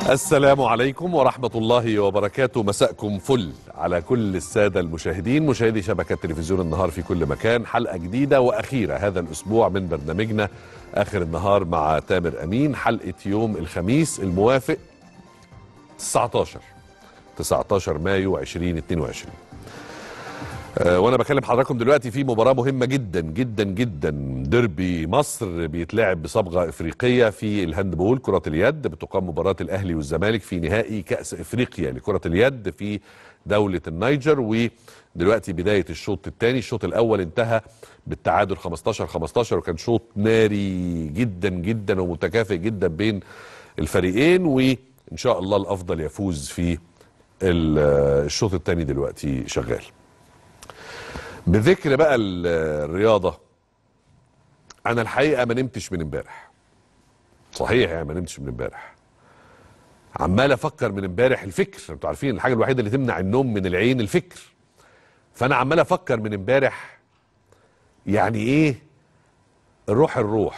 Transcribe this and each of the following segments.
السلام عليكم ورحمة الله وبركاته. مساءكم فل على كل السادة المشاهدين، مشاهدي شبكة تلفزيون النهار في كل مكان. حلقة جديدة وأخيرة هذا الأسبوع من برنامجنا آخر النهار مع تامر أمين، حلقة يوم الخميس الموافق 19 مايو 2022. وانا بكلم حضراتكم دلوقتي في مباراة مهمة جدا جدا جدا، ديربي مصر بيتلعب بصبغة افريقية في الهاندبول كرة اليد. بتقام مباراة الاهلي والزمالك في نهائي كأس افريقيا لكرة اليد في دولة النيجر، ودلوقتي بداية الشوط الثاني. الشوط الاول انتهى بالتعادل 15-15 وكان شوط ناري جدا جدا ومتكافئ جدا بين الفريقين، وان شاء الله الافضل يفوز في الشوط الثاني دلوقتي شغال. بذكر بقى الرياضة، أنا الحقيقة ما نمتش من امبارح، صحيح يعني ما نمتش من امبارح. عمال أفكر من امبارح، الفكر، أنتوا عارفين الحاجة الوحيدة اللي تمنع النوم من العين الفكر. فأنا عمال أفكر من امبارح يعني إيه الروح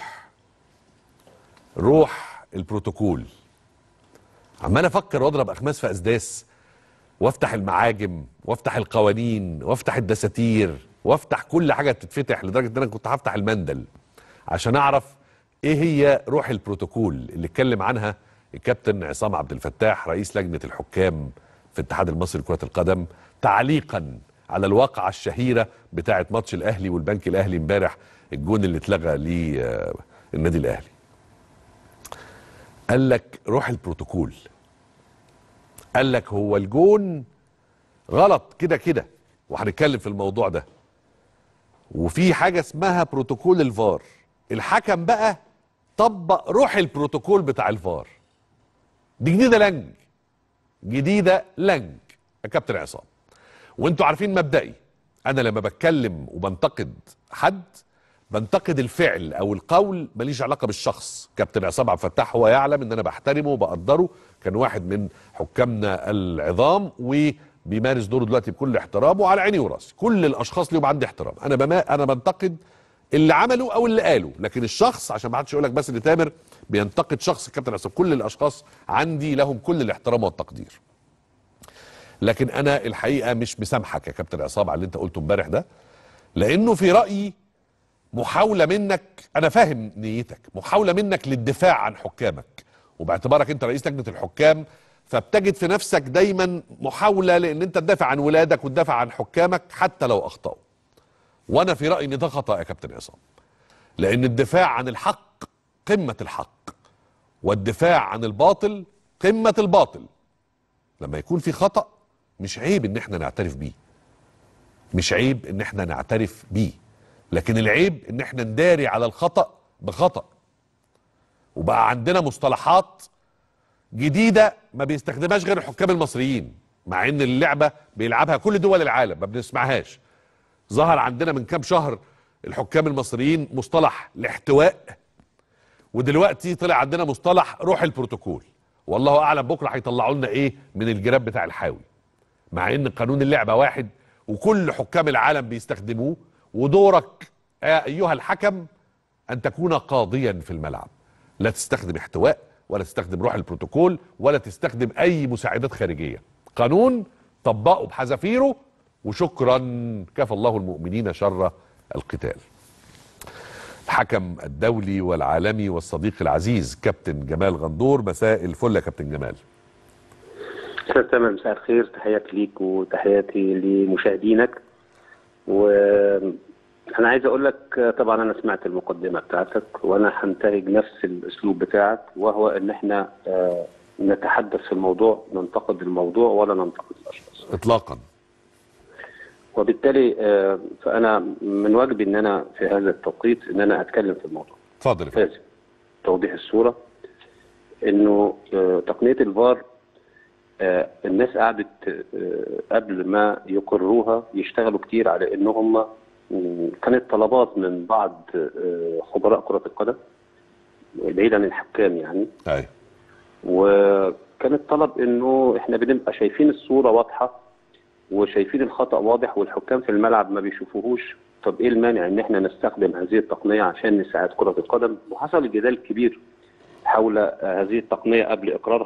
البروتوكول. عمال أفكر وأضرب أخماس في أسداس وافتح المعاجم وافتح القوانين وافتح الدساتير وافتح كل حاجه تتفتح، لدرجه ان انا كنت هفتح المندل عشان اعرف ايه هي روح البروتوكول اللي اتكلم عنها الكابتن عصام عبد الفتاح رئيس لجنه الحكام في الاتحاد المصري لكره القدم، تعليقا على الواقعه الشهيره بتاعه ماتش الاهلي والبنك الاهلي امبارح، الجون اللي اتلغى للنادي الاهلي. قال لك روح البروتوكول، قال لك هو الجون غلط كده كده وهنتكلم في الموضوع ده، وفي حاجة اسمها بروتوكول الفار. الحكم بقى طبق روح البروتوكول بتاع الفار. دي جديدة لنج يا كابتن عصام. وانتوا عارفين مبدئي، انا لما بتكلم وبنتقد حد بنتقد الفعل او القول، ماليش علاقة بالشخص. كابتن عصام عبد الفتاح هو يعلم ان انا بحترمه وبقدره، كان واحد من حكامنا العظام وبيمارس دوره دلوقتي بكل احترام وعلى عيني وراسي. كل الاشخاص ليهم عندي احترام، انا بنتقد اللي عمله او اللي قاله، لكن الشخص عشان ما حدش يقول لك بس ان تامر بينتقد شخص كابتن عصام، كل الاشخاص عندي لهم كل الاحترام والتقدير. لكن انا الحقيقه مش مسامحك يا كابتن عصام على اللي انت قلته امبارح ده، لانه في رايي محاولة منك، أنا فاهم نيتك، محاولة منك للدفاع عن حكامك، وباعتبارك أنت رئيس لجنة الحكام فبتجد في نفسك دايما محاولة لأن أنت تدافع عن ولادك وتدافع عن حكامك حتى لو أخطأوا. وأنا في رأيي إن ده خطأ يا كابتن عصام، لأن الدفاع عن الحق قمة الحق، والدفاع عن الباطل قمة الباطل. لما يكون في خطأ مش عيب إن احنا نعترف بيه، مش عيب إن احنا نعترف بيه، لكن العيب ان احنا نداري على الخطأ بخطأ. وبقى عندنا مصطلحات جديدة ما بيستخدمهاش غير الحكام المصريين، مع ان اللعبة بيلعبها كل دول العالم ما بنسمعهاش. ظهر عندنا من كام شهر الحكام المصريين مصطلح الاحتواء، ودلوقتي طلع عندنا مصطلح روح البروتوكول. والله اعلم بكره هيطلعوا لنا ايه من الجراب بتاع الحاوي، مع ان قانون اللعبة واحد وكل حكام العالم بيستخدموه. ودورك يا ايها الحكم ان تكون قاضيا في الملعب، لا تستخدم احتواء ولا تستخدم روح البروتوكول ولا تستخدم اي مساعدات خارجيه. قانون طبقه بحذافيره وشكرا، كفى الله المؤمنين شر القتال. الحكم الدولي والعالمي والصديق العزيز كابتن جمال غندور، مساء الفل يا كابتن جمال. استاذ تامر مساء الخير، تحياتي ليك وتحياتي لمشاهدينك. وانا عايز اقول لك طبعا انا سمعت المقدمه بتاعتك وانا هنتهج نفس الاسلوب بتاعك، وهو ان احنا نتحدث في الموضوع، ننتقد الموضوع ولا ننتقد الاشخاص اطلاقا. وبالتالي فانا من واجبي ان انا في هذا التوقيت ان انا اتكلم في الموضوع. اتفضل. لازم توضيح الصوره انه تقنيه الفار الناس قعدت قبل ما يقروها يشتغلوا كتير على ان هم، كانت طلبات من بعض خبراء كرة القدم بعيد عن الحكام يعني. أي. وكانت طلب انه احنا بنبقى شايفين الصورة واضحة وشايفين الخطأ واضح والحكام في الملعب ما بيشوفوهوش. طب ايه المانع ان احنا نستخدم هذه التقنية عشان نساعد كرة القدم؟ وحصل جدال كبير حول هذه التقنية قبل اقرارها،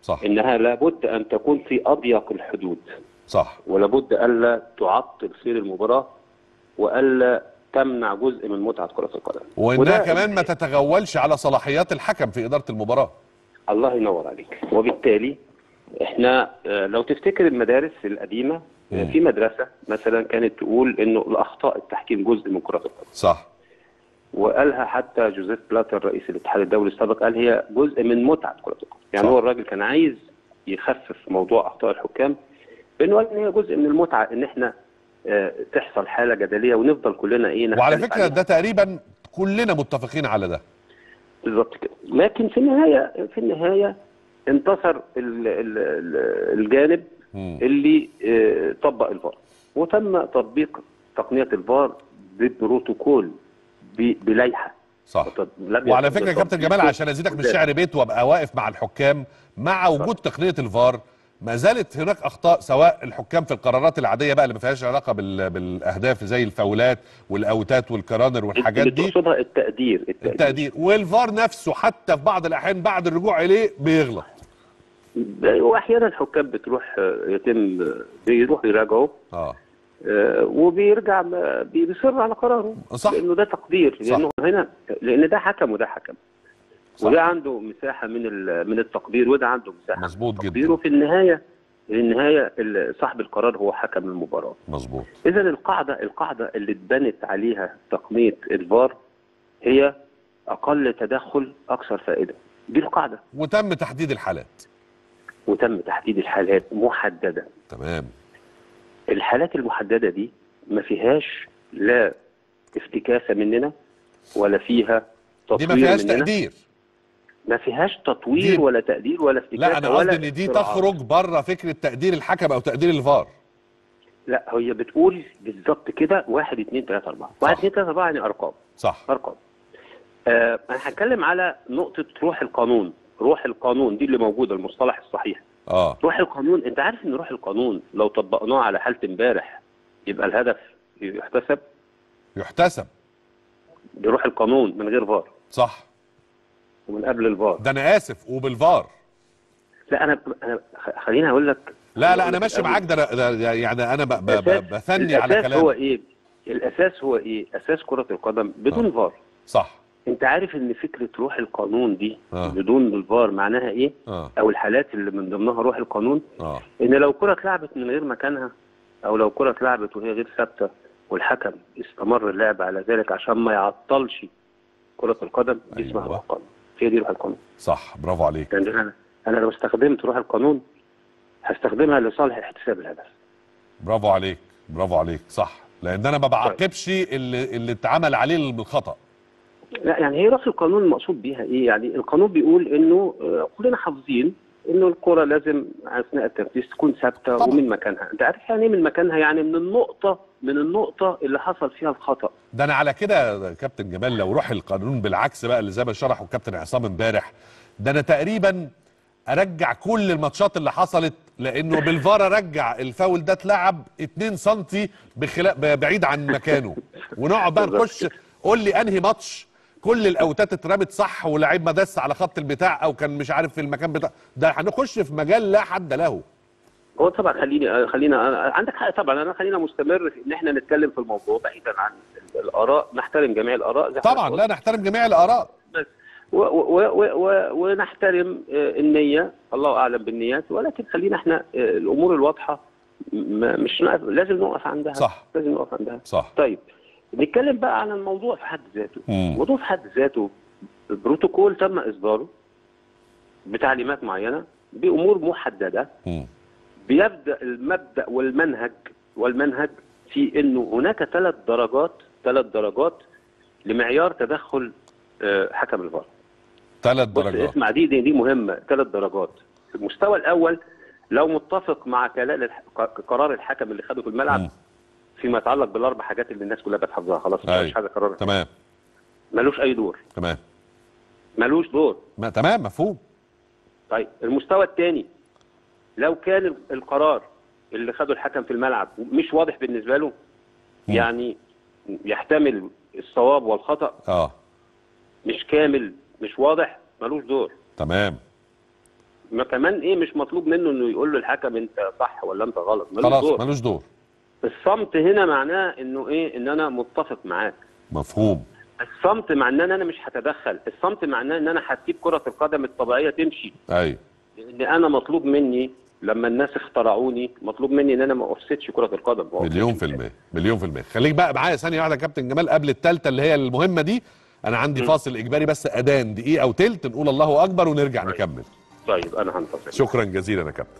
صح. انها لابد ان تكون في اضيق الحدود، صح. ولابد الا تعطل سير المباراه، والا تمنع جزء من متعه كره القدم، وانها كمان ما تتغولش على صلاحيات الحكم في اداره المباراه. الله ينور عليك. وبالتالي احنا لو تفتكر المدارس القديمه، في مدرسه مثلا كانت تقول انه الاخطاء التحكيم جزء من كره القدم. صح. وقالها حتى جوزيف بلاتر رئيس الاتحاد الدولي السابق، قال هي جزء من متعه كره القدم. يعني هو الراجل كان عايز يخفف موضوع اخطاء الحكام، بانه قال ان هي جزء من المتعه، ان احنا تحصل حاله جدليه ونفضل كلنا وعلى فكره ده تقريبا كلنا متفقين على ده. بالظبط كده. لكن في النهايه انتصر الجانب اللي طبق الفار، وتم تطبيق تقنيه الفار ببروتوكول، بلائحه. صح. وعلى فكره يا كابتن جمال، عشان ازيدك من الشعر بيت وابقى واقف مع الحكام، مع وجود تقنيه الفار ما زالت هناك اخطاء، سواء الحكام في القرارات العاديه بقى اللي ما فيهاش علاقه بالاهداف، زي الفاولات والاوتات والكرانر والحاجات دي، اللي تقصدها التقدير والفار نفسه حتى في بعض الاحيان بعد الرجوع اليه بيغلط. واحيانا الحكام بيروح يراجعوا وبيرجع بيصر على قراره. صح. لانه ده تقدير، لانه هنا لان ده حكم وده حكم. صح. وده عنده مساحه من التقدير، وده عنده مساحه مظبوط من التقدير. وفي النهايه صاحب القرار هو حكم المباراه. مظبوط. اذا القاعده اللي اتبنت عليها تقنيه الفار هي اقل تدخل اكثر فائده. دي القاعده. وتم تحديد الحالات محدده. تمام. الحالات المحدده دي ما فيهاش لا افتكاسه مننا، ولا فيها تطوير مننا. دي ما فيهاش تقدير. ما فيهاش تطوير ولا تقدير ولا افتكاسه. لا، انا قصدي ان دي تخرج بره فكره تقدير الحكم او تقدير الفار. لا، هي بتقول بالظبط كده 1 2 3 4. 1 2 3 4 يعني ارقام. صح. ارقام. انا هتكلم على نقطه روح القانون. روح القانون دي اللي موجوده، المصطلح الصحيح. روح القانون، انت عارف ان روح القانون لو طبقناه على حاله امبارح يبقى الهدف يحتسب بروح القانون من غير فار. صح. ومن قبل الفار. ده انا اسف، وبالفار. لا، انا خليني اقول لك. لا انا ماشي معاك. ده يعني انا بثني على كلامك. الاساس هو ايه؟ اساس كره القدم بدون فار. صح. انت عارف ان فكره روح القانون دي بدون الفار معناها ايه؟ او الحالات اللي من ضمنها روح القانون، ان لو كره اتلعبت من غير مكانها، او لو كره اتلعبت وهي غير ثابته والحكم استمر اللعب على ذلك عشان ما يعطلش كره القدم، دي اسمها روح القانون. هي دي روح القانون. صح. برافو عليك. يعني انا لو استخدمت روح القانون هستخدمها لصالح احتساب الهدف. برافو عليك. صح. لان انا ما بعاقبش اللي اتعمل عليه بالخطا. لا، يعني هي روح القانون المقصود بيها ايه؟ يعني القانون بيقول انه كلنا حافظين انه الكره لازم اثناء التنفيذ تكون ثابته ومن مكانها. انت عارف يعني ايه من مكانها؟ يعني من النقطه اللي حصل فيها الخطا. ده انا على كده يا كابتن جمال، لو روح القانون بالعكس بقى اللي زي ما شرحه الكابتن عصام امبارح، ده انا تقريبا ارجع كل الماتشات اللي حصلت، لانه بالفار ارجع الفاول ده اتلعب 2 سم بعيد عن مكانه، ونقعد بقى نخش. قول لي انهي ماتش كل الاوتات اترمت صح ولاعيب ما دس على خط البتاع او كان مش عارف في المكان بتاع ده. هنخش في مجال لا حد له. هو طبعا خلينا عندك حق طبعا. خلينا مستمر في ان احنا نتكلم في الموضوع بعيدا عن الاراء. نحترم جميع الاراء طبعا. لا، نحترم جميع الاراء بس ونحترم النية. الله اعلم بالنيات، ولكن خلينا احنا الامور الواضحه مش لازم نقف عندها. صح. لازم نقف عندها. صح. طيب نتكلم بقى عن الموضوع في حد ذاته. الموضوع في حد ذاته بروتوكول تم اصداره بتعليمات معينه بامور محدده. بيبدا المبدا والمنهج في انه هناك 3 درجات لمعيار تدخل حكم الفار. 3 درجات. اسمع، دي مهمه. 3 درجات. المستوى الاول لو متفق مع قرار الحكم اللي خده في الملعب فيما يتعلق بال4 حاجات اللي الناس كلها بتحفظها خلاص، مش حاجه قرار. تمام. ملوش اي دور. تمام. ملوش دور. تمام، مفهوم. طيب المستوى الثاني، لو كان القرار اللي خده الحكم في الملعب مش واضح بالنسبه له، يعني يحتمل الصواب والخطا، مش كامل، مش واضح، ملوش دور. تمام. ما كمان ايه مش مطلوب منه انه يقول له الحكم انت صح ولا انت غلط، خلاص ملوش دور. الصمت هنا معناه انه ايه؟ ان انا متفق معاك. مفهوم. الصمت معناه ان انا مش هتدخل، الصمت معناه ان انا هسيب كرة القدم الطبيعية تمشي. ايوه. لان انا مطلوب مني لما الناس اخترعوني مطلوب مني ان انا ما افسدش كرة القدم. مليون في المية، مليون في المية. خليك بقى معايا ثانية واحدة يا كابتن جمال قبل التالتة اللي هي المهمة دي. انا عندي فاصل اجباري بس اذان دقيقة او تلت، نقول الله اكبر ونرجع نكمل. طيب انا هنتظر. شكرا جزيلا يا كابتن.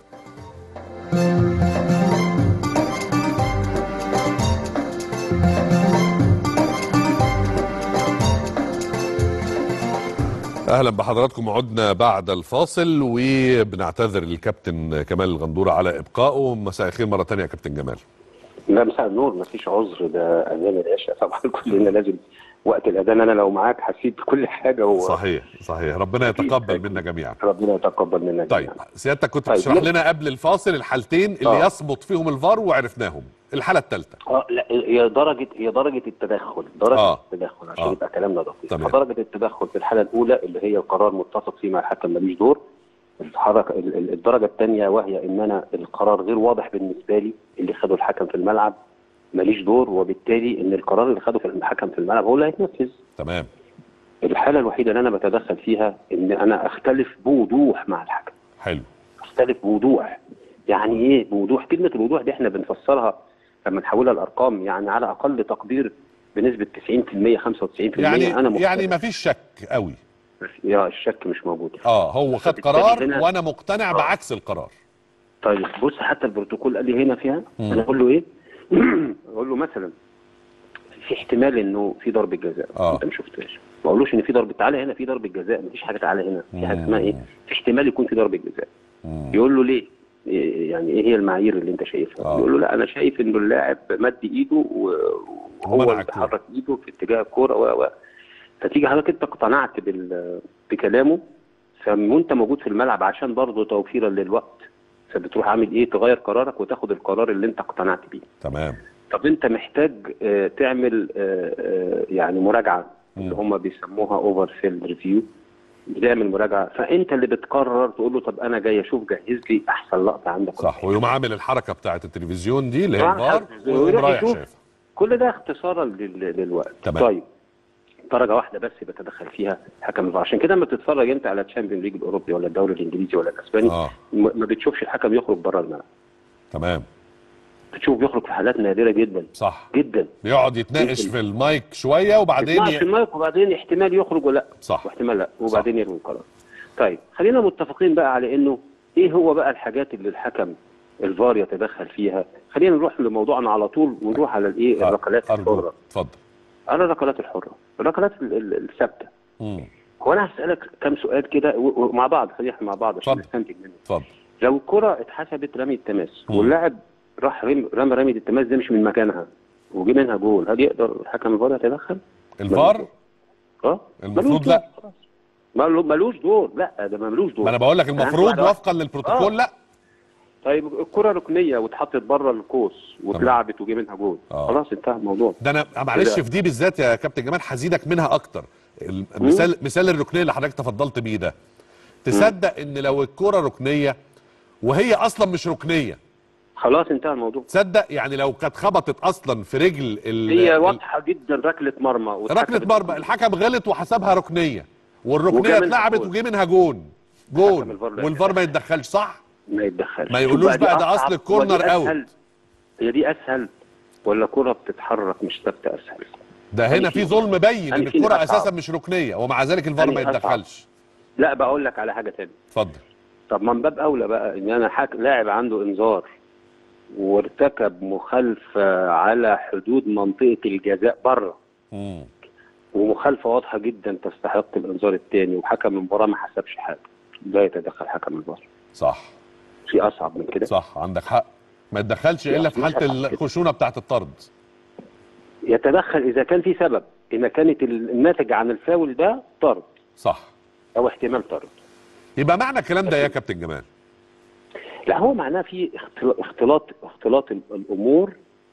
اهلا بحضراتكم، عدنا بعد الفاصل وبنعتذر للكابتن كمال الغندورة على ابقائه. مساء الخير مرة تانية يا كابتن جمال. لا مساء النور، مفيش عذر، ده اذان العشاء طبعا كلنا لازم وقت الاذان. انا لو معاك حسيت بكل حاجه صحيح صحيح، ربنا يتقبل منا جميعا. ربنا يتقبل منا جميعا. طيب سيادتك كنت بتشرح لنا قبل الفاصل الحالتين اللي يصمت فيهم الفار وعرفناهم. الحاله الثالثه لا هي درجه التدخل، التدخل عشان يبقى كلامنا دقيق. فدرجه التدخل في الحاله الاولى اللي هي القرار متفق فيه مع الحكم ماليش دور. الدرجه الثانيه وهي ان انا القرار غير واضح بالنسبه لي اللي خده الحكم في الملعب ماليش دور، وبالتالي ان القرار اللي خده في الحكم في الملعب هو اللي هيتنفذ. تمام. الحاله الوحيده اللي انا بتدخل فيها ان انا اختلف بوضوح مع الحكم. حلو. اختلف بوضوح. يعني ايه بوضوح؟ كلمه الوضوح دي احنا بنفسرها لما نحولها لارقام، يعني على اقل تقدير بنسبه 90% 95%. يعني ما فيش شك قوي. يا الشك مش موجود. هو خد قرار وانا مقتنع بعكس القرار. طيب بص، حتى البروتوكول قال لي هنا فيها انا اقول له ايه؟ اقول له مثلا في احتمال انه في ضربه جزاء انت ما شفتهاش، ما اقولوش ان في ضربه، تعالى هنا في ضربه جزاء، مفيش حاجه تعالى هنا، في حاجه اسمها ايه؟ في احتمال يكون في ضربه جزاء. يقول له ليه؟ يعني ايه هي المعايير اللي انت شايفها؟ يقول له لا انا شايف انه اللاعب مد ايده وهو اللي بيحرك ايده في اتجاه الكوره فتيجي حضرتك انت اقتنعت بكلامه، وانت موجود في الملعب عشان برضه توفيرا للوقت فبتروح عامل ايه؟ تغير قرارك وتاخد القرار اللي انت اقتنعت بيه. تمام. طب انت محتاج تعمل يعني مراجعه اللي هم بيسموها اوفر فيلد ريفيو. بتعمل مراجعه فانت اللي بتقرر تقول له طب انا جاي اشوف جهز لي احسن لقطه عندك. صح. ويقوم عامل الحركه بتاعه التلفزيون دي اللي هي الفار ويقوم رايح شايفها. كل ده اختصارا للوقت. تمام. طيب درجه واحده بس بتدخل فيها حكم الفار. عشان كده لما تتفرج انت على الشامبيون ليج الاوروبي ولا الدوري الانجليزي ولا الاسباني ما بتشوفش الحكم يخرج بره الملعب. تمام. بتشوف بيخرج في حالات نادره جدا. صح جدا. بيقعد يتناقش في المايك شويه وبعدين في المايك وبعدين احتمال يخرج ولا صح، واحتمال لا، وبعدين يرمي القرار. طيب خلينا متفقين بقى على انه ايه هو بقى الحاجات اللي الحكم الفار يتدخل فيها. خلينا نروح لموضوعنا على طول ونروح على الايه؟ الركلات الحره. اتفضل. على الركلات الحره، الركلات الثابته. هو انا هسالك كم سؤال كده ومع بعض، خلينا مع بعض عشان نستنتج منه. اتفضل. لو الكره اتحسبت رمي التماس واللاعب راح رمي التماس ده مش من مكانها وجي منها جول، هل يقدر الحكم الفار يتدخل؟ الفار؟ المفروض لا. ملوش دور. لا ده ملوش دور. ما انا بقول لك المفروض وفقا للبروتوكول لا. طيب الكره ركنيه واتحطت بره القوس واتلعبت وجي منها جول، خلاص انتهى الموضوع. ده انا معلش في دي بالذات يا كابتن جمال هزيدك منها اكتر. مثال الركنيه اللي حضرتك تفضلت بيه ده، تصدق ان لو الكره ركنيه وهي اصلا مش ركنيه خلاص انتهى الموضوع. تصدق يعني لو كانت خبطت اصلا في رجل هي واضحه جدا ركله مرمى، ركله مرمى الحكم غلط وحسبها ركنيه والركنيه اتلعبت وجي منها جون والفار ما يتدخلش. صح؟ ما يتدخلش. ما يقولوش بقى ده اصل الكورنر اوت. هي دي اسهل ولا كره بتتحرك مش ثابته اسهل؟ ده هنا في ظلم بين ان الكره اساسا مش ركنيه ومع ذلك الفار ما يتدخلش. لا بقول لك على حاجه ثانيه. اتفضل. طب ما من باب اولى بقى ان انا لاعب عنده انذار وارتكب مخالفه على حدود منطقه الجزاء بره ومخالفه واضحه جدا تستحق الانذار الثاني وحكم المباراه ما حسبش حاجه، لا يتدخل حكم الفار. صح. في اصعب من كده؟ صح عندك حق، ما يتدخلش الا في حاله الخشونه بتاعه الطرد. يتدخل اذا كان في سبب، اذا كانت الناتج عن الفاول ده طرد. صح. او احتمال طرد. يبقى معنى الكلام ده يا كابتن جمال؟ لا هو معناه في اختلاط الامور.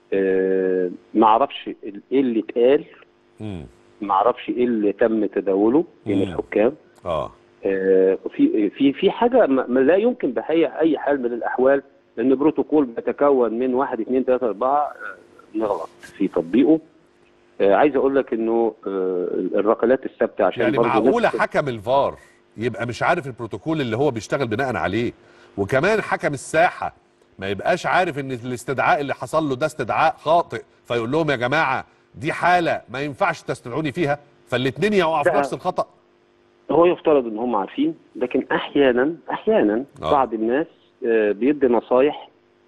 ما اعرفش ايه اللي اتقال، ما اعرفش ايه اللي تم تداوله بين الحكام. في حاجه ما لا يمكن اي حال من الاحوال ان بروتوكول بيتكون من 1 2 3 4 نغلط في تطبيقه. عايز اقول لك انه الركلات الثابته عشان يعني برضه معقوله حكم الفار يبقى مش عارف البروتوكول اللي هو بيشتغل بناء عليه، وكمان حكم الساحه ما يبقاش عارف ان الاستدعاء اللي حصل له ده استدعاء خاطئ، فيقول لهم يا جماعه دي حاله ما ينفعش تستدعوني فيها، فالاثنين يقعوا في نفس الخطأ. هو يفترض ان هم عارفين، لكن احيانا بعض الناس بيدي نصايح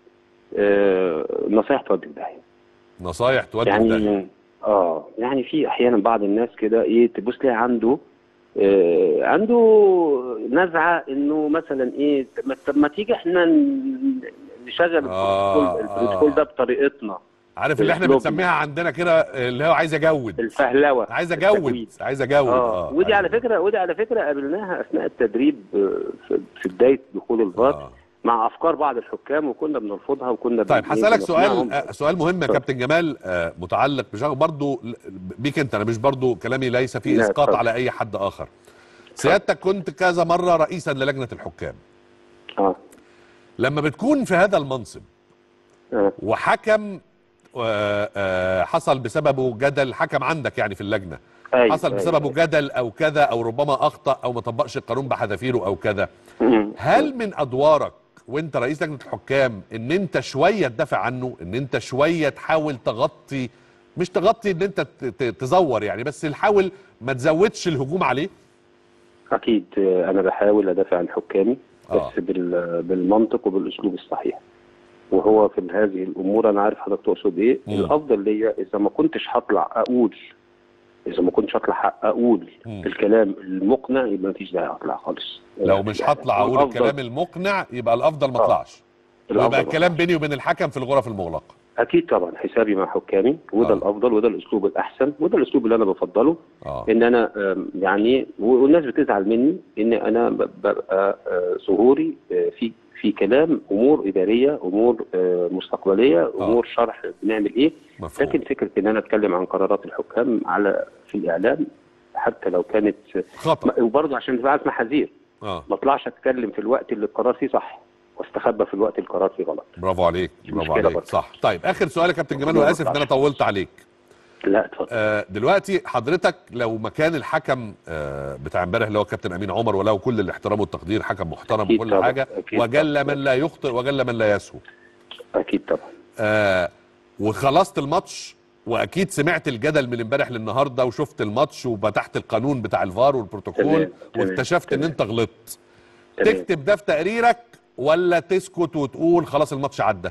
تودي في داهيه. نصايح تودي في داهيه. يعني في احيانا بعض الناس كده تبص لي عنده نزعه انه مثلا طب ما تيجي احنا نشغل البروتوكول ده بطريقتنا. عارف اللي احنا بنسميها عندنا كده اللي هو عايز اجود، الفهلوه، عايز اجود. ودي على فكره قابلناها اثناء التدريب في بدايه دخول الفار مع افكار بعض الحكام، وكنا بنرفضها وكنا طيب هسألك سؤال مهم يا كابتن جمال، متعلق برضو بيك انت، انا مش برضو كلامي ليس فيه اسقاط على اي حد اخر. سيادتك كنت كذا مره رئيسا للجنه الحكام. لما بتكون في هذا المنصب وحكم حصل بسببه جدل، حكم عندك يعني في اللجنه حصل بسببه جدل او كذا، او ربما اخطا او ما طبقش القانون بحذافيره او كذا، هل من ادوارك وانت رئيس لجنه الحكام ان انت شويه تدافع عنه، ان انت شويه تحاول تغطي، مش تغطي ان انت تزور يعني، بس تحاول ما تزودش الهجوم عليه؟ اكيد انا بحاول ادافع عن حكامي، بس بالمنطق وبالاسلوب الصحيح. وهو في هذه الامور انا عارف حضرتك تقصد ايه. الافضل ليا اذا ما كنتش هطلع اقول الكلام المقنع، يبقى مفيش داعي اطلع خالص. لو مش هطلع اقول الكلام المقنع يبقى الافضل ما اطلعش، ويبقى الكلام بيني وبين الحكم في الغرف المغلقه. اكيد طبعا حسابي مع حكامي، وده الافضل وده الاسلوب الاحسن وده الاسلوب اللي انا بفضله. ان انا يعني، والناس بتزعل مني ان انا ببقى ظهوري في كلام امور اداريه، امور مستقبليه، امور شرح بنعمل ايه. مفهوم. لكن فكره ان انا اتكلم عن قرارات الحكام في الاعلام حتى لو كانت خطأ، وبرضه عشان تبقى عارف محاذير، ما اطلعش اتكلم في الوقت اللي القرار فيه صح واستخبى في الوقت القرار فيه غلط. برافو عليك، برافو عليك، صح. طيب اخر سؤال يا كابتن جمال، واسف ان انا طولت عليك. لا اتفضل. دلوقتي حضرتك لو مكان الحكم بتاع امبارح اللي هو كابتن امين عمر، وله كل الاحترام والتقدير، حكم محترم وكل حاجه، وجل من لا يخطئ وجل من لا يسهو. اكيد طبعا. وخلصت الماتش، واكيد سمعت الجدل من امبارح للنهارده، وشفت الماتش وفتحت القانون بتاع الفار والبروتوكول، واكتشفت ان انت غلطت. تكتب ده في تقريرك ولا تسكت وتقول خلاص الماتش عدى؟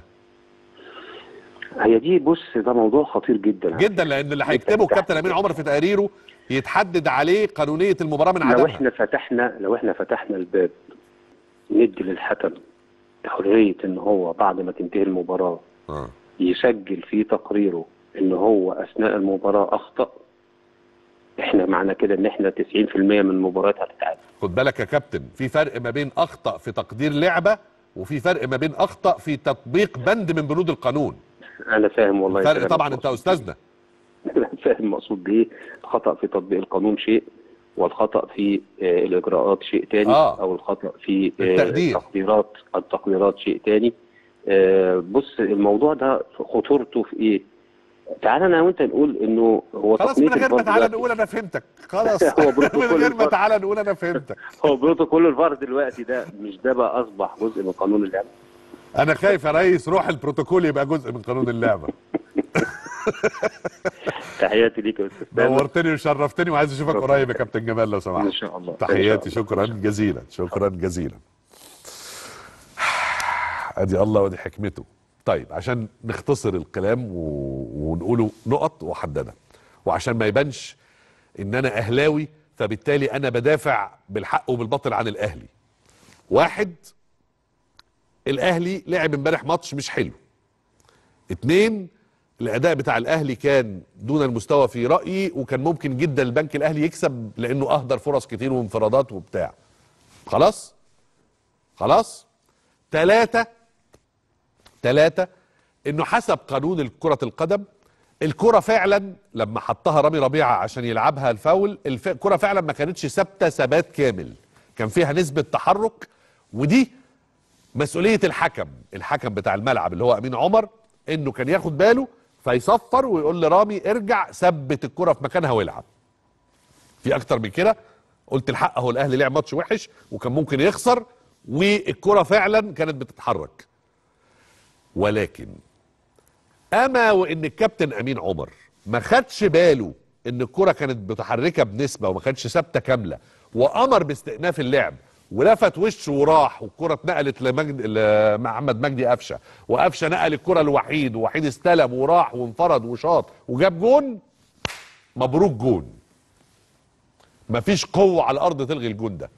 هي دي، بص، ده موضوع خطير جدا جدا، لان اللي هيكتبه الكابتن امين عمر في تقريره يتحدد عليه قانونيه المباراه من عدمها. لو احنا فتحنا الباب ندي للحكم حريه ان هو بعد ما تنتهي المباراه يسجل في تقريره ان هو اثناء المباراه اخطا، احنا معنى كده ان احنا 90% من المباريات هتتعاد. خد بالك يا كابتن، في فرق ما بين اخطا في تقدير لعبه، وفي فرق ما بين اخطا في تطبيق بند من بنود القانون. انا فاهم والله فرق طبعا، انت استاذنا. انا فاهم مقصود بايه. الخطا في تطبيق القانون شيء، والخطا في الاجراءات شيء تاني. او الخطا في التقديرات شيء تاني. بص، الموضوع ده خطورته في ايه؟ تعالى انا وانت نقول انه هو خلاص من غير ما تعالى نقول انا فهمتك، خلاص من غير ما تعالى نقول انا فهمتك. هو بروتوكول الفار دلوقتي ده مش ده بقى اصبح جزء من قانون اللعبه؟ انا خايف يا ريس روح البروتوكول يبقى جزء من قانون اللعبه. تحياتي ليك يا استاذ، نورتني وشرفتني، وعايز اشوفك قريب يا كابتن جمال لو سمحت. ان شاء الله. تحياتي، شكرا جزيلا، شكرا جزيلا. ادي الله ودي حكمته. طيب عشان نختصر الكلام ونقوله نقط محدده، وعشان ما يبانش ان انا اهلاوي فبالتالي انا بدافع بالحق وبالباطل عن الاهلي. واحد، الاهلي لعب امبارح ماتش مش حلو. اتنين، الاداء بتاع الاهلي كان دون المستوى في رايي، وكان ممكن جدا البنك الاهلي يكسب لانه اهدر فرص كتير وانفرادات وبتاع. خلاص. ثلاثة، انه حسب قانون كرة القدم، الكرة فعلا لما حطها رامي ربيعة عشان يلعبها الفاول، الكرة فعلا ما كانتش ثابتة ثبات كامل، كان فيها نسبه تحرك، ودي مسؤوليه الحكم بتاع الملعب اللي هو امين عمر، انه كان ياخد باله فيصفر ويقول لرامي ارجع ثبت الكره في مكانها والعب. في اكتر من كده؟ قلت الحق، اهو الاهلي لعب ماتش وحش وكان ممكن يخسر والكره فعلا كانت بتتحرك. ولكن اما وان الكابتن امين عمر ما خدش باله ان الكره كانت متحركه بنسبه وما كانتش ثابته كامله، وامر باستئناف اللعب ولفت وشه وراح، والكره اتنقلت لمحمد مجدي قفشه، وقفشه نقل الكره لوحيد، ووحيد استلم وراح وانفرد وشاط وجاب جون. مبروك جون. مفيش قوه على الارض تلغي الجون ده.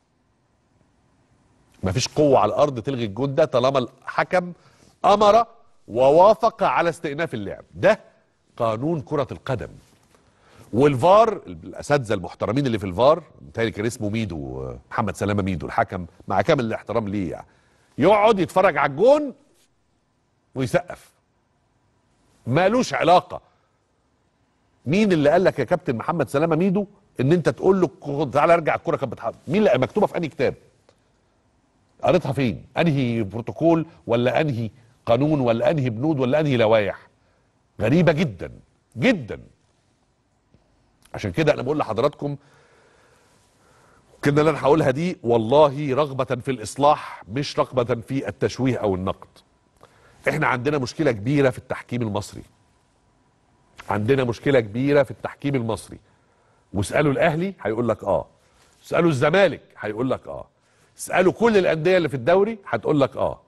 مفيش قوه على الارض تلغي الجون ده طالما الحكم امر ووافق على استئناف اللعب. ده قانون كرة القدم. والفار، الاساتذه المحترمين اللي في الفار، متهيألي كان اسمه ميدو، محمد سلامه ميدو الحكم، مع كامل الاحترام ليه يعني، يقعد يتفرج على الجون ويسقف. مالوش علاقه. مين اللي قال لك يا كابتن محمد سلامه ميدو ان انت تقول له تعالى ارجع الكره كانت بتحرك؟ مين اللي مكتوبه في انهي كتاب؟ قريتها فين؟ انهي بروتوكول ولا انهي قانون ولا انهي بنود ولا انهي لوائح؟ غريبه جدا جدا. عشان كده انا بقول لحضراتكم كده اللي انا هقولها دي والله رغبه في الاصلاح مش رغبه في التشويه او النقد. احنا عندنا مشكله كبيره في التحكيم المصري. عندنا مشكله كبيره في التحكيم المصري. واسالوا الاهلي هيقول لك اه. اسالوا الزمالك هيقول لك اه. اسالوا كل الانديه اللي في الدوري هتقول لك اه.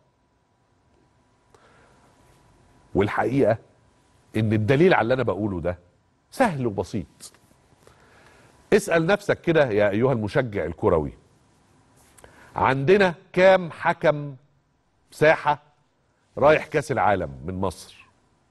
والحقيقه ان الدليل على اللي انا بقوله ده سهل وبسيط. اسال نفسك كده يا ايها المشجع الكروي، عندنا كام حكم ساحه رايح كاس العالم من مصر؟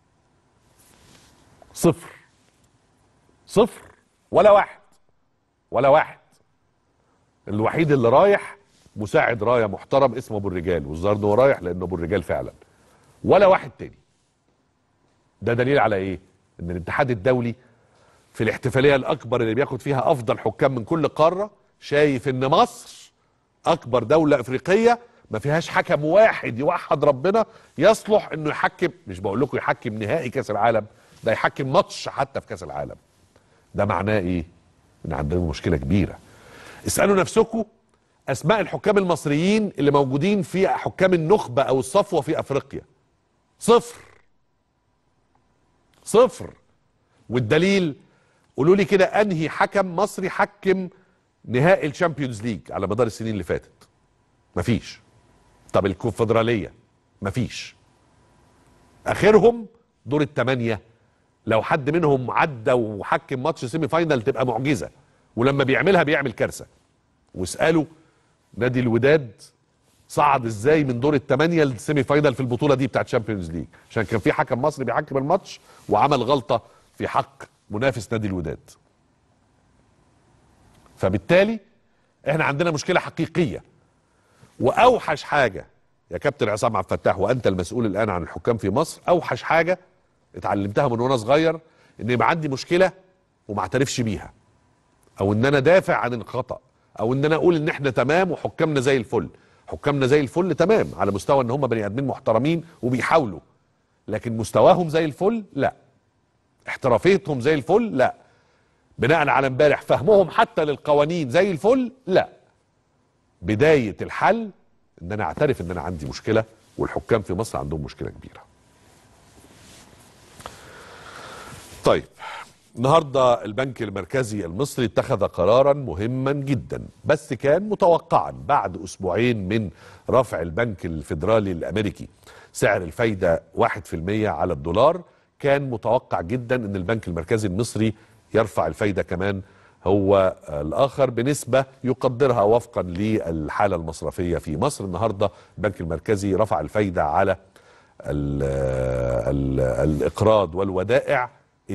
صفر. صفر. ولا واحد. ولا واحد. الوحيد اللي رايح مساعد رايه محترم اسمه ابو الرجال، والظاهر انه رايح لانه ابو الرجال فعلا. ولا واحد تاني. ده دليل على ايه؟ ان الاتحاد الدولي في الاحتفاليه الاكبر اللي بياخد فيها افضل حكام من كل قاره شايف ان مصر اكبر دوله افريقيه ما فيهاش حكم واحد يوحد ربنا يصلح انه يحكم، مش بقول لكم يحكم نهائي كاس العالم، ده يحكم ماتش حتى في كاس العالم. ده معناه ايه؟ ان عندنا مشكله كبيره. اسالوا نفسكم اسماء الحكام المصريين اللي موجودين في حكام النخبه او الصفوه في افريقيا. صفر. صفر. والدليل قولوا لي كده انهي حكم مصري حكم نهائي الشامبيونز ليج على مدار السنين اللي فاتت؟ مفيش. طب الكونفدراليه؟ مفيش. اخرهم دور الثمانيه، لو حد منهم عدى وحكم ماتش سيمي فاينال تبقى معجزه، ولما بيعملها بيعمل كارثه. واسالوا نادي الوداد صعد ازاي من دور الثمانيه للسيمي فاينال في البطوله دي بتاعت الشامبيونز ليج، عشان كان في حكم مصري بيحكم الماتش وعمل غلطه في حق منافس نادي الوداد. فبالتالي احنا عندنا مشكله حقيقيه. واوحش حاجه يا كابتن عصام عبد الفتاح، وانت المسؤول الان عن الحكام في مصر، اوحش حاجه اتعلمتها من وانا صغير ان يبقى عندي مشكله وما اعترفش بيها، او ان انا دافع عن الخطا، او ان انا اقول ان احنا تمام وحكامنا زي الفل. حكامنا زي الفل تمام على مستوى ان هم بني ادمين محترمين وبيحاولوا، لكن مستواهم زي الفل؟ لا. احترافيتهم زي الفل؟ لا. بناء على امبارح فهمهم حتى للقوانين زي الفل؟ لا. بدايه الحل ان انا اعترف ان انا عندي مشكله، والحكام في مصر عندهم مشكله كبيره. طيب، النهارده البنك المركزي المصري اتخذ قرارا مهما جدا، بس كان متوقعا بعد اسبوعين من رفع البنك الفيدرالي الامريكي سعر الفايده 1% على الدولار. كان متوقع جدا ان البنك المركزي المصري يرفع الفايده كمان هو الاخر بنسبه يقدرها وفقا للحاله المصرفيه في مصر. النهارده البنك المركزي رفع الفايده على الاقراض والودائع 2%.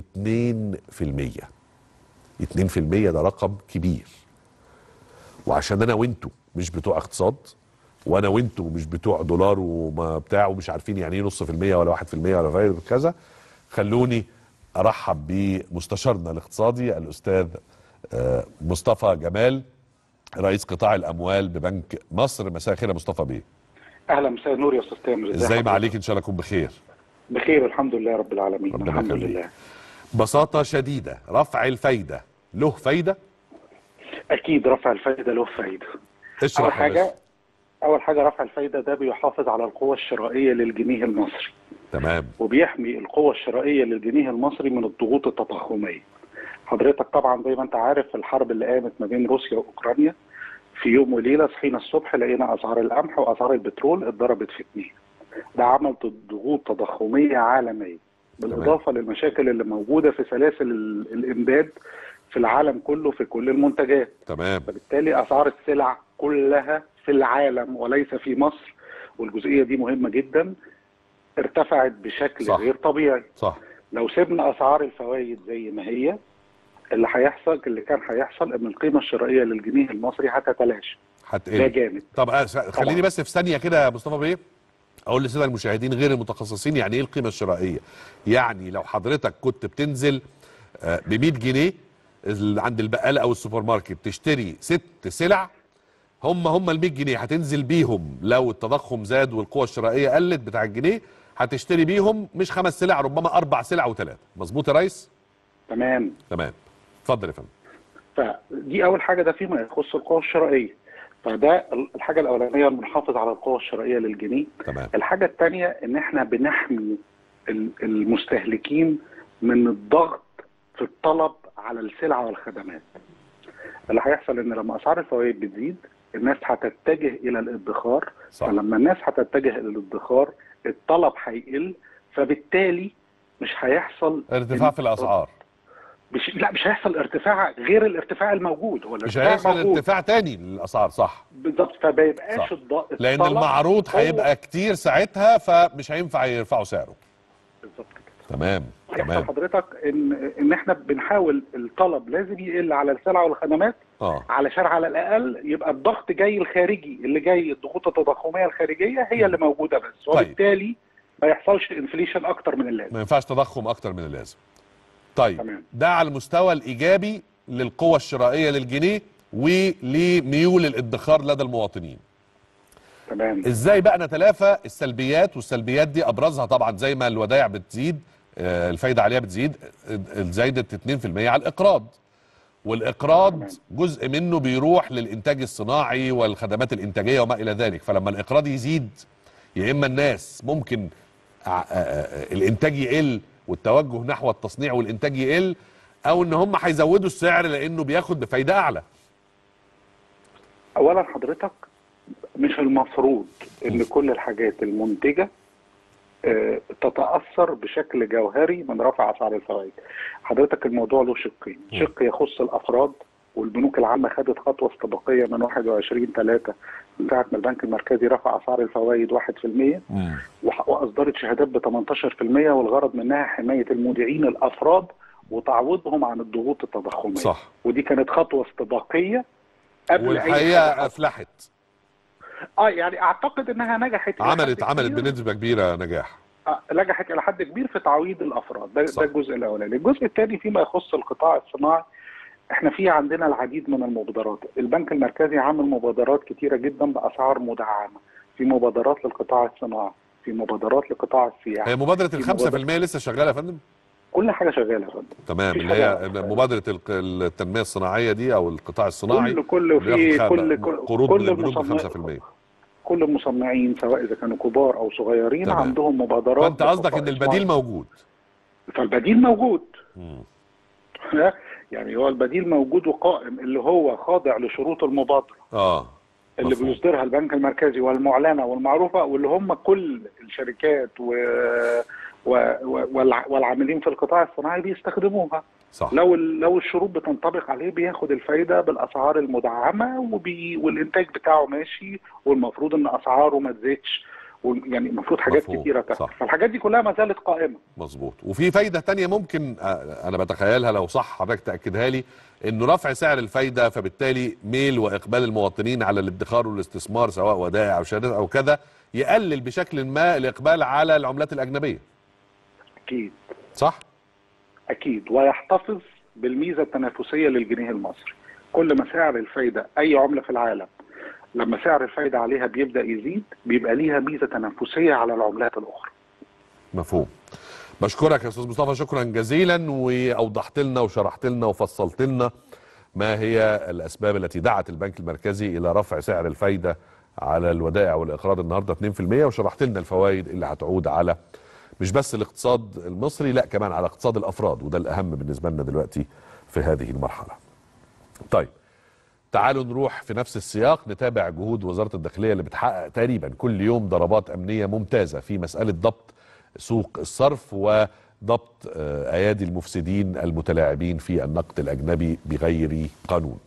2% ده رقم كبير. وعشان انا وانتو مش بتوع اقتصاد، وانا وانتو مش بتوع دولار وما بتاع ومش عارفين يعني ايه نص في المية ولا 1% ولا غير كذا، خلوني ارحب بمستشارنا الاقتصادي الاستاذ مصطفى جمال. رئيس قطاع الاموال ببنك مصر. مساء الخير يا مصطفى بيه. اهلا، مساء النور يا استاذ تامر. ازاي ما عليك؟ ان شاء الله تكون بخير. بخير الحمد لله رب العالمين. ربنا الحمد يخليك. لله. ببساطه شديده، رفع الفايده له فايده؟ اكيد رفع الفايده له فايده. اشرح يا باشا. اول حاجه رفع الفايده ده بيحافظ على القوه الشرائيه للجنيه المصري. تمام. وبيحمي القوه الشرائيه للجنيه المصري من الضغوط التضخميه. حضرتك طبعا زي ما انت عارف الحرب اللي قامت ما بين روسيا واوكرانيا، في يوم وليله صحينا الصبح لقينا اسعار القمح واسعار البترول اتضربت في 2. ده عمل ضغوط تضخميه عالميه، بالاضافه للمشاكل اللي موجوده في سلاسل الامداد في العالم كله في كل المنتجات. تمام. فبالتالي اسعار السلع كلها في العالم وليس في مصر، والجزئيه دي مهمه جدا، ارتفعت بشكل صح. غير طبيعي. صح. لو سيبنا اسعار الفوائد زي ما هي، اللي كان هيحصل ان القيمه الشرائيه للجنيه المصري هتتلاشى. ده هتقل. جامد. طب خليني بس في ثانيه كده يا مصطفى بيه اقول للساده المشاهدين غير المتخصصين يعني ايه القيمه الشرائيه. يعني لو حضرتك كنت بتنزل ب 100 جنيه عند البقاله او السوبر ماركت تشتري 6 سلع، هم ال 100 جنيه هتنزل بيهم لو التضخم زاد والقوه الشرائيه قلت بتاع الجنيه، هتشتري بيهم مش 5 سلع، ربما 4 سلع و3. مظبوط يا ريس؟ تمام. اتفضل يا فندم. فدي اول حاجه، ده فيما يخص القوه الشرائيه. فده الحاجه الاولانيه، بنحافظ على القوه الشرائيه للجنيه. تمام. الحاجه الثانيه ان احنا بنحمي المستهلكين من الضغط في الطلب على السلع والخدمات. اللي هيحصل ان لما اسعار الفوائد بتزيد الناس هتتجه الى الادخار. صح. فلما الناس هتتجه الى الادخار الطلب هيقل، فبالتالي مش هيحصل ارتفاع في الاسعار. مش هيحصل ارتفاع غير الارتفاع الموجود. هو مش هيحصل ارتفاع تاني للاسعار. صح بالظبط. فما يبقاش لان المعروض هيبقى كتير ساعتها، فمش هينفع يرفعوا سعره. بالظبط كده. تمام. حضرتك ان احنا بنحاول الطلب لازم يقل على السلع والخدمات علشان على الاقل يبقى الضغط جاي الخارجي اللي جاي، الضغوط التضخميه الخارجيه هي اللي موجوده بس. وبالتالي ما يحصلش انفليشن اكتر من اللازم. ما ينفعش تضخم اكتر من اللازم. طيب تمام. ده على المستوى الايجابي للقوة الشرائية للجنيه ولميول الادخار لدى المواطنين. تمام. ازاي بقى نتلافى السلبيات؟ والسلبيات دي ابرزها طبعا زي ما الودائع بتزيد الفايدة عليها بتزيد، زايدة 2% على الاقراض، والاقراض جزء منه بيروح للانتاج الصناعي والخدمات الانتاجية وما الى ذلك. فلما الاقراض يزيد يا اما الناس ممكن الانتاج يقل والتوجه نحو التصنيع والانتاج يقل، او ان هم هيزودوا السعر لانه بياخد بفايده اعلى. اولا حضرتك مش المفروض ان كل الحاجات المنتجه تتاثر بشكل جوهري من رفع اسعار الفوائد. حضرتك الموضوع له شقين، شق يخص الافراد، والبنوك العامه خدت خطوه استباقيه من 21/3 من ساعه ما البنك المركزي رفع اسعار الفوائد 1% واصدرت شهادات ب 18%، والغرض منها حمايه المودعين الافراد وتعويضهم عن الضغوط التضخميه. صح. ودي كانت خطوه استباقيه قبل والحقيقه افلحت. يعني اعتقد انها نجحت. عملت بنسبه كبيره نجاح. نجحت الى حد كبير في تعويض الافراد. ده الجزء الاولاني. الجزء الثاني فيما يخص القطاع الصناعي، احنا في عندنا العديد من المبادرات. البنك المركزي عامل مبادرات كتيره جدا باسعار مدعمه، في مبادرات للقطاع الصناعي، في مبادرات لقطاع السياحه. هي مبادره ال5% لسه شغاله يا فندم؟ كل حاجه شغاله يا فندم. تمام. اللي هي مبادره التنميه الصناعيه دي او القطاع الصناعي، كل قروض من البنوك ب 5%. كل المصنعين سواء اذا كانوا كبار او صغيرين تمام. عندهم مبادرات. فانت قصدك ان البديل موجود؟ فالبديل موجود. يعني هو البديل موجود وقائم، اللي هو خاضع لشروط المبادره اللي بيصدرها البنك المركزي والمعلنه والمعروفه، واللي هم كل الشركات والعاملين في القطاع الصناعي بيستخدموها. صح. لو الشروط بتنطبق عليه بياخد الفايده بالاسعار المدعمه والانتاج بتاعه ماشي، والمفروض ان اسعاره ما تزيدش، يعني المفروض حاجات كتيره تحصل. فالحاجات دي كلها ما زالت قائمه. مظبوط. وفي فايده ثانيه ممكن انا بتخيلها، لو صح حضرتك تاكدها لي، انه رفع سعر الفايده فبالتالي ميل واقبال المواطنين على الادخار والاستثمار سواء ودائع او شهادات او كذا، يقلل بشكل ما الاقبال على العملات الاجنبيه. اكيد. صح؟ اكيد. ويحتفظ بالميزه التنافسيه للجنيه المصري. كل ما سعر الفايده اي عمله في العالم لما سعر الفايده عليها بيبدا يزيد بيبقى ليها ميزه تنافسيه على العملات الاخرى. مفهوم. بشكرك يا استاذ مصطفى شكرا جزيلا، واوضحت لنا وشرحت لنا وفصلت لنا ما هي الاسباب التي دعت البنك المركزي الى رفع سعر الفايده على الودائع والاقراض النهارده 2%، وشرحت لنا الفوائد اللي هتعود على مش بس الاقتصاد المصري، لا كمان على اقتصاد الافراد، وده الاهم بالنسبه لنا دلوقتي في هذه المرحله. طيب تعالوا نروح في نفس السياق نتابع جهود وزاره الداخليه اللي بتحقق تقريبا كل يوم ضربات امنيه ممتازه في مساله ضبط سوق الصرف وضبط ايادي المفسدين المتلاعبين في النقد الاجنبي بغير قانون.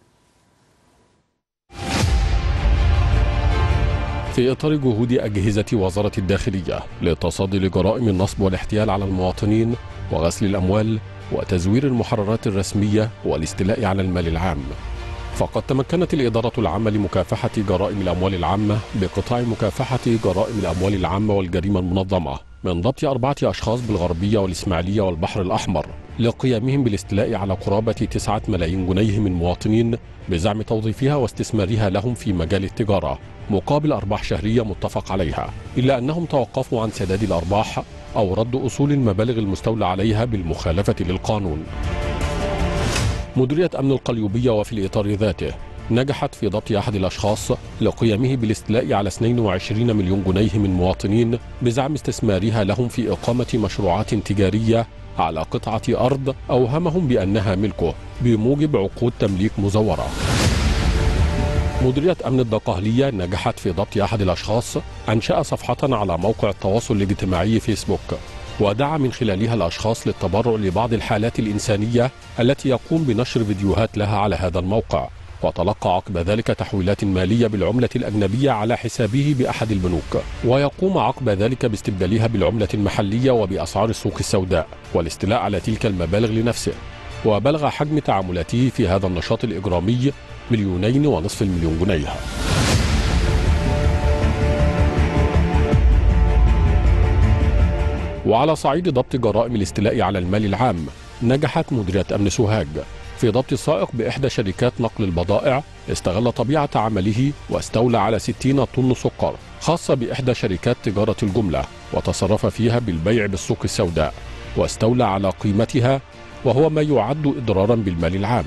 في إطار جهود أجهزة وزارة الداخلية للتصدي لجرائم النصب والاحتيال على المواطنين وغسل الأموال وتزوير المحررات الرسمية والاستيلاء على المال العام، فقد تمكنت الإدارة العامة لمكافحة جرائم الأموال العامة بقطاع مكافحة جرائم الأموال العامة والجريمة المنظمة من ضبط 4 أشخاص بالغربية والإسماعيلية والبحر الأحمر لقيامهم بالاستيلاء على قرابة 9 ملايين جنيه من مواطنين بزعم توظيفها واستثمارها لهم في مجال التجارة مقابل أرباح شهرية متفق عليها، إلا أنهم توقفوا عن سداد الأرباح أو رد أصول المبالغ المستولى عليها بالمخالفة للقانون. مديرية أمن القليوبية وفي الإطار ذاته نجحت في ضبط أحد الأشخاص لقيامه بالاستيلاء على 22 مليون جنيه من مواطنين بزعم استثمارها لهم في إقامة مشروعات تجارية على قطعة أرض أوهمهم بأنها ملكه بموجب عقود تمليك مزورة. مديرية أمن الدقهلية نجحت في ضبط أحد الأشخاص أنشأ صفحة على موقع التواصل الاجتماعي فيسبوك ودعا من خلالها الأشخاص للتبرع لبعض الحالات الإنسانية التي يقوم بنشر فيديوهات لها على هذا الموقع، وتلقى عقب ذلك تحويلات مالية بالعملة الأجنبية على حسابه بأحد البنوك، ويقوم عقب ذلك باستبدالها بالعملة المحلية وبأسعار السوق السوداء والاستيلاء على تلك المبالغ لنفسه. وبلغ حجم تعاملاته في هذا النشاط الإجرامي 2.5 مليون جنيه. وعلى صعيد ضبط جرائم الاستيلاء على المال العام نجحت مديرية أمن سوهاج في ضبط سائق بإحدى شركات نقل البضائع استغل طبيعة عمله واستولى على 60 طن سكر خاصة بإحدى شركات تجارة الجملة وتصرف فيها بالبيع بالسوق السوداء واستولى على قيمتها وهو ما يعد إضرارا بالمال العام.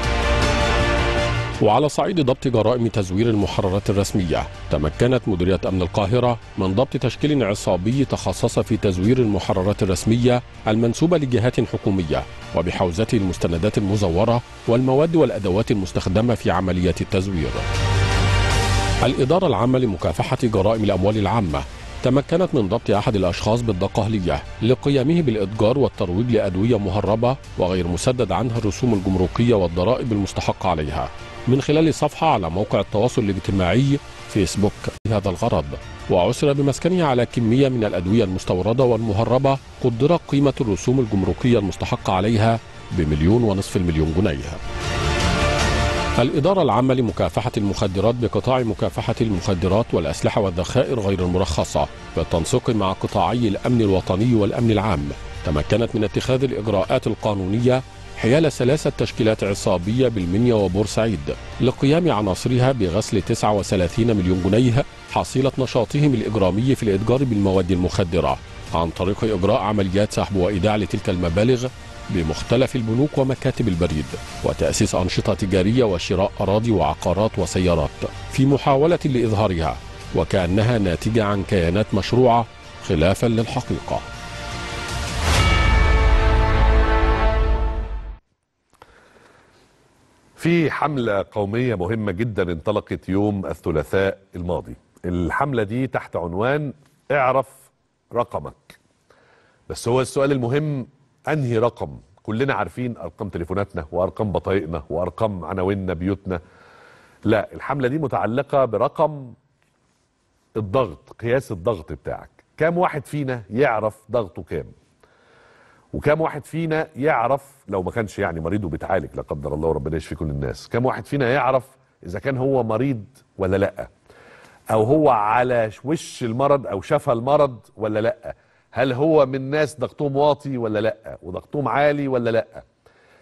وعلى صعيد ضبط جرائم تزوير المحررات الرسمية تمكنت مديرية أمن القاهرة من ضبط تشكيل عصابي تخصص في تزوير المحررات الرسمية المنسوبة لجهات حكومية وبحوزته المستندات المزورة والمواد والأدوات المستخدمة في عمليات التزوير. الإدارة العامة لمكافحة جرائم الأموال العامة تمكنت من ضبط أحد الأشخاص بالدقهلية لقيامه بالإتجار والترويج لأدوية مهربة وغير مسدد عنها الرسوم الجمركية والضرائب المستحقة عليها من خلال صفحة على موقع التواصل الاجتماعي فيسبوك لهذا الغرض، وعثر بمسكنه على كمية من الأدوية المستوردة والمهربة قدر قيمة الرسوم الجمركية المستحقة عليها ب1.5 مليون جنيه. الإدارة العامة لمكافحة المخدرات بقطاع مكافحة المخدرات والأسلحة والذخائر غير المرخصة بالتنسيق مع قطاعي الأمن الوطني والأمن العام تمكنت من اتخاذ الإجراءات القانونية حيال 3 تشكيلات عصابية بالمنيا وبورسعيد لقيام عناصرها بغسل 39 مليون جنيه حصيلة نشاطهم الإجرامي في الإتجار بالمواد المخدرة عن طريق إجراء عمليات سحب وإيداع لتلك المبالغ بمختلف البنوك ومكاتب البريد وتأسيس أنشطة تجارية وشراء أراضي وعقارات وسيارات في محاولة لإظهارها وكأنها ناتجة عن كيانات مشروعة خلافا للحقيقة. في حملة قومية مهمة جدا انطلقت يوم الثلاثاء الماضي. الحملة دي تحت عنوان اعرف رقمك. بس هو السؤال المهم انهي رقم؟ كلنا عارفين ارقام تليفوناتنا وارقام بطايقنا وارقام عناويننا بيوتنا. لا، الحملة دي متعلقة برقم الضغط، قياس الضغط بتاعك. كام واحد فينا يعرف ضغطه كام؟ وكام واحد فينا يعرف لو ما كانش يعني مريض وبيتعالج لا قدر الله وربنا يشفي كل الناس، كام واحد فينا يعرف اذا كان هو مريض ولا لا، او هو على وش المرض او شفى المرض ولا لا، هل هو من ناس ضغطهم واطي ولا لا، وضغطهم عالي ولا لا.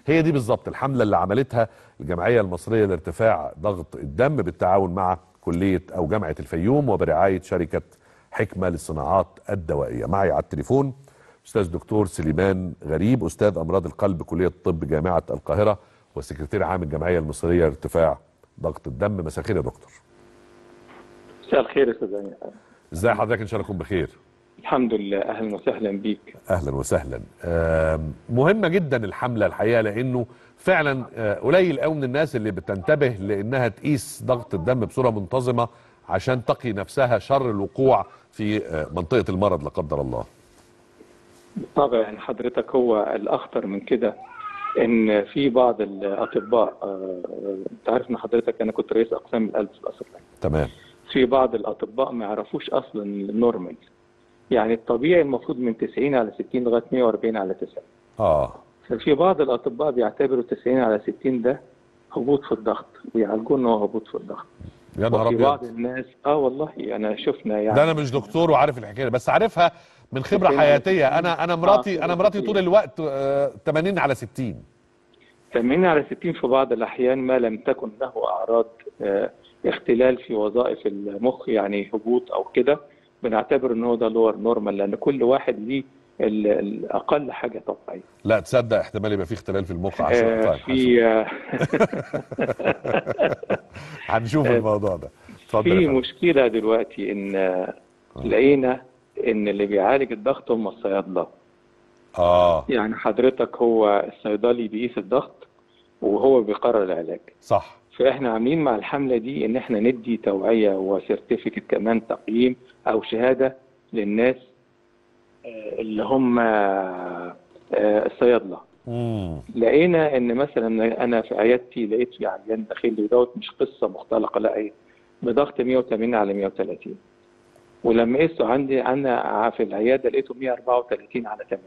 هي دي بالظبط الحمله اللي عملتها الجمعيه المصريه لارتفاع ضغط الدم بالتعاون مع كليه او جامعه الفيوم وبرعايه شركه حكمه للصناعات الدوائيه. معي على التليفون استاذ دكتور سليمان غريب، استاذ امراض القلب كليه الطب جامعه القاهره وسكرتير عام الجمعيه المصريه لارتفاع ضغط الدم. مساء الخير يا دكتور. مساء الخير يا استاذ أمين. ازاي حضرتك؟ ان شاء الله تكون بخير. الحمد لله، اهلا وسهلا بيك. اهلا وسهلا. مهمه جدا الحمله الحقيقه، لانه فعلا قليل قوي من الناس اللي بتنتبه لانها تقيس ضغط الدم بصوره منتظمه عشان تقي نفسها شر الوقوع في منطقه المرض لا قدر الله. بالطبع يعني حضرتك هو الاخطر من كده ان في بعض الاطباء، انت عارف ان حضرتك انا كنت رئيس اقسام القلب في القصر العيني. تمام. في بعض الاطباء ما يعرفوش اصلا النورمال، يعني الطبيعي المفروض من 90 على 60 لغايه 140 على 90. ففي بعض الاطباء بيعتبروا 90 على 60 ده هبوط في الضغط ويعالجوه ان هو هبوط في الضغط. يا نهار ابيض. وفي بعض الناس والله انا شفنا يعني. ده انا مش دكتور وعارف الحكايه بس عارفها من خبره حياتيه. انا مراتي طول الوقت 80 على 60. 80 على 60 في بعض الاحيان ما لم تكن له اعراض اختلال في وظائف المخ، يعني هبوط او كده، بنعتبر ان هو ده لور نورمال، لان كل واحد ليه الاقل حاجه طبيعيه. لا تصدق احتمال يبقى في اختلال في المخ 10. طيب في هنشوف الموضوع ده. اتفضل. في مشكله دلوقتي ان لقينا ان اللي بيعالج الضغط هم الصيادله. يعني حضرتك هو الصيدلي بيقيس الضغط وهو بيقرر العلاج. صح. فاحنا عاملين مع الحمله دي ان احنا ندي توعيه وسيرتيفيكت كمان تقييم او شهاده للناس اللي هم الصيادله. لقينا ان مثلا انا في عيادتي لقيت في عيان داخل لي دوت مش قصه مختلقه، لا ايه، بضغط 180 على 130. ولما قسته عندي انا في العياده لقيته 134 على 80.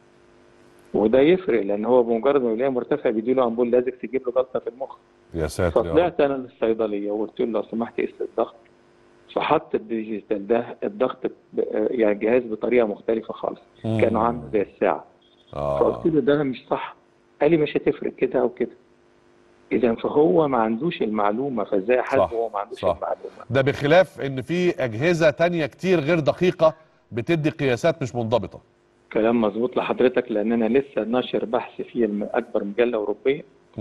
وده يفرق لان هو بمجرد ما يلاقيه مرتفع بيديله امبول لازق تجيب له جلطه في المخ. يا ساتر. فطلعت انا للصيدليه وقلت له لو سمحت قيس الضغط، فحط الديجيتال ده الضغط يعني الجهاز بطريقه مختلفه خالص، كانوا عامل زي الساعه. فقلت له ده مش صح، قال لي مش هتفرق كده او كده. اذا فهو ما عندوش المعلومه، فازاي حد هو ما عندوش المعلومه؟ ده بخلاف ان في اجهزه تانية كتير غير دقيقه بتدي قياسات مش منضبطه. كلام مظبوط لحضرتك، لان انا لسه ناشر بحث في اكبر مجله اوروبيه.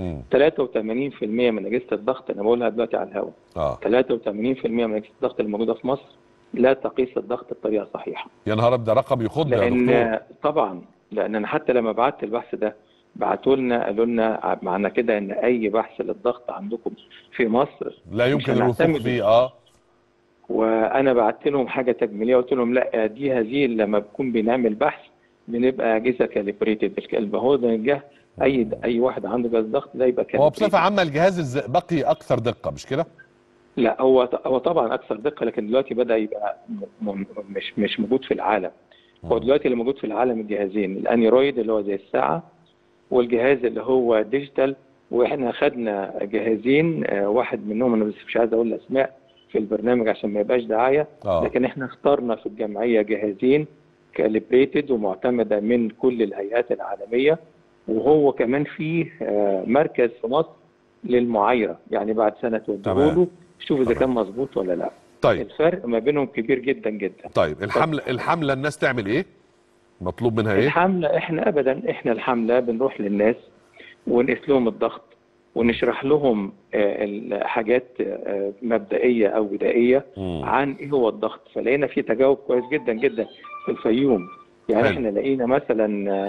83% من اجهزه الضغط، انا بقولها دلوقتي على الهواء، 83% من اجهزه الضغط الموجوده في مصر لا تقيس الضغط بطريقه صحيحه. يا نهار ابيض، ده رقم يخض يا دكتور. لان طبعا، لان انا حتى لما بعت البحث ده بعتوا لنا قالوا لنا معنى كده ان اي بحث للضغط عندكم في مصر لا يمكن الوثوق فيه. وانا بعت لهم حاجه تجميليه، قلت لهم لا دي هذه لما بنكون بنعمل بحث بنبقى اجهزه كاليبريتد. الكلب هو ده نجاه اي واحد عنده جهاز ضغط ده يبقى كاليبريتد. هو بصفه عامه الجهاز الزئبقي اكثر دقه مش كده؟ لا هو طبعا اكثر دقه، لكن دلوقتي بدا يبقى مش موجود في العالم. هو دلوقتي اللي موجود في العالم الجهازين، الانيرويد اللي هو زي الساعه، والجهاز اللي هو ديجيتال. واحنا خدنا جهازين، واحد منهم انا بس مش عايز اقول الاسماء في البرنامج عشان ما يبقاش دعايه، لكن احنا اخترنا في الجمعيه جهازين كاليبريتد ومعتمده من كل الهيئات العالميه، وهو كمان فيه مركز في مصر للمعايره، يعني بعد سنه توديه له شوف اذا كان مظبوط ولا لا. طيب الفرق ما بينهم كبير جدا جدا. طيب الحمله الناس تعمل ايه؟ مطلوب منها ايه؟ الحمله احنا الحمله بنروح للناس ونقيس لهم الضغط ونشرح لهم الحاجات مبدئيه او بدائيه عن ايه هو الضغط. فلقينا في تجاوب كويس جدا جدا في الفيوم. يعني احنا لقينا مثلا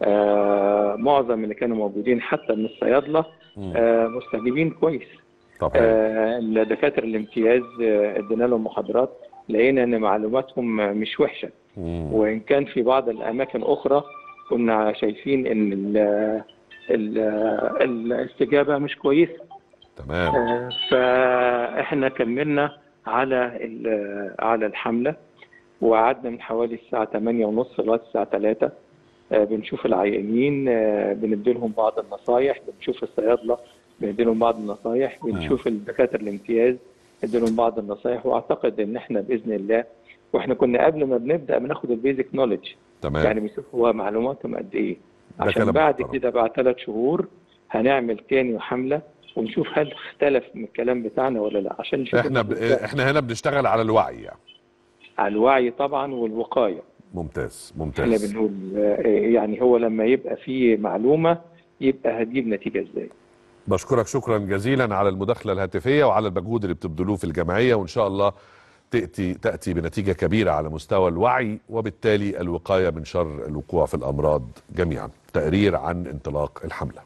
معظم اللي كانوا موجودين حتى من الصيادله مستجيبين كويس. الدكاتره الامتياز ادينا لهم محاضرات، لقينا ان معلوماتهم مش وحشه. وان كان في بعض الاماكن اخرى كنا شايفين ان الاستجابه مش كويسه. تمام. فاحنا كملنا على الحمله، وقعدنا من حوالي الساعه 8:30 لغايه الساعه 3 بنشوف العيانين، بنديلهم بعض النصايح، بنشوف الصيادله بنديلهم بعض النصايح، بنشوف الدكاتره الامتياز نديلهم بعض النصايح. واعتقد ان احنا باذن الله، واحنا كنا قبل ما بنبدا بناخد البيزك نوليدج، تمام، يعني بنشوف هو معلوماتهم قد ايه. عشان بعد كده بعد 3 شهور هنعمل تاني حملة ونشوف هل اختلف من الكلام بتاعنا ولا لا، عشان نشوف. احنا هنا بنشتغل على الوعي يعني. على الوعي طبعا والوقاية. ممتاز. احنا بنقول يعني هو لما يبقى فيه معلومة يبقى هتجيب نتيجة ازاي. بشكرك شكرا جزيلا على المداخلة الهاتفية وعلى المجهود اللي بتبذلوه في الجمعية، وإن شاء الله تأتي بنتيجة كبيرة على مستوى الوعي وبالتالي الوقاية من شر الوقوع في الأمراض جميعا. تقرير عن انطلاق الحملة.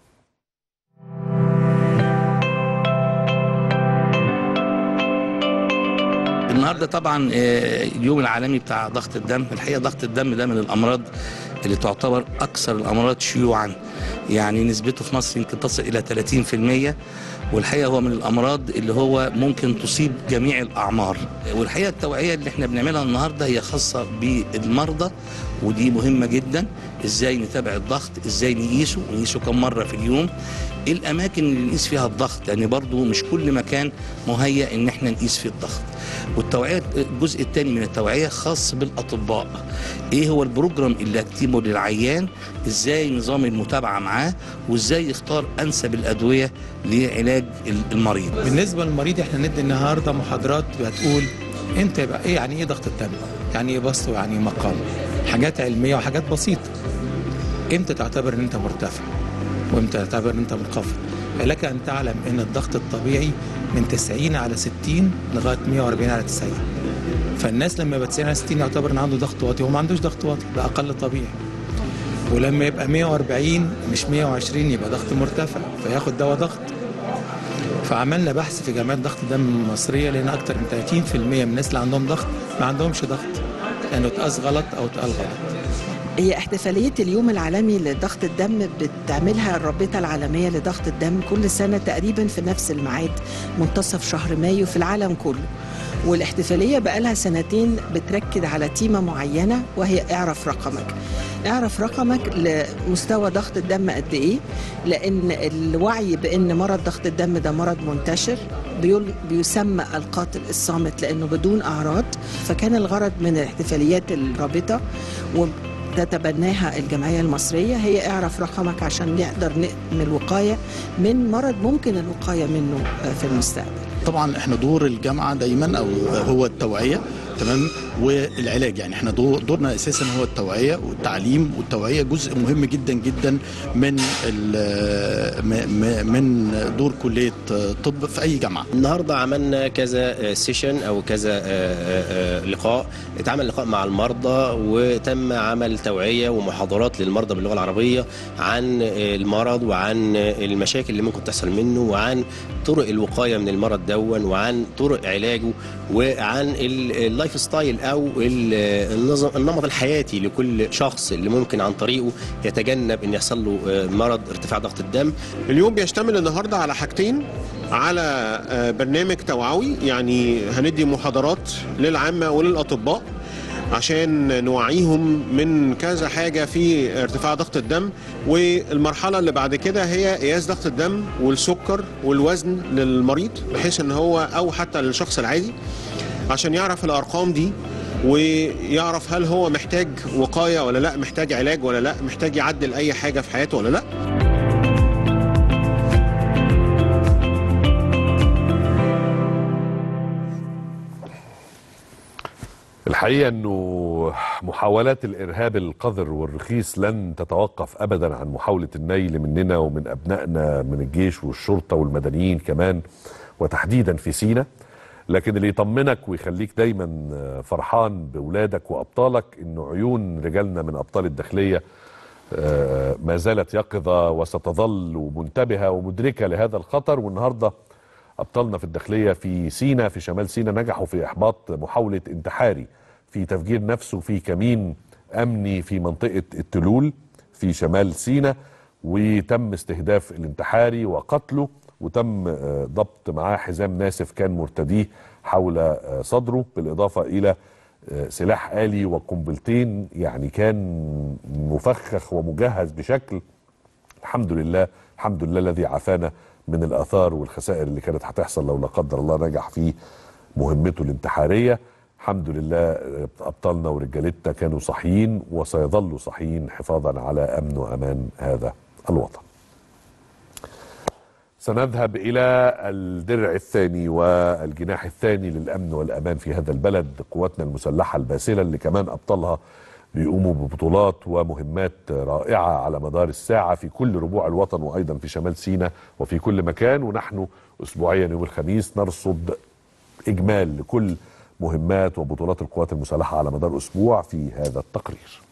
النهارده طبعا اليوم العالمي بتاع ضغط الدم. الحقيقه ضغط الدم ده من الامراض اللي تعتبر اكثر الامراض شيوعا، يعني نسبته في مصر يمكن تصل الى 30%، والحقيقه هو من الامراض اللي هو ممكن تصيب جميع الاعمار. والحقيقه التوعيه اللي احنا بنعملها النهارده هي خاصه بالمرضى، ودي مهمه جدا. ازاي نتابع الضغط، ازاي نقيسه كم مره في اليوم، ايه الاماكن اللي نقيس فيها الضغط، يعني برضو مش كل مكان مهيأ ان احنا نقيس فيه الضغط. والتوعيه الجزء الثاني من التوعيه خاص بالاطباء، ايه هو البروجرام اللي اكتبه للعيان، ازاي نظام المتابعه معاه، وازاي يختار انسب الادويه لعلاج المريض. بالنسبه للمريض احنا ندي النهارده محاضرات بتقول انت بقى ايه، يعني ايه ضغط الدم، يعني ايه بسط، ويعني ايه مقام، حاجات علميه وحاجات بسيطه. امتى تعتبر ان انت مرتفع وامتى تعتبر ان انت منخفض. لك ان تعلم ان الضغط الطبيعي من 90/60 لغايه 140/90. فالناس لما يبقى 90/60 يعتبر ان عنده ضغط واطي، هو ما عندوش ضغط واطي، ده اقل طبيعي. ولما يبقى 140 مش 120 يبقى ضغط مرتفع، فياخد دواء ضغط. فعملنا بحث في جمعيه ضغط الدم المصريه، لان اكثر من 30% من الناس اللي عندهم ضغط ما عندهمش ضغط، لانه اتقاس غلط او اتقال غلط. هي احتفالية اليوم العالمي لضغط الدم بتعملها الرابطة العالمية لضغط الدم كل سنة تقريبا في نفس الميعاد منتصف شهر مايو في العالم كله. والاحتفالية بقالها 2 سنين بتركز على تيمة معينة، وهي اعرف رقمك. اعرف رقمك لمستوى ضغط الدم قد ايه، لان الوعي بان مرض ضغط الدم ده مرض منتشر بيسمى القاتل الصامت لانه بدون اعراض. فكان الغرض من احتفاليات الرابطة تتبناها الجمعية المصرية هي اعرف رقمك، عشان نقدر نعمل وقاية من مرض ممكن الوقاية منه في المستقبل. طبعا احنا دور الجامعة دايما او هو التوعية، تمام، والعلاج. يعني احنا دورنا اساسا هو التوعيه والتعليم، والتوعيه جزء مهم جدا جدا من دور كليه طب في اي جامعه. النهارده عملنا كذا سيشن او كذا لقاء، اتعمل لقاء مع المرضى وتم عمل توعيه ومحاضرات للمرضى باللغه العربيه عن المرض وعن المشاكل اللي ممكن تحصل منه، وعن طرق الوقايه من المرض دون، وعن طرق علاجه، وعن اللايف ستايل او النمط الحياتي لكل شخص اللي ممكن عن طريقه يتجنب ان يحصل له مرض ارتفاع ضغط الدم. اليوم بيشتمل النهارده على حاجتين، على برنامج توعوي، يعني هندي محاضرات للعامه وللاطباء عشان نوعيهم من كذا حاجة في ارتفاع ضغط الدم، والمرحلة اللي بعد كده هي قياس ضغط الدم والسكر والوزن للمريض، بحيث ان هو او حتى للشخص العادي عشان يعرف الارقام دي ويعرف هل هو محتاج وقاية ولا لا، محتاج علاج ولا لا، محتاج يعدل اي حاجة في حياته ولا لا. الحقيقة أنه محاولات الإرهاب القذر والرخيص لن تتوقف أبدا عن محاولة النيل مننا ومن أبنائنا من الجيش والشرطة والمدنيين كمان، وتحديدا في سيناء. لكن اللي يطمنك ويخليك دايما فرحان بولادك وأبطالك أنه عيون رجالنا من أبطال الداخلية ما زالت يقظة وستظل منتبهة ومدركة لهذا الخطر. والنهاردة أبطالنا في الداخلية في سيناء، في شمال سيناء، نجحوا في إحباط محاولة انتحاري في تفجير نفسه في كمين أمني في منطقة التلول في شمال سيناء، وتم استهداف الانتحاري وقتله، وتم ضبط معاه حزام ناسف كان مرتديه حول صدره، بالإضافة إلى سلاح آلي وقنبلتين. يعني كان مفخخ ومجهز بشكل الحمد لله، الحمد لله الذي عافانا من الآثار والخسائر اللي كانت هتحصل لو لا قدر الله نجح في مهمته الانتحارية. الحمد لله ابطالنا ورجالتنا كانوا صاحيين وسيظلوا صاحيين حفاظا على امن وامان هذا الوطن. سنذهب إلى الدرع الثاني والجناح الثاني للأمن والأمان في هذا البلد، قواتنا المسلحة الباسلة اللي كمان أبطالها بيقوموا ببطولات ومهمات رائعة على مدار الساعة في كل ربوع الوطن وأيضا في شمال سيناء وفي كل مكان. ونحن أسبوعيا يوم الخميس نرصد إجمال لكل مهمات وبطولات القوات المسلحة على مدار أسبوع في هذا التقرير.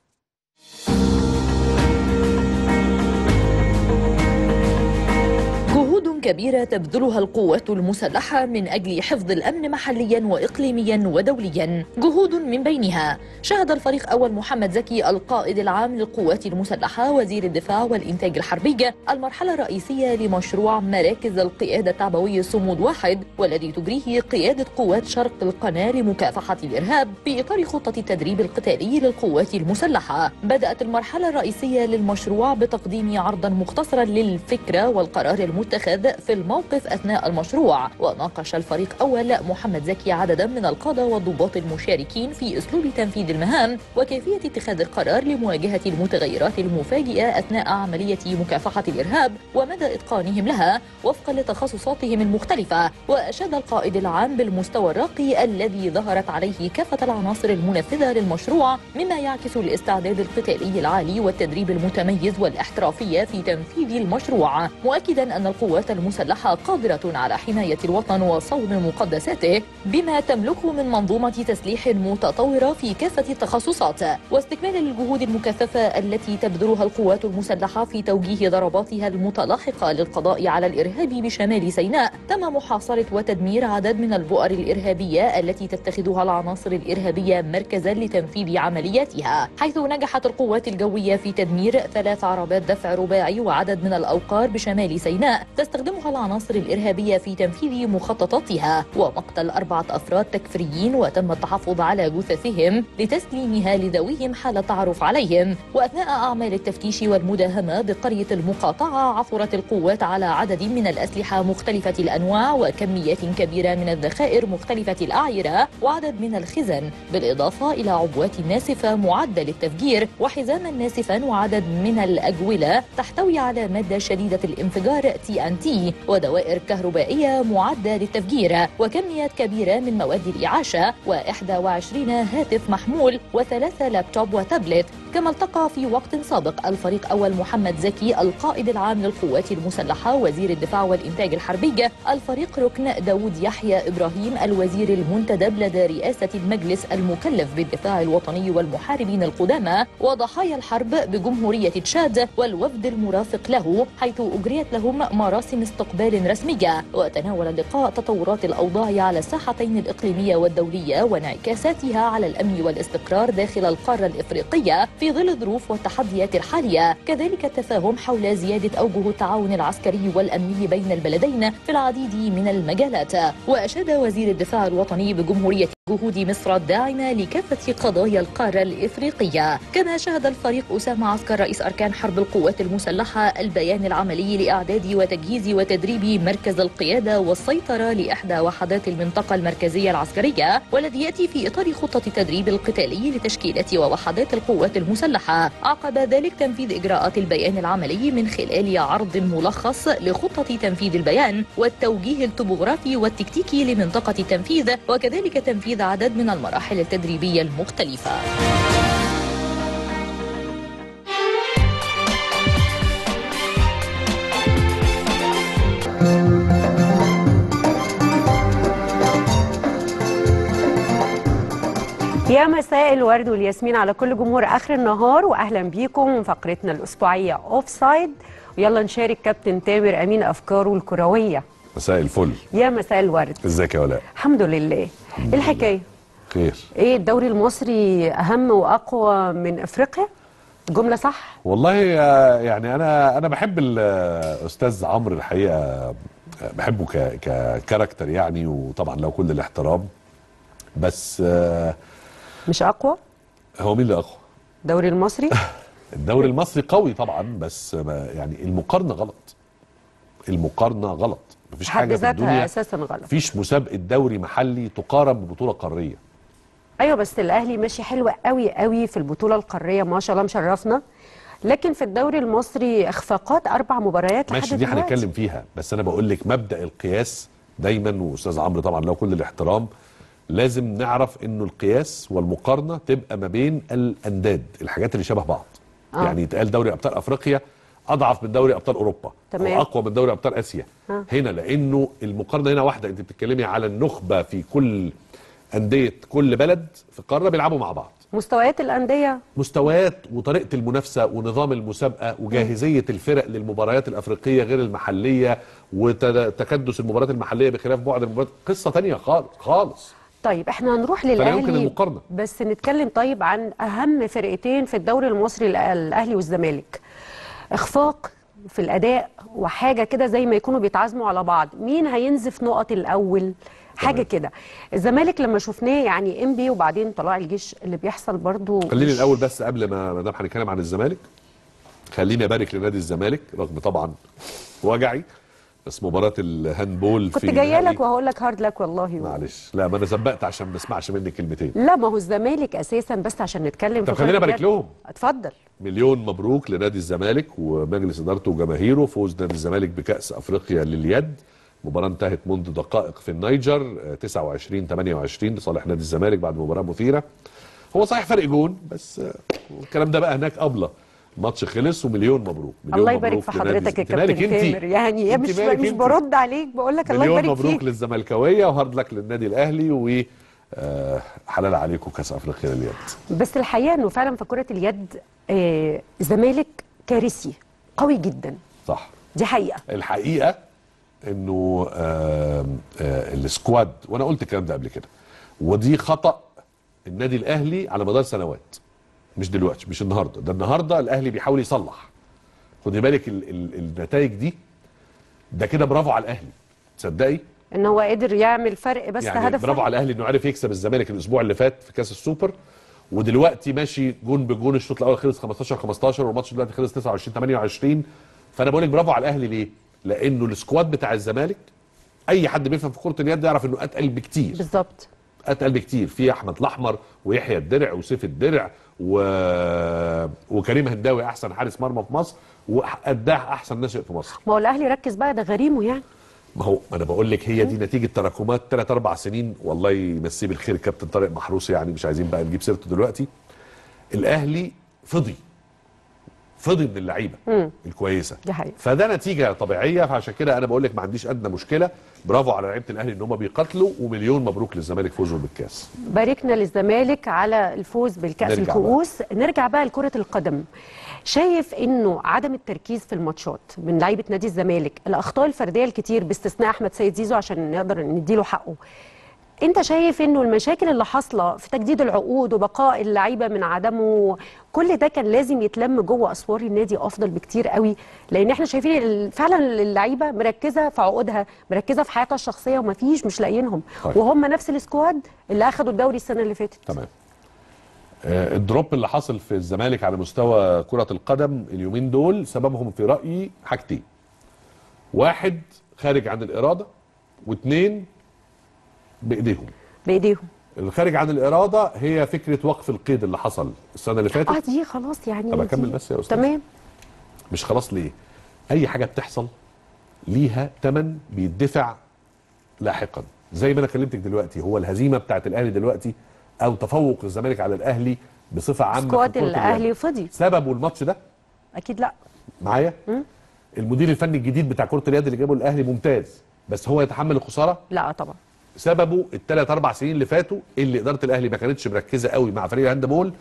كبيرة تبذلها القوات المسلحة من أجل حفظ الأمن محليا وإقليميا ودوليا. جهود من بينها شهد الفريق أول محمد زكي القائد العام للقوات المسلحة وزير الدفاع والإنتاج الحربي المرحلة الرئيسية لمشروع مراكز القيادة التعبوي صمود واحد، والذي تجريه قيادة قوات شرق القناة لمكافحة الإرهاب في إطار خطة التدريب القتالي للقوات المسلحة. بدأت المرحلة الرئيسية للمشروع بتقديم عرضا مختصرا للفكرة والقرار المتخذ في الموقف أثناء المشروع، وناقش الفريق أول محمد زكي عددا من القادة والضباط المشاركين في أسلوب تنفيذ المهام وكيفية اتخاذ القرار لمواجهة المتغيرات المفاجئة أثناء عملية مكافحة الإرهاب ومدى إتقانهم لها وفقا لتخصصاتهم المختلفة. وأشاد القائد العام بالمستوى الراقي الذي ظهرت عليه كافة العناصر المنفذة للمشروع، مما يعكس الاستعداد القتالي العالي والتدريب المتميز والاحترافية في تنفيذ المشروع، مؤكدا أن القوات المسلحة قادرة على حماية الوطن وصون مقدساته بما تملكه من منظومة تسليح متطورة في كافة التخصصات. واستكمالا للجهود المكثفة التي تبذلها القوات المسلحة في توجيه ضرباتها المتلاحقة للقضاء على الإرهاب بشمال سيناء، تم محاصرة وتدمير عدد من البؤر الإرهابية التي تتخذها العناصر الإرهابية مركزا لتنفيذ عملياتها، حيث نجحت القوات الجوية في تدمير 3 عربات دفع رباعي وعدد من الأوقار بشمال سيناء تستخدمها العناصر الإرهابية في تنفيذ مخططاتها، ومقتل 4 أفراد تكفيريين وتم التحفظ على جثثهم لتسليمها لذويهم حال تعرف عليهم. وأثناء أعمال التفتيش والمداهمة بقرية المقاطعة عثرت القوات على عدد من الأسلحة مختلفة الأنواع وكميات كبيرة من الذخائر مختلفة الأعيرة وعدد من الخزن، بالإضافة إلى عبوات ناسفة معدة للتفجير وحزاما ناسفا وعدد من الأجولة تحتوي على مادة شديدة الانفجار TNT ودوائر كهربائية معدة للتفجير وكميات كبيرة من مواد الإعاشة و21 هاتف محمول و3 لابتوب وتابلت. كما التقى في وقت سابق الفريق أول محمد زكي القائد العام للقوات المسلحة وزير الدفاع والإنتاج الحربي الفريق ركن داود يحيى إبراهيم الوزير المنتدب لدى رئاسة المجلس المكلف بالدفاع الوطني والمحاربين القدامى وضحايا الحرب بجمهورية تشاد والوفد المرافق له، حيث أجريت لهم مراسم استقبال رسمية. وتناول اللقاء تطورات الأوضاع على الساحتين الإقليمية والدولية وانعكاساتها على الأمن والاستقرار داخل القارة الإفريقية في ظل الظروف والتحديات الحالية، كذلك التفاهم حول زيادة أوجه التعاون العسكري والأمني بين البلدين في العديد من المجالات. وأشاد وزير الدفاع الوطني بجمهورية جهود مصر الداعمة لكافة قضايا القارة الإفريقية. كما شهد الفريق أسامة عسكر رئيس أركان حرب القوات المسلحة البيان العملي لإعداد وتجهيز وتدريب مركز القيادة والسيطرة لإحدى وحدات المنطقة المركزية العسكرية، والذي يأتي في إطار خطة التدريب القتالي لتشكيلات ووحدات القوات المسلحة. عقب ذلك تنفيذ إجراءات البيان العملي من خلال عرض ملخص لخطة تنفيذ البيان والتوجيه التopography والتكتيكي لمنطقة التنفيذ، وكذلك تنفيذ عدد من المراحل التدريبية المختلفة. يا مساء الورد والياسمين على كل جمهور آخر النهار، وأهلا بيكم فقرتنا الأسبوعية أوف سايد. ويلا نشارك كابتن تامر أمين أفكاره الكروية. مساء الفل. يا مساء الورد. ازيك يا ولاء؟ الحمد لله. ايه الحكاية؟ خير. ايه الدوري المصري أهم وأقوى من أفريقيا؟ جملة صح؟ والله يعني أنا بحب الأستاذ عمرو الحقيقة، بحبه ككاركتر يعني، وطبعا له كل الاحترام، بس مش أقوى؟ هو مين اللي أقوى؟ الدوري المصري؟ الدوري المصري قوي طبعا، بس يعني المقارنة غلط. المقارنة غلط. مفيش حاجة في الدنيا أساسا غلط. مفيش مسابقة دوري محلي تقارن ببطولة قارية. ايوه بس الاهلي ماشي حلو قوي قوي في البطوله القاريه ما شاء الله مشرفنا، لكن في الدوري المصري اخفاقات 4 مباريات لحد ماشي، دي دلوقتي. هنتكلم فيها، بس انا بقول لك مبدا القياس دايما، واستاذ عمرو طبعا له كل الاحترام، لازم نعرف انه القياس والمقارنه تبقى ما بين الانداد، الحاجات اللي شبه بعض. يعني يتقال دوري ابطال افريقيا اضعف من دوري ابطال اوروبا، تمام. او اقوى من دوري ابطال اسيا. هنا لانه المقارنه هنا واحده، انت بتتكلمي على النخبه في كل انديه كل بلد في القاره بيلعبوا مع بعض. مستويات الانديه، مستويات وطريقه المنافسه ونظام المسابقه وجاهزيه الفرق للمباريات الافريقيه غير المحليه، وتكدس المباريات المحليه بخلاف بعد المباريات، قصه ثانيه خالص. طيب احنا هنروح فلا يمكن للاهلي المقارنه. بس نتكلم طيب عن اهم فرقتين في الدوري المصري، الاهلي والزمالك. اخفاق في الاداء وحاجه كده زي ما يكونوا بيتعازموا على بعض، مين هينزف نقط الاول؟ حاجه كده. الزمالك لما شفناه يعني انبي وبعدين طلائع الجيش اللي بيحصل برضو. خليني الاول بس قبل ما دام هنتكلم عن الزمالك، خليني ابارك لنادي الزمالك رغم طبعا وجعي، بس مباراه الهاندبول كنت جايه لك وهقول لك هارد لك والله. معلش، لا ما انا سبقت عشان ما اسمعش منك كلمتين. لا ما هو الزمالك اساسا، بس عشان نتكلم طب خليني ابارك لهم. اتفضل. مليون مبروك لنادي الزمالك ومجلس ادارته وجماهيره، فوز نادي الزمالك بكاس افريقيا لليد. مباراه انتهت منذ دقائق في النيجر 29-28 لصالح نادي الزمالك بعد مباراه مثيره. هو صحيح فرق جون، بس الكلام ده بقى هناك ابله. الماتش خلص ومليون مبروك. مليون الله يبارك في حضرتك يا كابتن تامر، يعني مش برد عليك، بقول لك الله يبارك فيك. مليون مبروك للزملكاويه وهارد لك للنادي الاهلي، و حلال عليكم كاس افريقيا لليد. بس الحقيقه انه فعلا في كره اليد الزمالك كارثي قوي جدا. صح، دي حقيقه. الحقيقه انه السكواد، وانا قلت الكلام ده قبل كده، ودي خطأ النادي الاهلي على مدار سنوات، مش دلوقتي، مش النهارده، ده النهارده الاهلي بيحاول يصلح. خدي بالك النتائج دي، ده كده برافو على الاهلي، تصدقي ان هو قدر يعمل فرق، بس يعني هدف برافو على الاهلي انه عرف يكسب الزمالك الاسبوع اللي فات في كاس السوبر، ودلوقتي ماشي جون بجون. الشوط الاول خلص 15-15 والماتش دلوقتي خلص 29-28. فانا بقول لك برافو على الاهلي ليه؟ لانه السكواد بتاع الزمالك اي حد بيفهم في كره اليد يعرف انه اتقل بكتير. بالظبط، اتقل بكتير. في احمد الاحمر ويحيى الدرع وسيف الدرع وكريم هنداوي احسن حارس مرمى في مصر، وقداح احسن ناشئ في مصر. ما هو الاهلي ركز بقى، ده غريمه يعني. ما انا بقول لك هي دي نتيجه تراكمات 3-4 سنين. والله يمسيه بالخير الكابتن طارق محروس، يعني مش عايزين بقى نجيب سيرته دلوقتي. الاهلي فضي من اللعيبه الكويسه، دي حقيقة. فده نتيجه طبيعيه. فعشان كده انا بقول لك ما عنديش ادنى مشكله. برافو على لعيبه الاهلي ان هم بيقاتلوا، ومليون مبروك للزمالك فوزه بالكاس. باركنا للزمالك على الفوز بالكاس الكؤوس. نرجع بقى لكره القدم. شايف انه عدم التركيز في الماتشات من لعيبه نادي الزمالك، الاخطاء الفرديه الكتير باستثناء احمد سيد زيزو عشان نقدر نديله حقه، انت شايف انه المشاكل اللي حاصله في تجديد العقود وبقاء اللعيبه من عدمه، كل ده كان لازم يتلم جوه اسوار النادي افضل بكتير قوي؟ لان احنا شايفين فعلا اللعيبه مركزه في عقودها، مركزه في حياتها الشخصيه، ومفيش مش لاقيينهم. وهم نفس السكواد اللي اخذوا الدوري السنه اللي فاتت. تمام. الدروب اللي حاصل في الزمالك على مستوى كره القدم اليومين دول سببهم في رايي حاجتين: واحد خارج عن الاراده، واثنين بايديهم. الخارج عن الاراده هي فكره وقف القيد اللي حصل السنه اللي فاتت. دي خلاص يعني. طب اكمل بس يا استاذ. تمام. مش خلاص ليه؟ اي حاجه بتحصل ليها ثمن بيدفع لاحقا. زي ما انا كلمتك دلوقتي، هو الهزيمه بتاعت الاهلي دلوقتي او تفوق الزمالك على الاهلي بصفه عامه سكواد الاهلي فضي سببه الماتش ده؟ اكيد لا. معايا؟ المدير الفني الجديد بتاع كره اليد اللي جابه الاهلي ممتاز، بس هو يتحمل الخساره؟ لا طبعا. سببه ال3-4 سنين اللي فاتوا اللي اداره الاهلي ما كانتش مركزه قوي مع فريق الهاندبول،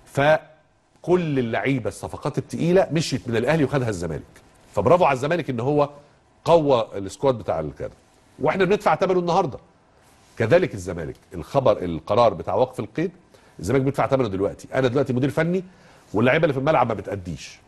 فكل اللعيبه الصفقات الثقيله مشيت من الاهلي وخدها الزمالك. فبرافو على الزمالك ان هو قوى السكواد بتاع الكاده، واحنا بندفع ثمنه النهارده. كذلك الزمالك، القرار بتاع وقف القيد الزمالك بيدفع ثمنه دلوقتي. انا دلوقتي مدير فني واللعيبه اللي في الملعب ما بتأديش،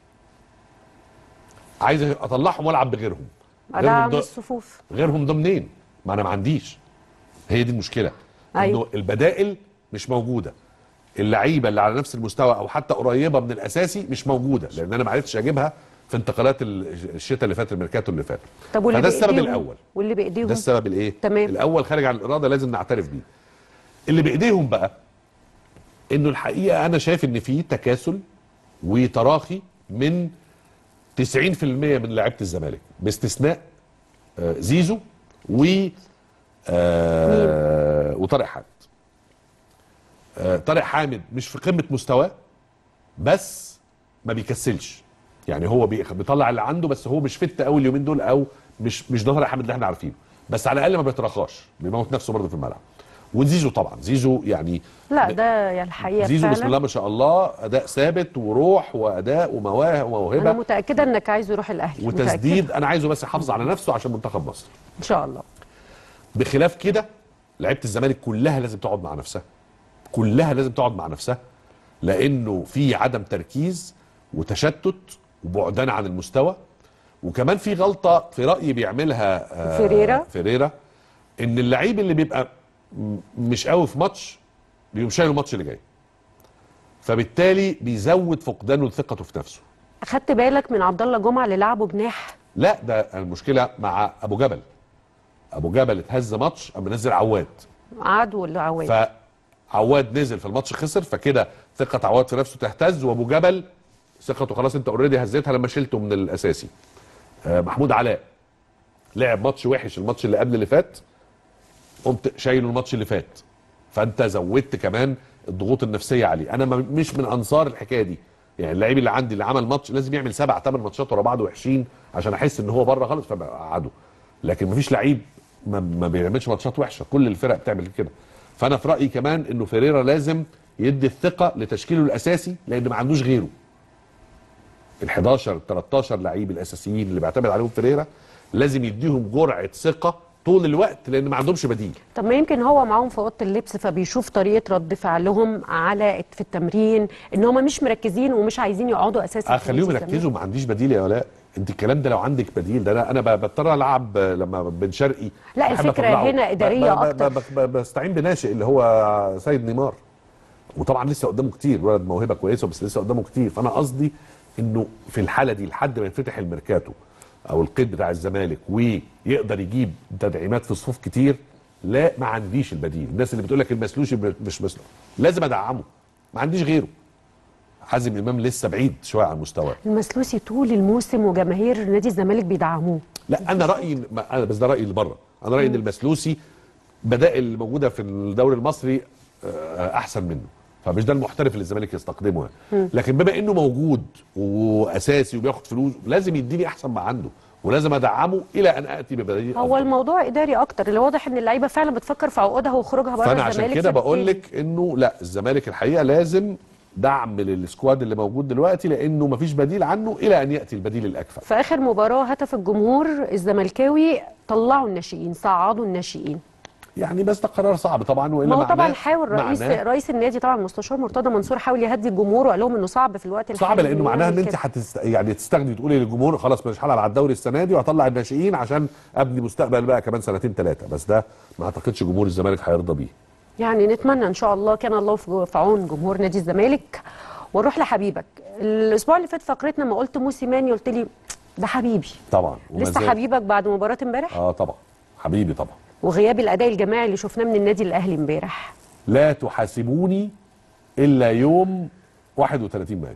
عايز اطلعهم والعب بغيرهم. ادعم الصفوف. غيرهم ده منين؟ ما انا ما عنديش. هي دي المشكله. انه البدائل مش موجوده. اللعيبه اللي على نفس المستوى او حتى قريبه من الاساسي مش موجوده، لان انا ما عرفتش اجيبها في انتقالات الشتاء اللي فات، الميركاتو اللي فات. طب فده السبب الاول. واللي بايديهم ده السبب الايه؟ تمام. الاول خارج عن الاراده لازم نعترف بيه. اللي بايديهم بقى انه الحقيقه انا شايف ان في تكاسل وتراخي من 90% من لاعيبه الزمالك باستثناء زيزو وطارق حامد. طارق حامد مش في قمه مستواه بس ما بيكسلش، يعني هو بيطلع اللي عنده، بس هو مش فت قوي اليومين دول، او مش ده طارق حامد اللي احنا عارفينه، بس على الاقل ما بيتراخاش، بيموت نفسه برضه في الملعب. وزيزو طبعا، زيزو يعني لا ده يعني الحقيقه زيزو فعلا بسم الله ما شاء الله اداء ثابت وروح واداء وموهبه. انا متاكده انك عايزه يروح الاهلي وتسديد متأكدة. انا عايزه بس يحافظ على نفسه عشان منتخب مصر ان شاء الله. بخلاف كده لعيبه الزمالك كلها لازم تقعد مع نفسها، كلها لازم تقعد مع نفسها، لانه في عدم تركيز وتشتت وبعدان عن المستوى. وكمان في غلطه في رايي بيعملها فيريرا ان اللعيب اللي بيبقى مش قوي في ماتش بيقوم شايل الماتش اللي جاي، فبالتالي بيزود فقدانه لثقته في نفسه. اخدت بالك من عبد الله جمعه اللي لعبه جناح؟ لا ده المشكله مع ابو جبل. ابو جبل اتهز ماتش اما نزل عواد، ولا عواد، فعواد نزل في الماتش خسر، فكده ثقه عواد في نفسه تهتز، وابو جبل ثقته خلاص انت اوريدي هزيتها لما شلته من الاساسي. محمود علاء لعب ماتش وحش الماتش اللي قبل اللي فات، قمت شايله الماتش اللي فات، فانت زودت كمان الضغوط النفسيه عليه. انا مش من انصار الحكايه دي، يعني اللعيب اللي عندي اللي عمل ماتش لازم يعمل 7 8 ماتشات ورا بعض وحشين عشان احس ان هو بره خالص فبقعده، لكن مفيش لعيب ما بيعملش ماتشات وحشه، كل الفرق بتعمل كده. فانا في رايي كمان انه فيريرا لازم يدي الثقه لتشكيله الاساسي، لان ما عندوش غيره. ال11 13 لعيب الاساسيين اللي بيعتمد عليهم فيريرا لازم يديهم جرعه ثقه طول الوقت، لان ما عندهمش بديل. طب ما يمكن هو معاهم في اوضه اللبس فبيشوف طريقه رد فعلهم على في التمرين ان هم مش مركزين ومش عايزين يقعدوا اساسا. خليهم يركزوا، ما عنديش بديل يا ولاء. انت الكلام ده لو عندك بديل، ده انا بضطر العب لما بن شرقي. لا الفكره هنا اداريه اكتر. بستعين بناشئ اللي هو سيد نيمار، وطبعا لسه قدامه كتير، ولد موهبه كويسه بس لسه قدامه كتير. فانا قصدي انه في الحاله دي لحد ما ينفتح الميركاتو او القيد بتاع الزمالك ويقدر يجيب تدعيمات في الصفوف كتير، لا ما عنديش البديل. الناس اللي بتقول لك المسلوسي مش مسلوس، لازم ادعمه، ما عنديش غيره. حازم امام لسه بعيد شويه عن مستواه. المسلوسي طول الموسم وجماهير نادي الزمالك بيدعموه. لا انا رايي، انا بس ده رايي اللي بره، انا رايي ان المسلوسي بدائل اللي موجوده في الدوري المصري احسن منه، فمش ده المحترف اللي الزمالك يستقدمه يعني. لكن بما انه موجود واساسي وبياخد فلوس لازم يديني احسن ما عنده، ولازم ادعمه الى ان اتي ببديل. هو الموضوع اداري اكتر، اللي واضح ان اللعيبه فعلا بتفكر في عقودها وخروجها بره الزمالك. فانا عشان كده بقول لك انه لا، الزمالك الحقيقه لازم دعم للسكواد اللي موجود دلوقتي، لانه مفيش بديل عنه الى ان ياتي البديل الاكفأ. في اخر مباراه هتف الجمهور الزملكاوي طلعوا الناشئين، صعدوا الناشئين. يعني بس ده قرار صعب طبعا، والا ما هو طبعا حاول رئيس النادي طبعا المستشار مرتضى منصور حاول يهدي الجمهور وقال لهم انه صعب في الوقت الحالي. صعب لانه معناها ان انت يعني تستغني تقولي للجمهور خلاص مش هلعب على الدوري السنه دي وهطلع الناشئين عشان ابني مستقبل بقى كمان 2 3 بس ده ما اعتقدش جمهور الزمالك هيرضى بيه. يعني نتمنى ان شاء الله. كان الله في عون جمهور نادي الزمالك. ونروح لحبيبك. الاسبوع اللي فات فقرتنا ما قلت موسيماني قلت لي ده حبيبي طبعا، لسه حبيبك بعد مباراه امبارح. طبعا حبيبي طبعا. وغياب الاداء الجماعي اللي شفناه من النادي الاهلي امبارح. لا تحاسبوني الا يوم 31 مايو.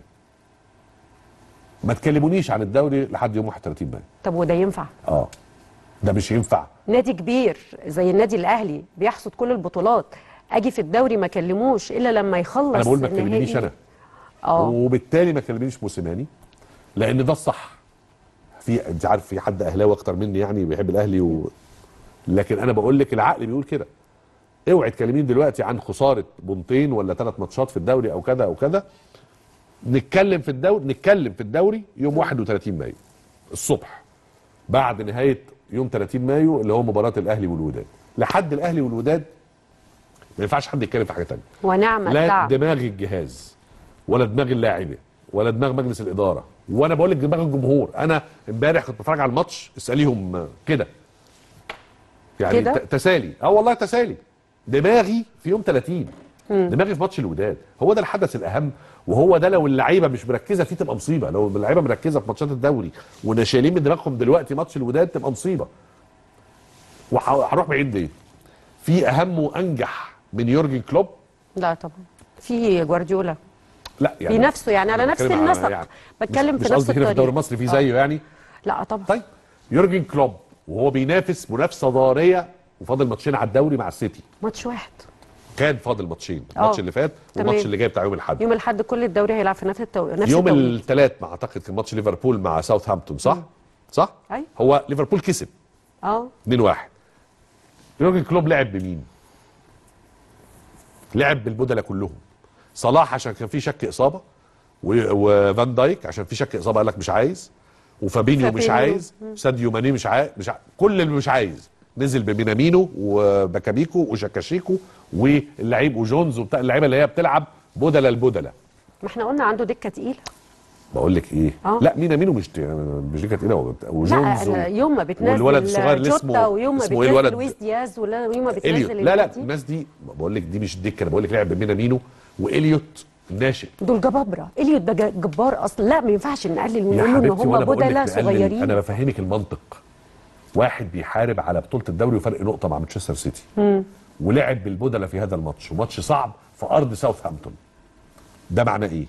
ما تكلمونيش عن الدوري لحد يوم 31 مايو. طب وده ينفع؟ ده مش ينفع. نادي كبير زي النادي الاهلي بيحصد كل البطولات، اجي في الدوري ما كلموش الا لما يخلص. انا بقول ما تكلمنيش انا. وبالتالي ما تكلمنيش موسيماني، لان ده الصح. انت عارف في حد اهلاوي اكتر مني يعني بيحب الاهلي لكن انا بقول لك العقل بيقول كده. اوعي تكلميني دلوقتي عن خساره بونتين ولا 3 ماتشات في الدوري او كذا او كذا. نتكلم في الدوري يوم 31 مايو الصبح بعد نهايه يوم 30 مايو اللي هو مباراه الاهلي والوداد. لحد الاهلي والوداد ما ينفعش حد يتكلم في حاجه ثانيه. ونعم لا دماغ الجهاز ولا دماغ اللاعبين ولا دماغ مجلس الاداره، وانا بقول لك دماغ الجمهور. انا امبارح كنت بتفرج على الماتش، اساليهم كده يعني كده؟ تسالي. والله تسالي. دماغي في يوم 30 دماغي في ماتش الوداد. هو ده الحدث الاهم، وهو ده لو اللعيبه مش مركزه فيه تبقى مصيبه. لو اللعيبه مركزه في ماتشات الدوري وناشئين من دماغهم دلوقتي ماتش الوداد تبقى مصيبه. وهروح بعيد ليه؟ في اهم وانجح من يورجن كلوب؟ لا طبعا. في جوارديولا لا يعني بنفسه، يعني على نفس بتكلم النسق يعني بتكلم مش في نفس قصدي هنا في الدوري الطريق. المصري في زيه يعني. لا طبعا. طيب يورجن كلوب وهو بينافس منافسه ضاريه وفاضل ماتشين على الدوري مع السيتي. ماتش واحد كان فاضل ماتشين، الماتش اللي فات والماتش اللي جاي بتاع يوم الاحد. يوم الاحد كل الدوري هيلعب في نفس التوقيت. يوم الثلاث ما اعتقد كان ماتش ليفربول مع ساوثهامبتون، صح؟ صح؟ أيوة. هو ليفربول كسب 2-1. يورجن كلوب لعب بمين؟ لعب بالبدلاء كلهم. صلاح عشان كان في شك اصابه، وفان دايك عشان في شك اصابه قال لك مش عايز، وفابينيو مش عايز، ساديو ماني مش عايز، كل اللي مش عايز نزل بمينامينو وباكاميكو وشاكاشيكو واللعيب وجونز وبتاع اللعيبه اللي هي بتلعب بدلاء البدلاء. ما احنا قلنا عنده دكه تقيله. بقول لك ايه؟ لا مينامينو مش دكه تقيله، وجونز لا يوم ما بتنزل والولد الصغير اللي اسمه ويوم ما بتنزل لويس دياز ويوم ما بتنزل لا الناس دي بقول لك دي مش دكه، انا بقول لك لعب بمينامينو واليوت الناشئ. دول جبابره، اليوت ده جبار اصلا. لا ما ينفعش نقلل ونقول ان هم بدلاء صغيرين. انا بفهمك المنطق. واحد بيحارب على بطوله الدوري وفرق نقطه مع مانشستر سيتي ولعب بالبدلاء في هذا الماتش، وماتش صعب في ارض ساوثهامبتون. ده معناه ايه؟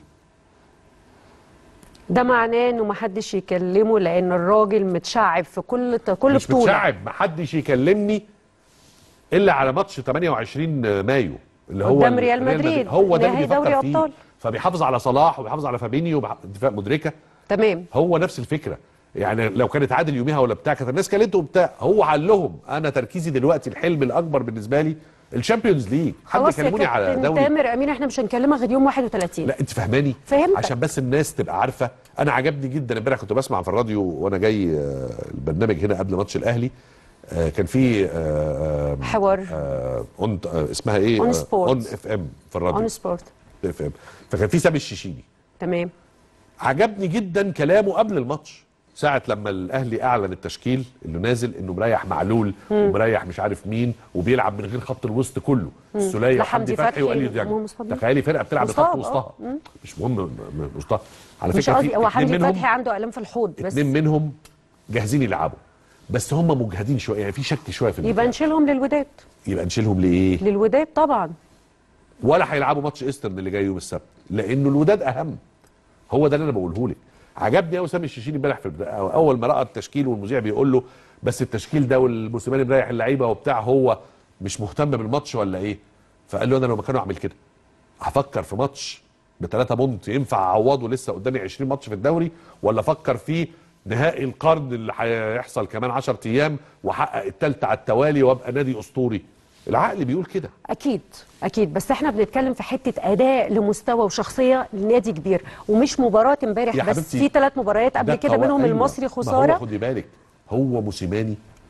ده معناه انه ما حدش يكلمه لان الراجل متشعب في كل مش بطوله. متشعب، ما حدش يكلمني الا على ماتش 28 مايو اللي هو قدام ريال مدريد، هو ده اللي دوري بيفكر فيه. أبطال. فبيحافظ على صلاح وبيحافظ على فابينيو دفاع مدركه. تمام. هو نفس الفكره، يعني لو كانت عادل يوميها ولا بتاع كانت الناس كلمته وبتاع. هو قال لهم انا تركيزي دلوقتي الحلم الاكبر بالنسبه لي الشامبيونز ليج. حد كلموني على دوري تامر امين احنا مش هنكلمها غير يوم 31. لا انت فهماني؟ فهمت. عشان بس الناس تبقى عارفه. انا عجبني جدا امبارح كنت بسمع في الراديو وانا جاي البرنامج هنا قبل ماتش الاهلي. كان في حوار اسمها ايه؟ اون سبورت، اون اف ام في الراديو، اون سبورت اف ام. فكان في سامي الشيشيني. تمام. عجبني جدا كلامه قبل الماتش ساعة لما الاهلي اعلن التشكيل انه نازل، انه مريح معلول ومريح مش عارف مين وبيلعب من غير خط الوسط كله، السوليه وحمدي فتحي واليو ديانج. تخيلي فرقه بتلعب بخط وسطها. مش مهم وسطها على فكره. مش قصدي هو حمدي فتحي عنده الام في الحوض، بس 2 منهم جاهزين يلعبوا، بس هم مجهدين شويه، يعني في شك شويه في يبقى نشيلهم للوداد. يبقى نشيلهم لايه؟ للوداد طبعا. ولا هيلعبوا ماتش ايسترن اللي جاي يوم السبت، لانه الوداد اهم. هو ده اللي انا بقوله لك. عجبني قوي سامي الشيشيني امبارح في اول ما راى التشكيل والمذيع بيقول له بس التشكيل ده والموسيماني مريح اللعيبه وبتاع، هو مش مهتم بالماتش ولا ايه؟ فقال له انا لو مكانه اعمل كده، هفكر في ماتش ب3 بونت ينفع اعوضه لسه قدامي 20 ماتش في الدوري، ولا افكر في نهائي القرن اللي هيحصل كمان 10 ايام واحقق الثالثه على التوالي وابقى نادي اسطوري. العقل بيقول كده. اكيد بس احنا بنتكلم في حته اداء لمستوى وشخصيه لنادي كبير، ومش مباراه امبارح بس، في 3 مباريات قبل كده منهم المصري خساره. هو خدي بالك، هو موسيماني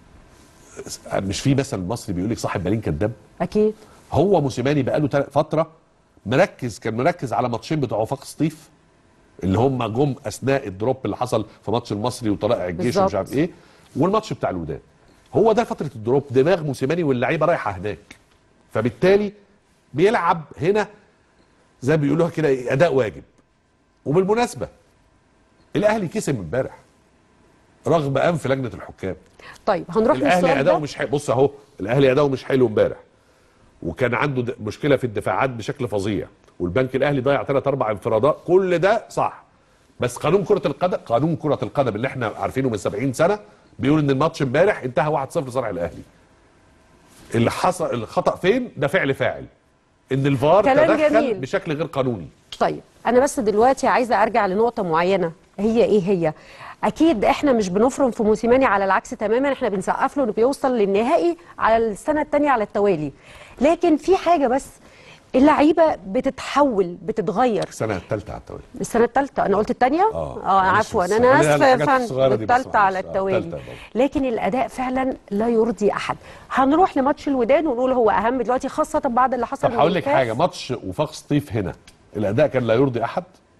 مش في مثل مصري بيقول لك صاحب بالين كداب. اكيد. هو موسيماني بقاله فتره كان مركز على ماتشين بتوع وفاق سطيف اللي هم جم اثناء الدروب اللي حصل في ماتش المصري وطلائع الجيش ومش عارف ايه، والماتش بتاع الوداد. هو ده فتره الدروب، دماغ موسيماني واللعيبه رايحه هناك، فبالتالي بيلعب هنا زي ما بيقولوها كده اداء واجب. وبالمناسبه الاهلي كسب امبارح رغم انف لجنه الحكام. طيب هنروح للسؤال الاهلي اداؤه ده. مش حلو. بص اهو الاهلي اداؤه مش حلو امبارح، وكان عنده مشكله في الدفاعات بشكل فظيع، والبنك الاهلي ضيع 3-4 انفرادات. كل ده صح، بس قانون كره القدم اللي احنا عارفينه من 70 سنه بيقول ان الماتش امبارح انتهى 1-0 لصالح الاهلي. اللي حصل الخطا فين؟ ده فاعل ان الفار تدخل جميل بشكل غير قانوني. طيب انا بس دلوقتي عايزه ارجع لنقطه معينه، هي اكيد احنا مش بنفرم في موسيماني، على العكس تماما احنا بنسقف له انه بيوصل للنهائي على السنه الثانيه على التوالي. لكن في حاجه بس، اللعيبه بتتحول بتتغير. السنه الثالثه على التوالي. السنه الثالثه، انا قلت الثانيه؟ عفوا انا اسفه يا فندم، الثالثه على التوالي. لكن الاداء فعلا لا يرضي احد. هنروح لماتش الوداد ونقول هو اهم دلوقتي، خاصه بعد اللي حصل. طب هقول لك حاجه، ماتش وفاق سطيف هنا الاداء كان لا يرضي احد.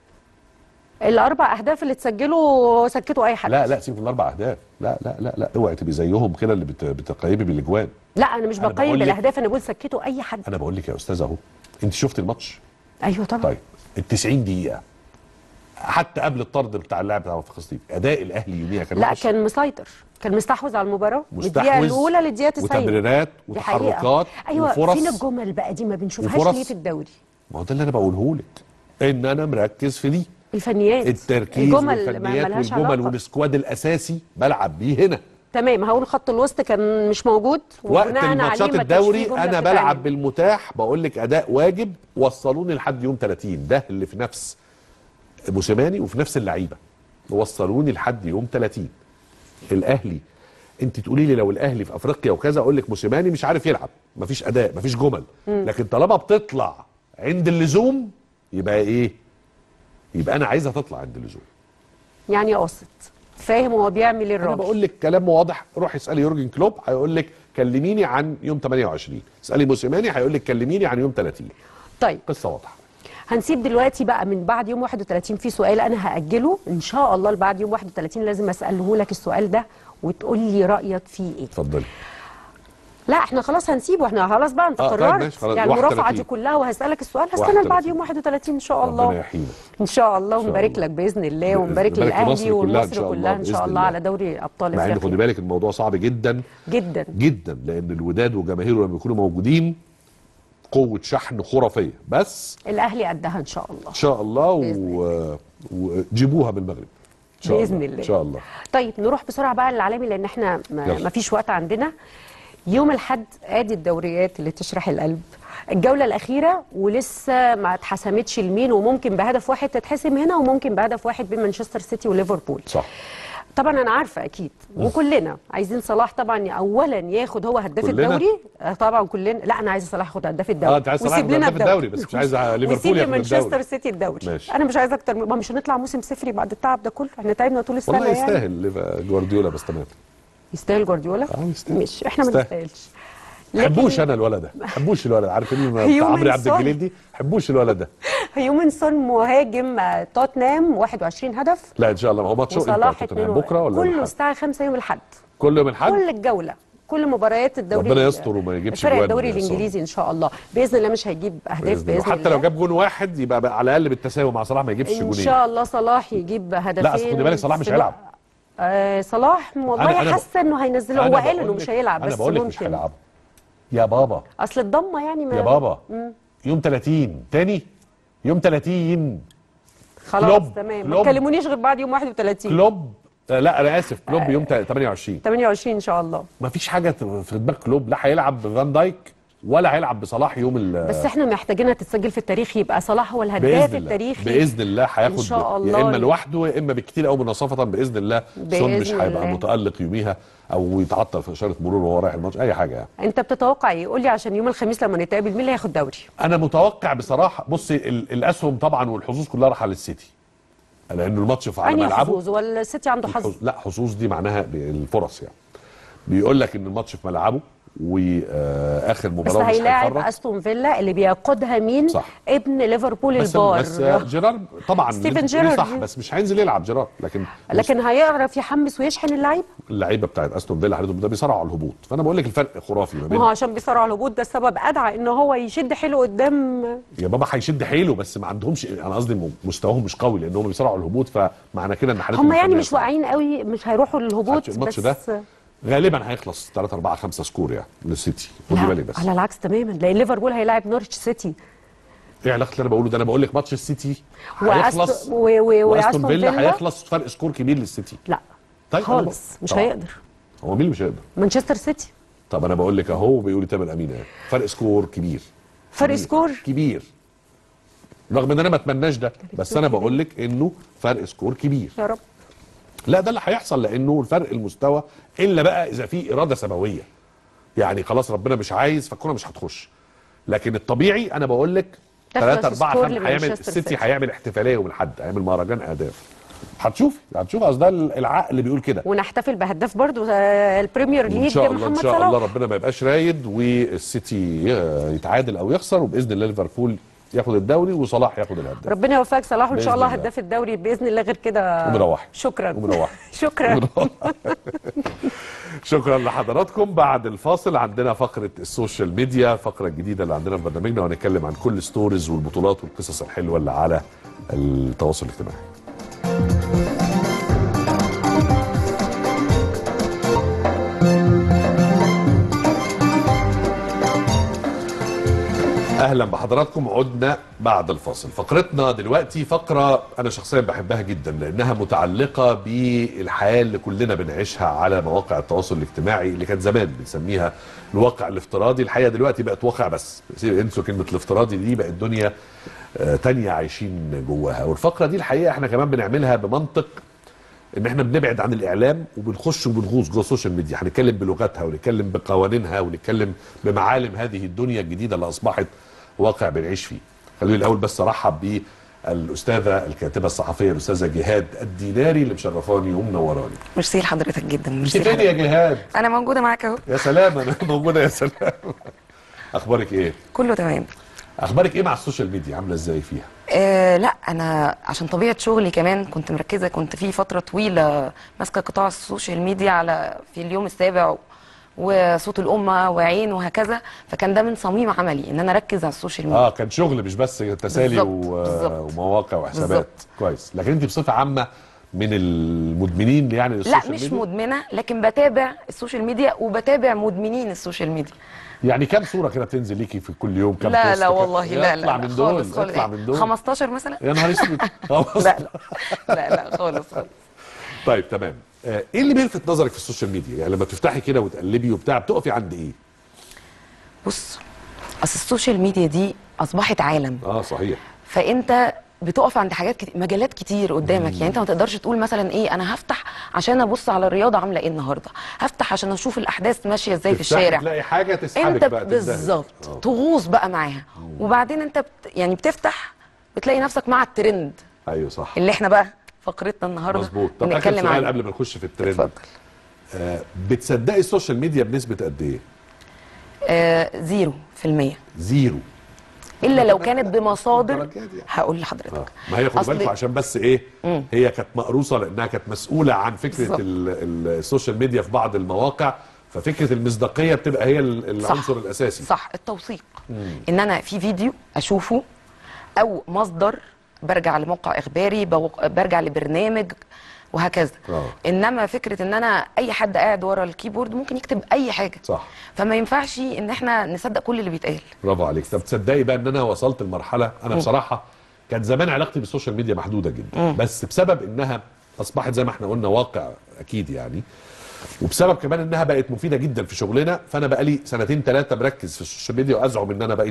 ال4 اهداف اللي اتسجلوا سكتوا اي حد. لا سيبك من ال4 اهداف، لا اوعي تبقي زيهم كده اللي بتقيمي بالاجوان. لا انا مش بقيم بالاهداف، انا بقول سكتوا اي حد. انا بقول لك يا استاذ اهو، انت شفت الماتش؟ ايوه طبعا. طيب ال90 دقيقه حتى قبل الطرد بتاع اللاعب بتاع وفاق سطيف، اداء الاهلي يوميها كان لا كان مسيطر، كان مستحوذ على المباراه من الدقيقه الاولى للدقيقه 90، وتمريرات وتحركات. ايوه وفرص. فين الجمل بقى دي ما بنشوفهاش ليه في الدوري؟ ما هو ده اللي انا بقوله لك، ان انا مركز في دي الفنيات، التركيز والفنيات والجمل والسكواد الاساسي بلعب بيه هنا. تمام. هقول خط الوسط كان مش موجود وقت الماتشات الدوري انا بلعب بالمتاح، بقول لك اداء واجب، وصلوني لحد يوم 30، ده اللي في نفس موسيماني وفي نفس اللعيبه، وصلوني لحد يوم 30. الاهلي انت تقولي لي لو الاهلي في افريقيا وكذا اقول لك موسيماني مش عارف يلعب، مفيش اداء مفيش جمل، لكن طالما بتطلع عند اللزوم يبقى ايه؟ يبقى انا عايزها تطلع عند اللزوم. يعني قاصد فاهم هو بيعمل ايه الراجل. انا بقول لك كلام واضح، روح اسالي يورجن كلوب هيقول لك كلميني عن يوم 28، اسالي موسيماني هيقول لك كلميني عن يوم 30. طيب قصه واضحه. هنسيب دلوقتي بقى من بعد يوم 31 في سؤال انا هاجله ان شاء الله لبعد يوم 31، لازم اساله لك السؤال ده وتقول لي رايك فيه ايه. اتفضلي. لا احنا خلاص هنسيبه، احنا خلاص بقى انت قررت يعني المرافعه دي كلها، وهسالك السؤال هستنى بعد يوم 31 ان شاء الله. ربنا يحيينا ان شاء الله، ونبارك لك باذن الله، ونبارك للاهلي ومصر كلها ان شاء الله على دوري ابطال افريقيا. مع ان خدي بالك الموضوع صعب جدا جدا جدا، لان الوداد وجماهيره لما يكونوا موجودين قوه شحن خرافيه، بس الاهلي قدها ان شاء الله ان شاء الله وجيبوها بالمغرب ان شاء باذن الله الله ان شاء الله. طيب نروح بسرعه بقى للعالمي لان احنا ما فيش وقت عندنا. يوم الأحد ادي الدوريات اللي تشرح القلب، الجوله الاخيره ولسه ما اتحسمتش لمين، وممكن بهدف واحد تتحسم هنا وممكن بهدف واحد بين مانشستر سيتي وليفربول. صح. طبعا انا عارفه اكيد وكلنا عايزين صلاح طبعا اولا ياخد هو هداف الدوري. طبعا كلنا، لا انا عايزه صلاح ياخد هداف الدوري. انت عايز صلاح ياخد هداف الدوري بس مش عايزه ليفربول ياخد الدوري. مانشستر سيتي الدوري ماشي. انا مش عايزه اكتر، ما مش هنطلع موسم صفري بعد التعب ده كله، احنا تعبنا طول السنه. والله يعني يستاهل جوارديولا، بس تمام يستاهل جوارديولا. يستاهل. مش احنا ما نستاهلش. حبوش انا الولد ده، حبوش الولد، عارفين بتاع عمرو عبد الجليل دي، حبوش الولد ده. هيومنسون مهاجم توتنهام 21 هدف. لا ان شاء الله، هو ماتش بكره ولا كله الساعه 5 يوم الاحد. كل يوم الاحد، كل الجوله، كل مباريات الدوري. ربنا يستر وما يجيبش جوان. فرق الدوري الانجليزي ان شاء الله باذن الله مش هيجيب اهداف باذن الله. حتى لو جاب جون واحد يبقى على الاقل بالتساوي مع صلاح، ما يجيبش جونين ان شاء الله. صلاح يجيب هدفين. لا اصل خدي بالك صلاح مش هيلعب. صلاح والله حاسه انه هينزله، هو قال انه مش هيلعب بس ممكن. مش هيلعب يا بابا، اصل الضمه يعني يا بابا يوم 30 تاني، يوم 30 خلاص تمام. ما تكلمونيش غير بعد يوم 31 كلوب. لا انا اسف، كلوب يوم 28 ان شاء الله. ما فيش حاجه في دماغ كلوب، لا هيلعب بفان دايك ولا هيلعب بصلاح يوم بس احنا محتاجينها تتسجل في التاريخ، يبقى صلاح هو الهداف التاريخي باذن الله. هياخد ان شاء الله، يا اما لوحده يا اما بالكتير قوي مناصفه باذن الله. سون مش هيبقى متالق يوميها او يتعطل في اشاره مرور وهو رايح الماتش، اي حاجه يعني. انت بتتوقع ايه؟ قول لي عشان يوم الخميس لما نتقابل مين اللي هياخد دوري؟ انا متوقع بصراحه، بصي الاسهم طبعا والحظوظ كلها رايحه للسيتي، لانه الماتش في على ملعبه. حظوظ ولا السيتي عنده حظ؟ لا حظوظ دي معناها الفرص يعني. بيقول لك ان الماتش في ملعبه واخر مباراه بس هيلاعب استون فيلا اللي بيقودها مين؟ صح. ابن ليفربول البار بس جيرارد طبعا ستيفن جيرارد صح، بس مش هينزل يلعب جيرارد، لكن هيعرف يحمس ويشحن اللعيبه بتاعت استون فيلا ده بيصارعوا على الهبوط، فانا بقول لك الفرق خرافي ما بين. ما هو عشان بيصارعوا على الهبوط ده السبب ادعى ان هو يشد حيله قدام. يا بابا هيشد حيله بس ما عندهمش، انا قصدي مستواهم مش قوي لان هم بيصارعوا على الهبوط، فمعنى كده ان حالتهم هم يعني مش واقعين قوي، مش هيروحوا للهبوط. الماتش ده غالبا هيخلص 3 4 5 سكور يعني للسيتي. خدي بالك بس على العكس تماما، لان ليفربول هيلاعب نورتش سيتي. ايه علاقه اللي انا بقوله ده؟ انا بقول لك ماتش السيتي هيخلص واستون فيلا هيخلص فرق سكور كبير للسيتي. لا طيب خالص مش هيقدر. هو مين اللي مش هيقدر؟ مانشستر سيتي. طب انا بقول لك اهو، بيقول لي تامر امين فرق سكور كبير. سكور كبير رغم ان انا ما اتمناش ده، بس انا بقول لك انه فرق سكور كبير. يا رب. لا ده اللي هيحصل، لانه الفرق المستوى الا بقى اذا في اراده سماويه، يعني خلاص ربنا مش عايز فالكوره مش هتخش، لكن الطبيعي انا بقول لك 3 4 5 هيعمل السيتي، هيعمل احتفاليه يوم الاحد، هيعمل مهرجان اهداف. هتشوف اصل ده العقل بيقول كده. ونحتفل بهداف برضو البريمير ليج ان شاء الله محمد ان شاء صلاح. الله ربنا ما يبقاش رايد والسيتي يتعادل او يخسر، وباذن الله ليفربول ياخد الدوري وصلاح ياخد الهداف. ربنا يوفقك صلاح وان شاء الله هداف الدوري باذن الله، غير كده ومروح. شكرا شكرا شكرا لحضراتكم. بعد الفاصل عندنا فقره السوشيال ميديا، الفقره الجديده اللي عندنا في برنامجنا، وهنتكلم عن كل ستوريز والبطولات والقصص الحلوه اللي على التواصل الاجتماعي. اهلا بحضراتكم. عدنا بعد الفاصل. فقرتنا دلوقتي فقره انا شخصيا بحبها جدا لانها متعلقه بالحياه اللي كلنا بنعيشها على مواقع التواصل الاجتماعي اللي كان زمان بنسميها الواقع الافتراضي. الحقيقه دلوقتي بقت واقع، بس انسوا كلمه الافتراضي دي، بقت دنيا تانية عايشين جواها. والفقره دي الحقيقه احنا كمان بنعملها بمنطق ان احنا بنبعد عن الاعلام وبنخش وبنغوص جوه السوشيال ميديا. هنتكلم بلغتها ونتكلم بقوانينها ونتكلم بمعالم هذه الدنيا الجديده اللي اصبحت واقع بنعيش فيه. خلوني الاول بس ارحب بالاستاذه الكاتبه الصحفيه الاستاذه جهاد الديناري اللي مشرفاني ومنوراني. ميرسي لحضرتك جدا. ميرسي. فين يا جهاد؟ انا موجوده معاك اهو. يا سلام، انا موجوده. يا سلام. اخبارك ايه؟ كله تمام. اخبارك ايه مع السوشيال ميديا؟ عامله ازاي فيها؟ لا انا عشان طبيعه شغلي كمان كنت مركزه، كنت في فتره طويله ماسكه قطاع السوشيال ميديا في اليوم السابع وصوت الامه وعين وهكذا، فكان ده من صميم عملي ان انا اركز على السوشيال ميديا. كان شغل مش بس تسالي ومواقع وحسابات. بالزبط. كويس. لكن انت بصفه عامه من المدمنين يعني للسوشيال ميديا؟ لا مش ميديا؟ مدمنه، لكن بتابع السوشيال ميديا وبتابع مدمنين السوشيال ميديا. يعني كم صوره كده بتنزل ليكي في كل يوم؟ كم لا بوست لا والله لا اطلع من دول خالص اطلع من دول 15 مثلا. يا نهار اسود. لا لا خالص. طيب تمام. ايه اللي بيلفت نظرك في السوشيال ميديا؟ يعني لما بتفتحي كده وتقلبي وبتاع بتقفي عند ايه؟ بص، اصل السوشيال ميديا دي اصبحت عالم. صحيح. فانت بتقف عند حاجات مجالات كتير قدامك. يعني انت ما تقدرش تقول مثلا ايه انا هفتح عشان ابص على الرياضه عامله ايه النهارده، هفتح عشان اشوف الاحداث ماشيه ازاي في الشارع، تلاقي حاجه تسحبك انت بقى بالظبط تغوص بقى معاها. وبعدين انت يعني بتفتح بتلاقي نفسك مع الترند. ايوه صح. اللي احنا بقى فقرتنا النهارده مظبوط. طب اخر سؤال قبل ما نخش في الترند. اتفضل. بتصدقي السوشيال ميديا بنسبه قد ايه؟ 0%. زيرو. الا لو كانت بمصادر هقول لحضرتك. ما هي خدوا بالكم عشان بس ايه، هي كانت مقروصه لانها كانت مسؤوله عن فكره السوشيال ميديا في بعض المواقع، ففكره المصداقيه بتبقى هي العنصر الاساسي. صح. التوثيق. ان انا في فيديو اشوفه او مصدر، برجع لموقع اخباري، برجع لبرنامج وهكذا. انما فكره ان انا اي حد قاعد ورا الكيبورد ممكن يكتب اي حاجه. صح. فما ينفعش ان احنا نصدق كل اللي بيتقال. برافو عليك. طب تصدقي بقى ان انا وصلت لمرحله، انا بصراحه كانت زمان علاقتي بالسوشيال ميديا محدوده جدا، بس بسبب انها اصبحت زي ما احنا قلنا واقع اكيد يعني، وبسبب كمان انها بقت مفيده جدا في شغلنا، فانا بقالي 2-3 بركز في السوشيال ميديا وازعم ان انا بقيت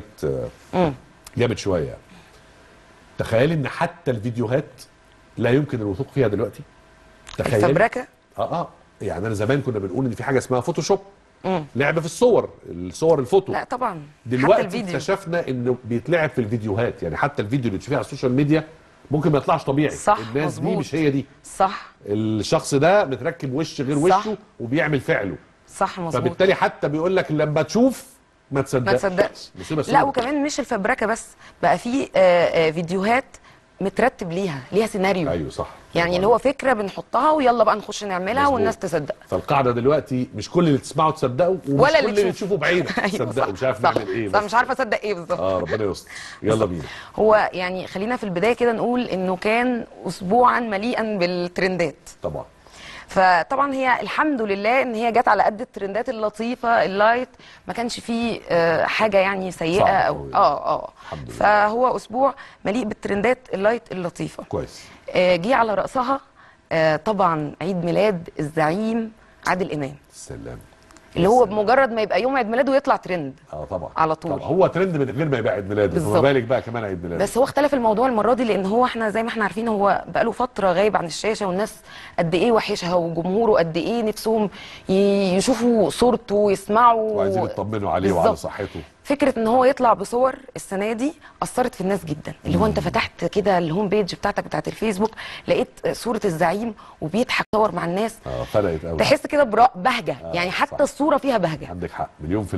جامد شويه يعني. تخيلي ان حتى الفيديوهات لا يمكن الوثوق فيها دلوقتي. تخيلي. الفبركه. يعني انا زمان كنا بنقول ان في حاجه اسمها فوتوشوب، لعب في الصور الفوتو. لا طبعا. دلوقتي اكتشفنا انه بيتلعب في الفيديوهات. يعني حتى الفيديو اللي تشوفيه على السوشيال ميديا ممكن ما يطلعش طبيعي. صح. الناس مزبوط. دي مش هي دي. صح. الشخص ده متركب وش غير وشه وبيعمل فعله. صح مظبوط. فبالتالي حتى بيقول لك لما تشوف ما تصدقش. لا وكمان مش الفبركه بس، بقى في فيديوهات مترتب ليها سيناريو. ايوه صح. يعني اللي هو فكره بنحطها ويلا بقى نخش نعملها. مزبوط. والناس تصدق. فالقاعده دلوقتي مش كل اللي تسمعه تصدقه، ومش كل اللي تشوفه بعينك تصدقه. مش عارف نعمل ايه. صح. مش عارفه اصدق ايه بالظبط. ربنا يستر. يلا بينا. هو يعني خلينا في البدايه كده نقول انه كان اسبوعا مليئا بالترندات. طبعا. فطبعا هي الحمد لله ان هي جت على قد الترندات اللطيفه اللايت، ما كانش فيه حاجه يعني سيئه او فهو اسبوع مليء بالترندات اللايت اللطيفه. كويس. جه على راسها طبعا عيد ميلاد الزعيم عادل امام. السلام. اللي هو بمجرد ما يبقى يوم عيد ميلاده يطلع ترند. طبعا على طول. طبعا. هو ترند من غير ما يبقى عيد ميلاده، فما بالك بقى كمان عيد ميلاده. بس هو اختلف الموضوع المره دي، لان هو احنا زي ما احنا عارفين هو بقاله فتره غايب عن الشاشه، والناس قد ايه وحشها وجمهوره قد ايه نفسهم يشوفوا صورته ويسمعوا وعايزين يطمنوا عليه وعلى صحته. فكره ان هو يطلع بصور السنه دي اثرت في الناس جدا. اللي هو انت فتحت كده الهوم بيج بتاعتك بتاعت الفيسبوك، لقيت صوره الزعيم وبيضحك صور مع الناس. فرقت قوي. تحس كده بهجه. يعني حتى صح. الصوره فيها بهجه. عندك حق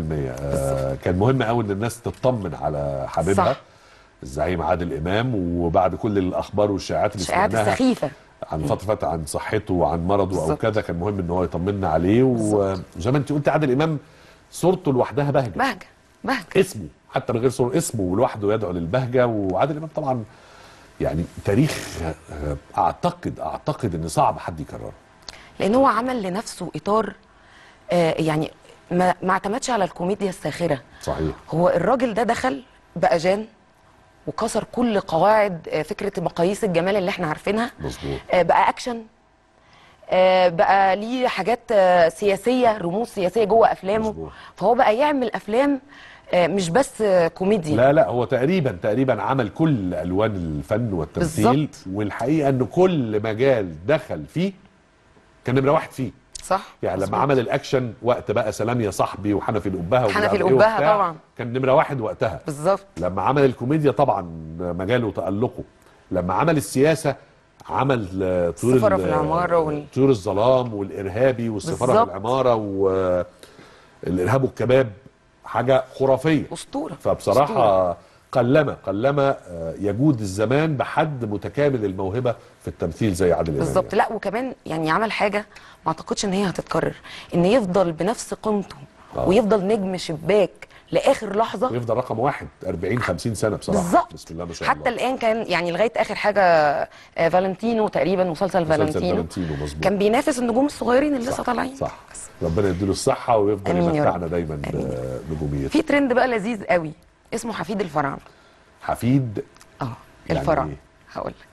100%. كان مهم قوي ان الناس تطمن على حبيبها صح. الزعيم عادل امام، وبعد كل الاخبار والشائعات اللي سمعناها السخيفه عن فتره عن صحته وعن مرضه بالزبط. او كذا، كان مهم ان هو يطمنا عليه. وزي ما انت قلت عادل امام صورته لوحدها بهجه. اسمه حتى من غير صورة، اسمه لوحده يدعو للبهجه. وعادل امام طبعا يعني تاريخ اعتقد ان صعب حد يكرره، لان هو عمل لنفسه اطار يعني ما اعتمدش على الكوميديا الساخره. صحيح. هو الراجل ده دخل بقى جان وكسر كل قواعد فكره مقاييس الجمال اللي احنا عارفينها. مظبوط. بقى اكشن، بقى ليه حاجات سياسيه، رموز سياسيه جوه افلامه. مظبوط. فهو بقى يعمل افلام مش بس كوميديا. لا هو تقريبا عمل كل الوان الفن والتمثيل. بالزبط. والحقيقه ان كل مجال دخل فيه كان نمره واحد فيه. صح. يعني لما عمل الاكشن وقت بقى سلام يا صاحبي وحنفي القبهه حنفي القبهه طبعا كان نمره واحد وقتها. بالظبط. لما عمل الكوميديا طبعا مجاله وتألقه. لما عمل السياسه عمل السفاره في العماره طيور الظلام والارهابي والسفاره في العماره والارهاب والكباب، حاجه خرافيه اسطوره. فبصراحه قلما يجود الزمان بحد متكامل الموهبه في التمثيل زي عادل امام. بالظبط. لا وكمان يعني عمل حاجه ما اعتقدش ان هي هتتكرر، ان يفضل بنفس قيمته ويفضل نجم شباك لاخر لحظه، ويفضل رقم واحد 40-50 سنه بصراحه. بالظبط. بسم الله ما شاء الله. حتى الان كان يعني لغايه اخر حاجه فالنتينو تقريبا، مسلسل فالنتينو مظبوط. كان بينافس النجوم الصغيرين اللي لسه طالعين. صح. ربنا يديله الصحه ويفضل يمتعنا دايما بنجوميته. في ترند بقى لذيذ قوي اسمه حفيد الفراعنه. حفيد الفراعنه يعني هقول لك.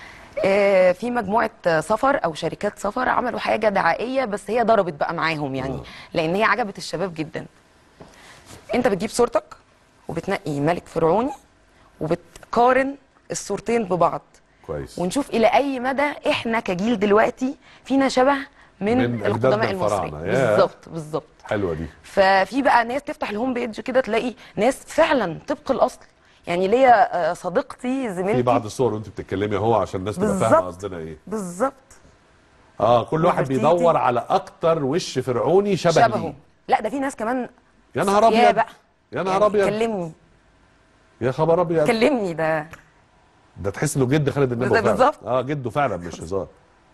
في مجموعه سفر او شركات سفر عملوا حاجه دعائيه بس هي ضربت بقى معاهم يعني لان هي عجبت الشباب جدا. انت بتجيب صورتك وبتنقي ملك فرعوني وبتقارن الصورتين ببعض. كويس. ونشوف الى اي مدى احنا كجيل دلوقتي فينا شبه من القدماء المصريين. بالظبط. حلوه دي. ففي بقى ناس تفتح الهوم بيج كده تلاقي ناس فعلا طبق الاصل. يعني ليا صديقتي زميلتي في بعض الصور وانت بتتكلمي اهو عشان الناس تبقى فاهمه قصدنا ايه. بالظبط. كل واحد بيدور على اكتر وش فرعوني شبهه ليه. لا ده في ناس كمان. يا نهار ابيض بقى. يا نهار ابيض. كلمني. يا خبر ابيض. كلمني. ده تحس انه جد خالد النبوي. بالظبط. جده فعلا مش هزار.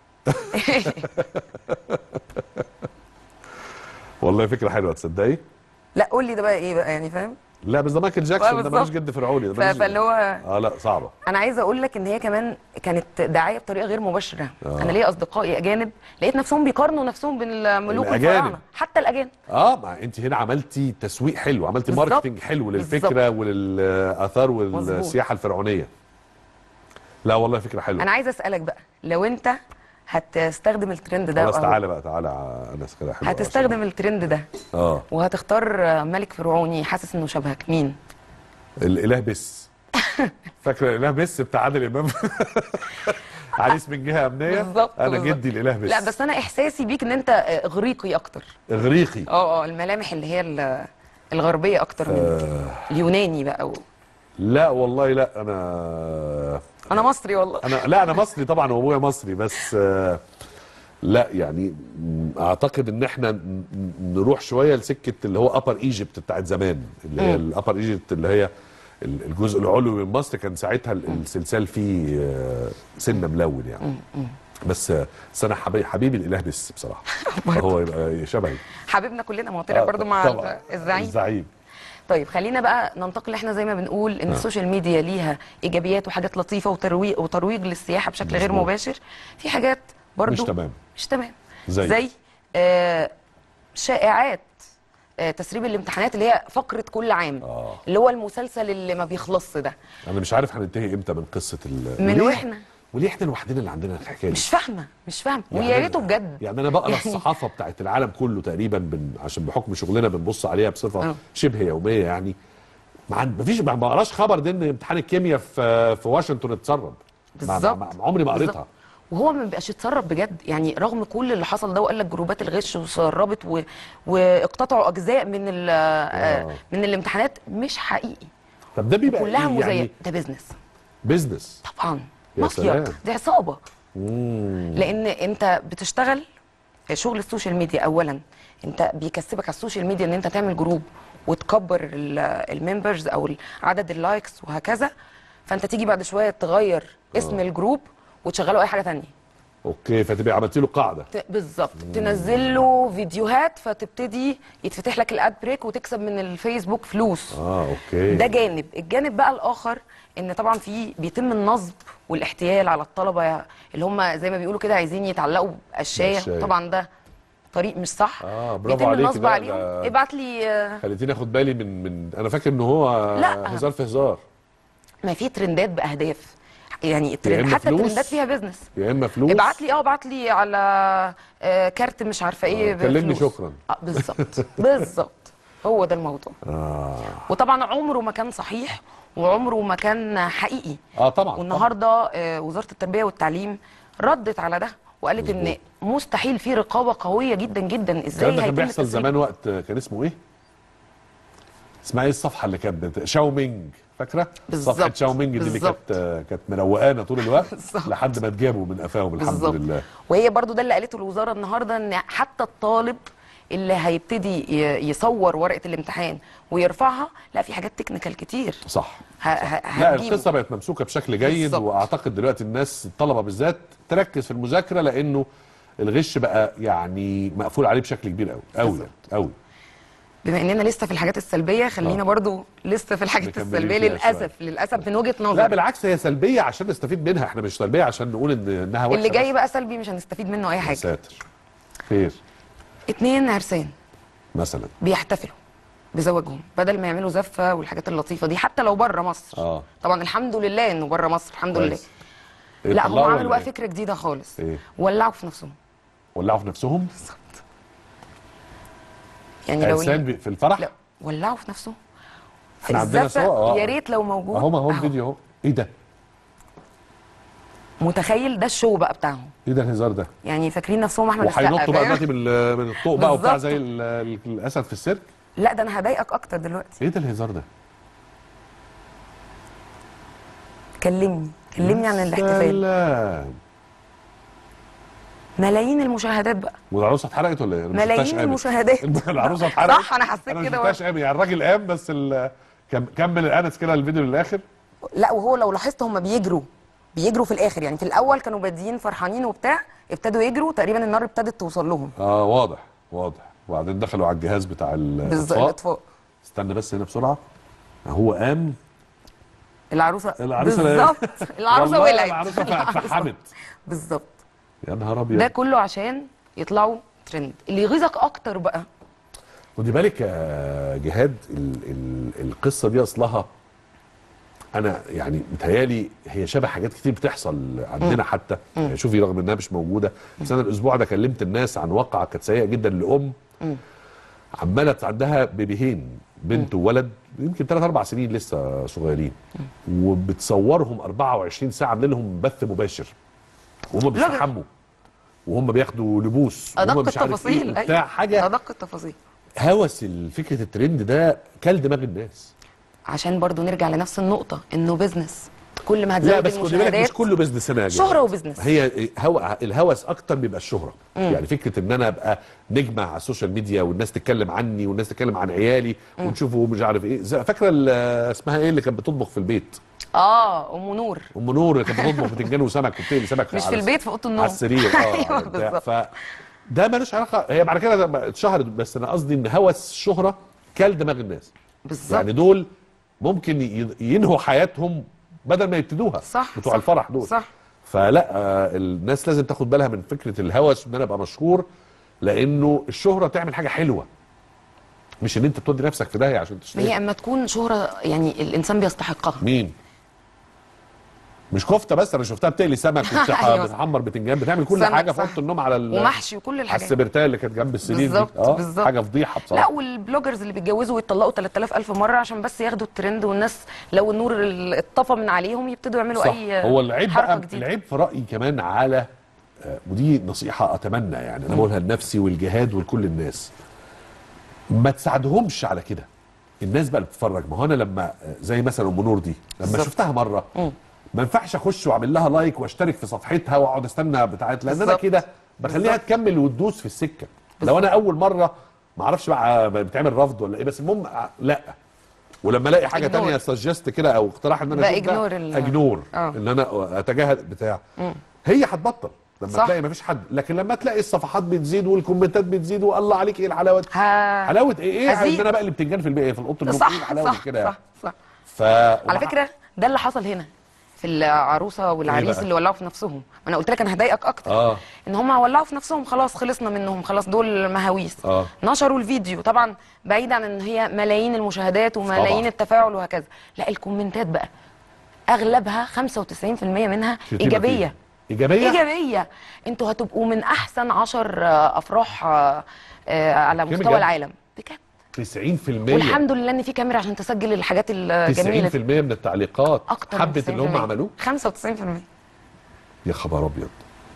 والله فكره حلوه تصدقي. لا قول لي ده بقى ايه بقى يعني فاهم. لا بس ده مايكل جاكسون ده مالوش جد فرعوني ده فاللي هو لا صعبه. انا عايزه اقول لك ان هي كمان كانت دعايه بطريقه غير مباشره. انا ليا اصدقائي اجانب لقيت نفسهم بيقارنوا نفسهم بين الملوك والفراعنه حتى الاجانب. ما انت هنا عملتي تسويق حلو، عملتي ماركتنج حلو للفكره وللاثار والسياحه الفرعونيه. لا والله فكره حلوه. انا عايزه اسالك بقى لو انت هتستخدم الترند ده. خلاص تعالى انس كده حلو. هتستخدم الترند ده وهتختار ملك فرعوني حاسس انه شبهك مين؟ الاله بس. فاكره الاله بس بتاع عادل امام؟ عريس من جهه امنيه. بالظبط. انا جدي الاله بس. لا بس انا احساسي بيك ان انت اغريقي اكتر. اغريقي. الملامح اللي هي الغربيه اكتر من اليوناني بقى لا والله لا انا مصري والله. انا مصري طبعا وابويا مصري بس لا يعني اعتقد ان احنا نروح شويه لسكه اللي هو ابر ايجيبت بتاعت زمان، اللي هي الابر ايجيبت اللي هي الجزء العلوي من مصر كان ساعتها السلسال فيه سنه ملون يعني. بس انا حبيبي الاله بس بصراحه. هو يبقى شبهي حبيبنا كلنا. ما هو طلع برضه مع الزعيم. طيب خلينا بقى ننتقل. احنا زي ما بنقول ان السوشيال ميديا ليها ايجابيات وحاجات لطيفه وترويج للسياحه بشكل غير مباشر. في حاجات برضو مش تمام زي شائعات تسريب الامتحانات اللي هي فقره كل عام اللي هو المسلسل اللي ما بيخلصش ده. انا مش عارف هننتهي امتى من قصه وليه احنا لوحدنا اللي عندنا الحكايه دي؟ مش فاهمه ويا ريته بجد. يعني انا بقرا الصحافه بتاعت العالم كله تقريبا عشان بحكم شغلنا بنبص عليها بصفه شبه يوميه يعني. ما بقراش خبر ده ان امتحان الكيمياء في واشنطن اتسرب. عمري ما قريتها. وهو ما بيبقاش يتسرب بجد يعني رغم كل اللي حصل ده. وقال لك جروبات الغش وسربت واقتطعوا اجزاء من الامتحانات مش حقيقي. طب ده بيبقى كلها مزيفه يعني ده بزنس طبعا. مافيا دي عصابه. لان انت بتشتغل شغل السوشيال ميديا. اولا انت بيكسبك على السوشيال ميديا ان انت تعمل جروب وتكبر الممبرز او عدد اللايكس وهكذا. فانت تيجي بعد شويه تغير اسم الجروب وتشغله اي حاجه ثانيه. اوكي فتبقى عملت له قاعده بالظبط. تنزل له فيديوهات فتبتدي يتفتح لك الاد بريك وتكسب من الفيسبوك فلوس. اوكي. ده جانب. الجانب بقى الاخر ان طبعا بيتم النصب والاحتيال على الطلبه اللي هم زي ما بيقولوا كده عايزين يتعلقوا بقشايه. طبعا ده طريق مش صح برافو بيتم عليك. النصب عليهم. ابعت لي خليتيني اخد بالي من انا فاكر ان هو لا. هزار في هزار. ما في ترندات باهداف، يعني يا إما حتى فلوس، الترندات فيها بيزنس. يا اما فلوس. ابعت لي على كارت مش عارفه ايه كلمني بفلوس. شكرا. بالظبط بالظبط هو ده الموضوع. وطبعا عمره ما كان صحيح وعمره ما كان حقيقي. طبعا. والنهارده وزاره التربيه والتعليم ردت على ده وقالت ان مستحيل في رقابه قويه جدا جدا. ازاي كان بيحصل زمان وقت كان اسمه ايه؟ اسمها ايه الصفحه اللي كانت شاومينج، فاكره؟ صفحه شاومينج دي اللي كانت مروقانا طول الوقت لحد ما اتجابوا من قفاهم الحمد لله. وهي برضو ده اللي قالته الوزاره النهارده، ان حتى الطالب اللي هيبتدي يصور ورقه الامتحان ويرفعها، لا في حاجات تكنيكال كتير. صح. لا القصه بقت ممسوكه بشكل جيد. واعتقد دلوقتي الناس الطلبه بالذات تركز في المذاكره، لانه الغش بقى يعني مقفول عليه بشكل كبير قوي قوي قوي. بما اننا لسه في الحاجات السلبيه، خلينا برضو لسه في الحاجات السلبيه للاسف من وجهه نظري. لا بالعكس، هي سلبيه عشان نستفيد منها، احنا مش سلبيه عشان نقول انها وحشه. اللي جاي بقى سلبي مش هنستفيد منه اي حاجه. يا ساتر خير. 2 عرسان مثلا بيحتفلوا بزواجهم بدل ما يعملوا زفه والحاجات اللطيفه دي، حتى لو بره مصر. طبعا الحمد لله انه بره مصر، الحمد لله. لا هم عملوا بقى فكره جديده خالص. ولعوا في نفسهم. ولعوا في نفسهم؟ بالظبط. يعني لو في الفرح؟ لا ولعوا في نفسهم. احنا عندنا صور. يا ريت لو موجود. اهو الفيديو اهو. ايه ده؟ متخيل ده الشو بقى بتاعهم. ايه ده الهزار ده؟ يعني فاكرين نفسهم احمد السقا. وهينطوا بقى دلوقتي من الطوق بقى وبتاع زي الاسد في السيرك. لا ده انا هضايقك اكتر دلوقتي. ايه ده الهزار ده؟ كلمني عن الاحتفال. ملايين المشاهدات بقى. والعروسه اتحرقت ولا ايه؟ ملايين المشاهدات. العروسه اتحرقت. صح انا حسيت كده. انا ما شفتهاش قام، يعني الراجل قام بس كمل الانس كده الفيديو للاخر. لا وهو لو لاحظت هم بيجروا في الاخر، يعني في الاول كانوا بادئين فرحانين وبتاع، ابتدوا يجروا تقريبا النار ابتدت توصل لهم. واضح. وبعدين دخلوا على الجهاز بتاع الاطفاء. استنى بس هنا بسرعه. هو قام. العروسه بالظبط. العروسه ولعت. العروسه فحمت. بالظبط. يا نهار ابيض. ده كله عشان يطلعوا ترند. اللي يغيظك اكتر بقى، خدي بالك يا جهاد، القصه دي اصلها انا يعني متهيالي هي شبه حاجات كتير بتحصل عندنا حتى. يعني شوفي رغم انها مش موجوده، بس انا الاسبوع ده كلمت الناس عن واقعه كانت سيئه جدا لام عماله عندها بيبيهين، بنت وولد، يمكن 3-4 سنين لسه صغيرين، وبتصورهم 24 ساعه عاملين لهم بث مباشر وهم بيستحموا وهم بياخدوا لبوس ادق التفاصيل. بتاع حاجه ادق التفاصيل. هوس فكره الترند ده كل دماغ الناس. عشان برضو نرجع لنفس النقطه انه بيزنس. كل ما هتزود المشاهدات. لا بس خدي بالك مش كله بيزنس. انا شهره وبيزنس. هي الهوس اكتر بيبقى الشهره. يعني فكره ان انا ابقى نجمه على السوشيال ميديا والناس تتكلم عني والناس تتكلم عن عيالي ونشوفوا مش عارف ايه. فاكره اسمها ايه اللي كانت بتطبخ في البيت؟ ام نور. ام نور كانت بتطبخ بتنجان وسمك وبتقلي سمك مش في البيت، في اوضه النوم على السرير. ايوه بالظبط. ده مالوش علاقه، هي بعد كده اتشهرت، بس انا قصدي ان هوس الشهره كل دماغ الناس. بالظبط. يعني دول ممكن ينهوا حياتهم بدل ما يبتدوها. صح. بتوع الفرح دول. صح. فلا الناس لازم تاخد بالها من فكره الهوس ان انا ابقى مشهور، لانه الشهره تعمل حاجه حلوه، مش ان انت تودي نفسك في داهيه عشان تشتغل. هي اما تكون شهره يعني الانسان بيستحقها. مين؟ مش كفته بس، انا شفتها بتقلي سمك بتحمر بتنجان، بتعمل كل حاجه في اوضه النوم على ومحشي وكل الحاجات، على السبرتايه اللي كانت جنب السرير. بالظبط. حاجه فضيحه بصراحه. لا والبلوجرز اللي بيتجوزوا ويطلقوا 3000 مره عشان بس ياخدوا الترند، والناس لو النور اتطفى من عليهم يبتدوا يعملوا صح. اي هو العيب حركه بقى جديده. العيب في رايي كمان على ودي نصيحه اتمنى يعني انا بقولها لنفسي والجهاد ولكل الناس، ما تساعدهمش على كده. الناس بقى اللي بتتفرج، ما هو انا لما زي مثلا ام نور دي لما شفتها مره ما ينفعش اخش واعمل لها لايك واشترك في صفحتها واقعد استنى بتاعت، لان انا كده بخليها تكمل وتدوس في السكه. لو انا اول مره ما اعرفش بقى بتعمل رفض ولا ايه، بس المهم لا. ولما الاقي حاجه ثانيه سجست كده او اقتراح ان انا اجنور ان انا اتجاهل بتاع، هي هتبطل لما تلاقي ما فيش حد. لكن لما تلاقي الصفحات بتزيد والكومنتات بتزيد والله عليك ايه الحلاوه دي، حلاوه ايه ان انا بقلب بتنجان في البيت في الاوضه النوم، ايه الحلاوه كده. صح. على فكره ده اللي حصل هنا في العروسه والعريس اللي ولعوا في نفسهم. انا قلت لك انا هضايقك اكتر ان هم ولعوا في نفسهم، خلاص خلصنا منهم، خلاص دول مهاويس. نشروا الفيديو طبعا بعيد عن ان هي ملايين المشاهدات وملايين التفاعل وهكذا، لا الكومنتات بقى اغلبها 95% منها ايجابيه. ايجابيه. انتوا هتبقوا من احسن 10 افراح على مستوى العالم بجد. 90%. والحمد لله ان في كاميرا عشان تسجل الحاجات الجميله. 90% من التعليقات اكتر حبت اللي هم عملوه. 95%. يا خبر ابيض.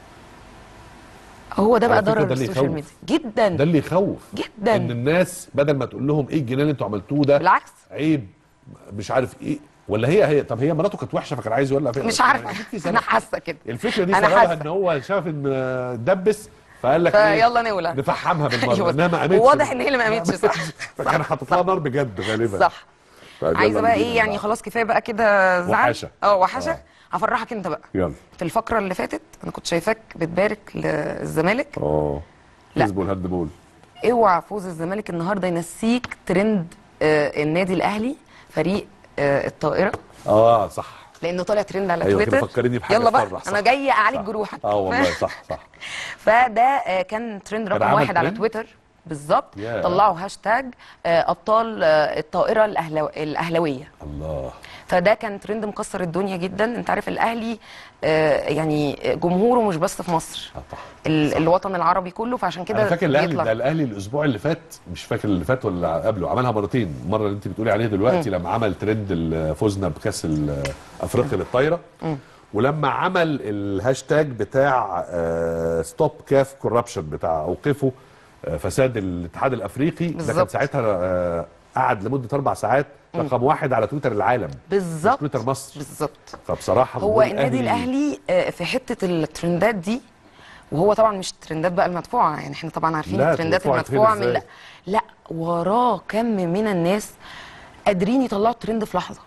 هو ده بقى ضرر السوشيال ميديا جدا. ده اللي يخوف جدا، ان الناس بدل ما تقول لهم ايه الجنان اللي انتوا عملتوه ده، بالعكس عيب مش عارف ايه، ولا هي طب هي مراته كانت وحشه فكان عايز يولع فيها. مش عارفه انا حاسه كده. الفكره دي سببها ان هو شاف ان دبس فقال لك ايه، يلا نولع نفحمها بالمره. أيوة. انها ما قامتش، وواضح ان هي اللي ما قامتش. صح. فكان حاطط لها نار بجد غالبا. صح. عايزه بقى ايه يعني، خلاص كفايه بقى كده زعل. وحشه. هفرحك انت بقى. يلا. في الفقره اللي فاتت انا كنت شايفاك بتبارك للزمالك. فوز الهاند بول. اوعى فوز الزمالك النهارده ينسيك ترند النادي الاهلي فريق الطائره. صح، لانه طالع ترند على تويتر. تويتر. فكرني بحاجه. يلا بقى انا جايه اعالج جروحك. والله صح. فده كان ترند رقم 1 على تويتر بالظبط. طلعوا هاشتاج ابطال الطائره الاهلاويه. الله. فده كان ترند مكسر الدنيا جدا. انت عارف الاهلي يعني جمهوره مش بس في مصر، الوطن العربي كله، فعشان كده انا فاكر الاهلي الاسبوع اللي فات، مش فاكر اللي فات ولا قبله، عملها مرتين. المره اللي انت بتقولي عليها دلوقتي لما عمل ترند فوزنا بكاس افريقيا للطايره، ولما عمل الهاشتاج بتاع ستوب كاف كوربشن، بتاع اوقفوا فساد الاتحاد الافريقي. ده كان ساعتها قعد لمده 4 ساعات رقم 1 على تويتر العالم. بالظبط. تويتر مصر. بالظبط. فبصراحه هو النادي الاهلي في حته الترندات دي، وهو طبعا مش الترندات بقى المدفوعه، يعني احنا طبعا عارفين الترندات المدفوعه من لا وراه كم من الناس قادرين يطلعوا الترند في لحظه.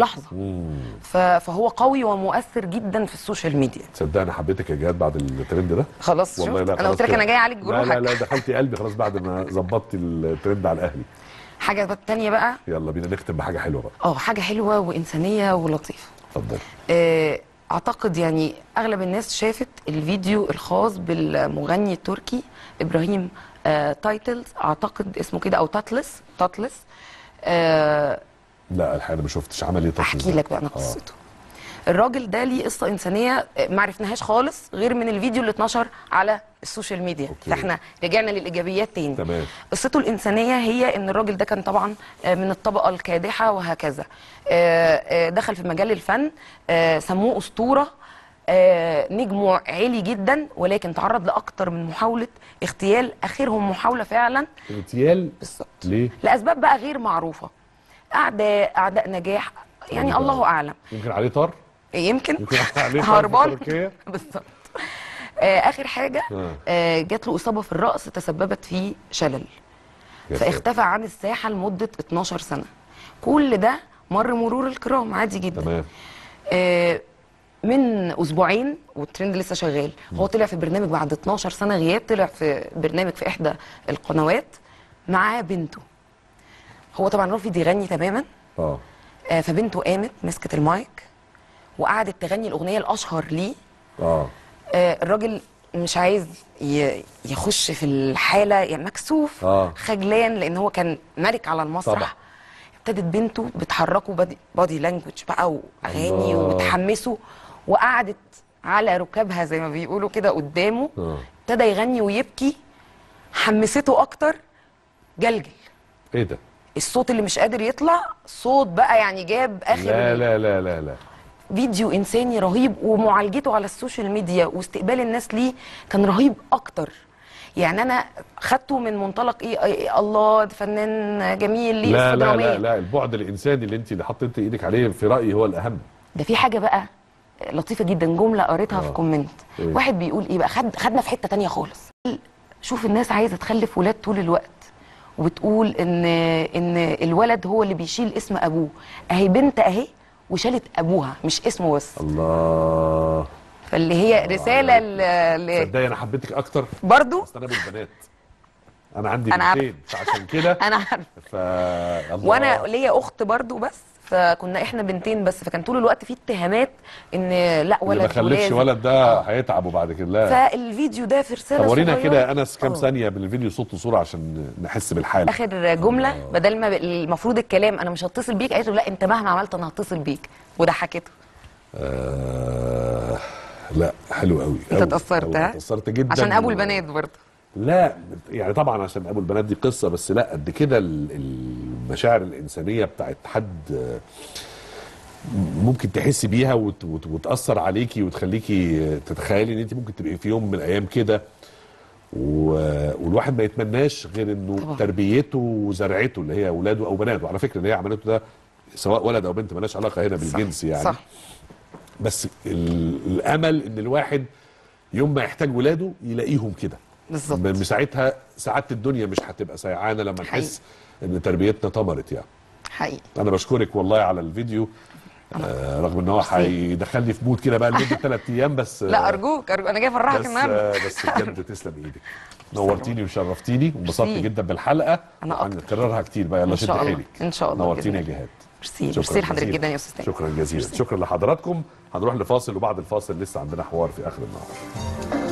فهو قوي ومؤثر جدا في السوشيال ميديا. تصدق انا حبيتك يا جهاد بعد الترند ده. خلاص والله. لا انا قلت لك انا جاي اعالج جروحك. لا دخلتي قلبي خلاص بعد ما ظبطتي الترند على الاهلي. حاجه تانية بقى. يلا بينا نختم بحاجه حلوه بقى. حاجه حلوه وانسانيه ولطيفه. اتفضل. اعتقد يعني اغلب الناس شافت الفيديو الخاص بالمغني التركي ابراهيم تايتلز، اعتقد اسمه كده، او تاتلس. لا الحقيقه ما شفتش. عمل ايه تاتلس؟ احكي لك بقى انا قصته. الراجل ده ليه قصه انسانيه ما عرفناهاش خالص غير من الفيديو اللي اتنشر على السوشيال ميديا. فاحنا رجعنا للايجابيات تاني. تمام. قصته الانسانيه هي ان الراجل ده كان طبعا من الطبقه الكادحه وهكذا، دخل في مجال الفن، سموه اسطوره، نجمه عالي جدا، ولكن تعرض لاكتر من محاوله اغتيال، اخرهم محاوله فعلا اغتيال. بالظبط. ليه؟ لاسباب بقى غير معروفه، اعداء نجاح، يعني الله اعلم. يمكن عليه طار، يمكن عليه هربان بالظبط. اخر حاجه جات له اصابه في الراس تسببت في شلل، فاختفى عن الساحه لمده 12 سنه. كل ده مر مرور الكرام عادي جدا. تمام. من اسبوعين والترند لسه شغال. هو طلع في برنامج بعد 12 سنه غياب، طلع في برنامج في احدى القنوات معاه بنته. هو طبعا رافض يغني تماما. فبنته قامت مسكت المايك وقعدت تغني الاغنيه الاشهر ليه. الراجل مش عايز يخش في الحاله، يعني مكسوف خجلان، لان هو كان ملك على المسرح طبعا. ابتدت بنته بتحركه بادي لانجوج بقى واغاني وبتحمسه، وقعدت على ركابها زي ما بيقولوا كده قدامه. ابتدى يغني ويبكي، حمسته اكتر، جلجل. ايه ده؟ الصوت اللي مش قادر يطلع صوت بقى، يعني جاب اخر. لا لا لا لا لا. فيديو انساني رهيب، ومعالجته على السوشيال ميديا واستقبال الناس ليه كان رهيب اكتر. يعني انا خدته من منطلق ايه الله ده فنان جميل ليه لا لا لا لا، البعد الانساني اللي حطيت ايدك عليه في رايي هو الاهم. ده في حاجه بقى لطيفه جدا، جمله قريتها في كومنت. واحد بيقول ايه بقى، خدنا في حته تانية خالص. شوف الناس عايزه تخلف ولاد طول الوقت، وبتقول ان الولد هو اللي بيشيل اسم ابوه. اهي بنت اهي وشالت ابوها مش اسمه بس. الله. فاللي هي رساله تصدقي انا حبيتك اكتر برضو. اصل انا بالبنات، انا عندي بنتين، فعشان كده انا عارفه. الله. وانا ليا اخت برضو، بس فكنا احنا بنتين بس، فكان طول الوقت في اتهامات ان لا ولد اللي ما خلفش ولازم. ولد ده هيتعب وبعد كده. لا فالفيديو ده في رساله طب ورينا صغيرة. كده يا انس كام ثانيه من الفيديو صوت وصوره عشان نحس بالحاله. اخر جمله بدل ما المفروض الكلام انا مش هتصل بيك، قالت له لا انت مهما عملت انا هتصل بيك، وضحكته. لا حلو قوي. انت اتأثرت؟ ها؟ اتأثرت جدا عشان ابو البنات برضه. لا يعني طبعا عشان ابو البنات دي قصه، بس لا قد كده المشاعر الانسانيه بتاعت حد ممكن تحسي بيها وتاثر عليكي وتخليكي تتخيلي ان انت ممكن تبقي في يوم من الايام كده. والواحد ما يتمناش غير انه طبعا تربيته وزرعته اللي هي اولاده او بناته، على فكره اللي هي عملته ده سواء ولد او بنت مالهاش علاقه هنا بالجنس صح. يعني صح. بس الامل ان الواحد يوم ما يحتاج ولاده يلاقيهم كده بالظبط. ساعتها سعاده الدنيا مش هتبقى سيعانه لما نحس ان تربيتنا ثمرت يعني. حقيقي. انا بشكرك والله على الفيديو، رغم ان هو هيدخلني في مود كده بقى لمده 3 ايام بس. لا ارجوك انا جاي افرحك النهارده. بس بجد تسلم ايدك، نورتيني وشرفتيني وانبسطت جدا بالحلقه. هنكررها كتير بقى، يلا شد حيلك ان شاء الله. نورتيني يا جهاد. ميرسي لحضرتك جدا يا استاذ. شكرا جزيلا. شكرا لحضراتكم. هنروح لفاصل وبعد الفاصل لسه عندنا حوار في اخر النهار.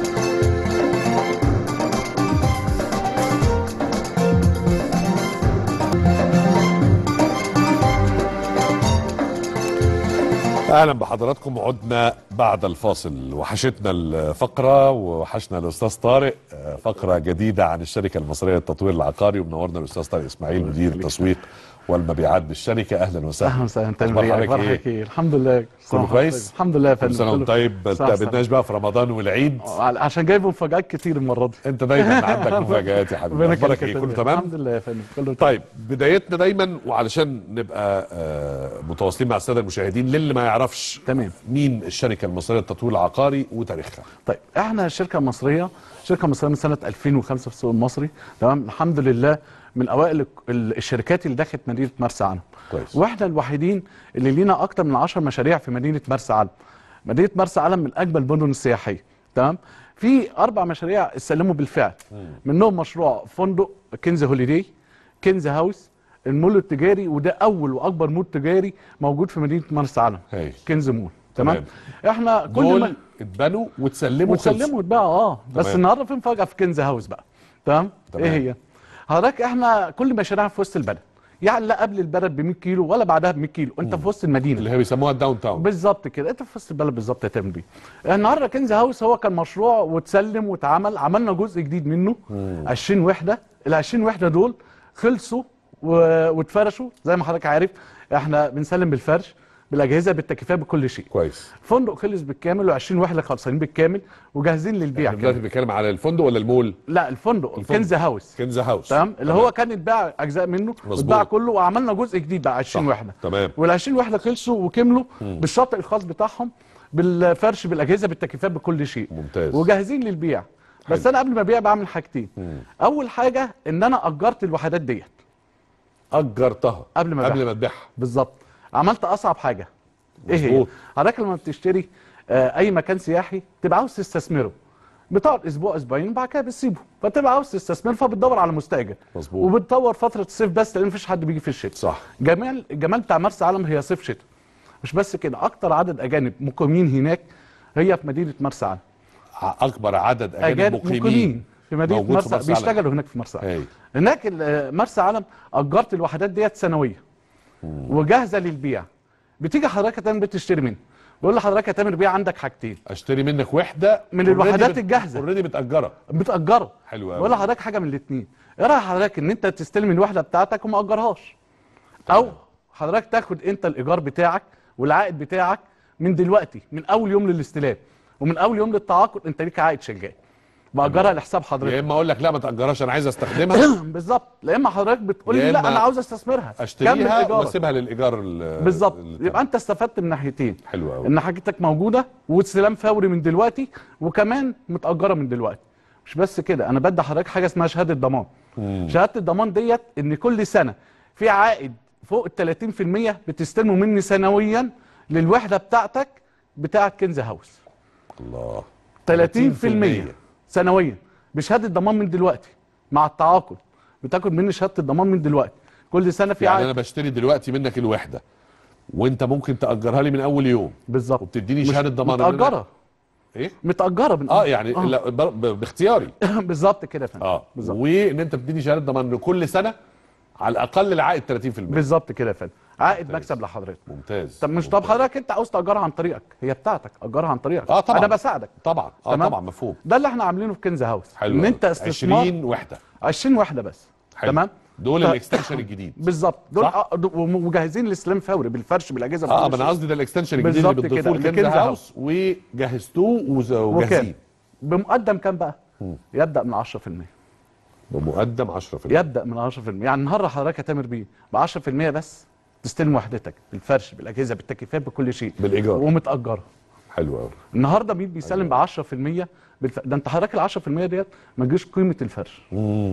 اهلا بحضراتكم. عدنا بعد الفاصل. وحشتنا الفقره ووحشنا الاستاذ طارق. فقره جديده عن الشركه المصريه للتطوير العقاري، ومنورنا الاستاذ طارق اسماعيل مدير التسويق والمبيعات بالشركه. اهلا وسهلا. اهلا وسهلا. اخبارك ايه؟ الحمد لله كله كويس الحمد لله يا فندم. كل سنه وانت طيب. ما تقابلناش بقى في رمضان والعيد عشان جايب مفاجآت كتير المره دي. انت دايما عندك مفاجآت يا حبيبي. اخبارك ايه؟ كله تمام الحمد لله يا فندم كله طيب. بدايتنا دايما وعلشان نبقى متواصلين مع الساده المشاهدين للي ما يعرفش تمام مين الشركه المصريه للتطوير العقاري وتاريخها. طيب احنا شركه مصريه من سنه 2005 في السوق المصري. تمام الحمد لله من اوائل الشركات اللي دخلت مدينه مرسى علم. كويس. واحنا الوحيدين اللي لينا اكتر من 10 مشاريع في مدينه مرسى علم. مدينه مرسى علم من اجمل المدن السياحيه. تمام في 4 مشاريع استلموا بالفعل. منهم مشروع فندق كنز هوليداي، كنز هاوس، المول التجاري، وده اول واكبر مول تجاري موجود في مدينه مرسى علم. كنز مول. تمام احنا دول اتبنوا واتسلموا واتباعوا بس النهارده في مفاجاه في كنز هاوس بقى. تمام ايه هي؟ حضرتك احنا كل مشاريعنا في وسط البلد، يعني لا قبل البلد ب 100 كيلو ولا بعدها ب 100 كيلو، انت في وسط المدينه اللي هي بيسموها الداون تاون. بالظبط كده، انت في وسط البلد بالظبط هتعمل بيه. النهارده كنز هاوس هو كان مشروع واتسلم واتعمل، عملنا جزء جديد منه 20 وحده. ال 20 وحده دول خلصوا واتفرشوا زي ما حضرتك عارف. احنا بنسلم بالفرش بالاجهزه بالتكييفات بكل شيء. كويس. فندق خلص بالكامل و20 وحده خلصانين بالكامل وجاهزين للبيع. دلوقتي بنتكلم على الفندق ولا المول؟ لا الفندق. كنز هاوس. كنز هاوس تمام اللي هو كان اتباع اجزاء منه واتباع كله، وعملنا جزء جديد بقى 20 وحده. تمام. وال20 وحده خلصوا وكملوا بالشاطئ الخاص بتاعهم بالفرش بالاجهزه بالتكييفات بكل شيء. ممتاز. وجاهزين للبيع. بس انا قبل ما ابيع بعمل حاجتين. اول حاجه ان انا اجرت الوحدات ديت. اجرتها قبل ما تبيعها بالظبط. عملت اصعب حاجه. ايه هي؟ حضرتك لما بتشتري اي مكان سياحي تبقى عاوز تستثمره، بتقعد اسبوع اسبوعين وبعد كده بتسيبه، فتبقى عاوز تستثمر فبتدور على مستاجر. مظبوط. وبتدور فتره الصيف بس لان مفيش حد بيجي في الشتاء. صح. الجمال بتاع مرسى علم هي صيف شتاء. مش بس كده، اكتر عدد اجانب مقيمين هناك هي في مدينه مرسى علم. اكبر عدد اجانب مقيمين في مدينه مرسى علم بيشتغلوا هناك في مرسى علم. هناك مرسى علم اجرت الوحدات ديت سنويه وجاهزه للبيع. بتيجي حضرتك يا تامر بتشتري مني، بقول لحضرتك يا تامر بيع عندك حاجتين. اشتري منك وحده من الوحدات الجاهزه اوريدي بتاجرها. حلو قوي. بقول لحضرتك حاجه من الاثنين، ايه رايك حضرتك ان انت تستلم الوحده بتاعتك وما اجرهاش، او حضرتك تاخد انت الايجار بتاعك والعائد بتاعك من دلوقتي، من اول يوم للاستلام ومن اول يوم للتعاقد انت ليك عائد شغال باجرها لحساب حضرتك. يا اما اقول لك لا ما تاجرهاش انا عايز استخدمها بالظبط، لا اما حضرتك بتقول لي لا انا عاوز استثمرها اشتريها واسيبها للايجار بالظبط. يبقى انت استفدت من ناحيتين. حلو قوي. ان حاجتك موجوده واستلام فوري من دلوقتي وكمان متاجره من دلوقتي. مش بس كده، انا بدي حضرتك حاجه اسمها شهاده ضمان. شهاده الضمان ديت ان كل سنه في عائد فوق ال 30% بتستلمه مني سنويا للوحده بتاعتك بتاعت كنز هاوس. الله. 30% سنويا بشهاده ضمان من دلوقتي مع التعاقد. بتاخد مني شهاده الضمان من دلوقتي كل سنه في يعني انا بشتري دلوقتي منك الوحده وانت ممكن تاجرها لي من اول يوم بالظبط، وبتديني شهاده ضمان متاجره. ايه متاجره يعني لا باختياري بالظبط كده يا فندم. بالظبط. وان انت بتديني شهاده ضمان لكل سنه على الاقل العائد 30%. بالظبط كده يا فندم، عائد مكسب لحضرتك. ممتاز. طب حضرتك انت عاوز تاجرها عن طريقك، هي بتاعتك، اجرها عن طريقك. طبعا انا بساعدك طبعا. طبعا مفهوم. ده اللي احنا عاملينه في كنز هاوس. حلو. ان انت استثمار 20 وحده 20 وحده بس. حلو. تمام. دول الاكستنشن الجديد بالظبط. دول ومجهزين الاستلام فوري بالفرش بالاجهزه. ما انا قصدي ده الاكستنشن الجديد اللي بتضيفوه لكنز هاوس وجهزتوه وجاهزين. بمقدم كام بقى؟ يبدا من 10%. بمقدم 10%. يبدا من 10%. يعني النهارده حضرتك يا تامر بيه ب 10% بس تستلم وحدتك بالفرش بالاجهزه بالتكييفات بكل شيء بالايجار ومتاجره. حلو قوي. النهارده مين بيسلم ب 10%؟ ده انت حضرتك ال 10% ديت ما تجيش قيمه الفرش.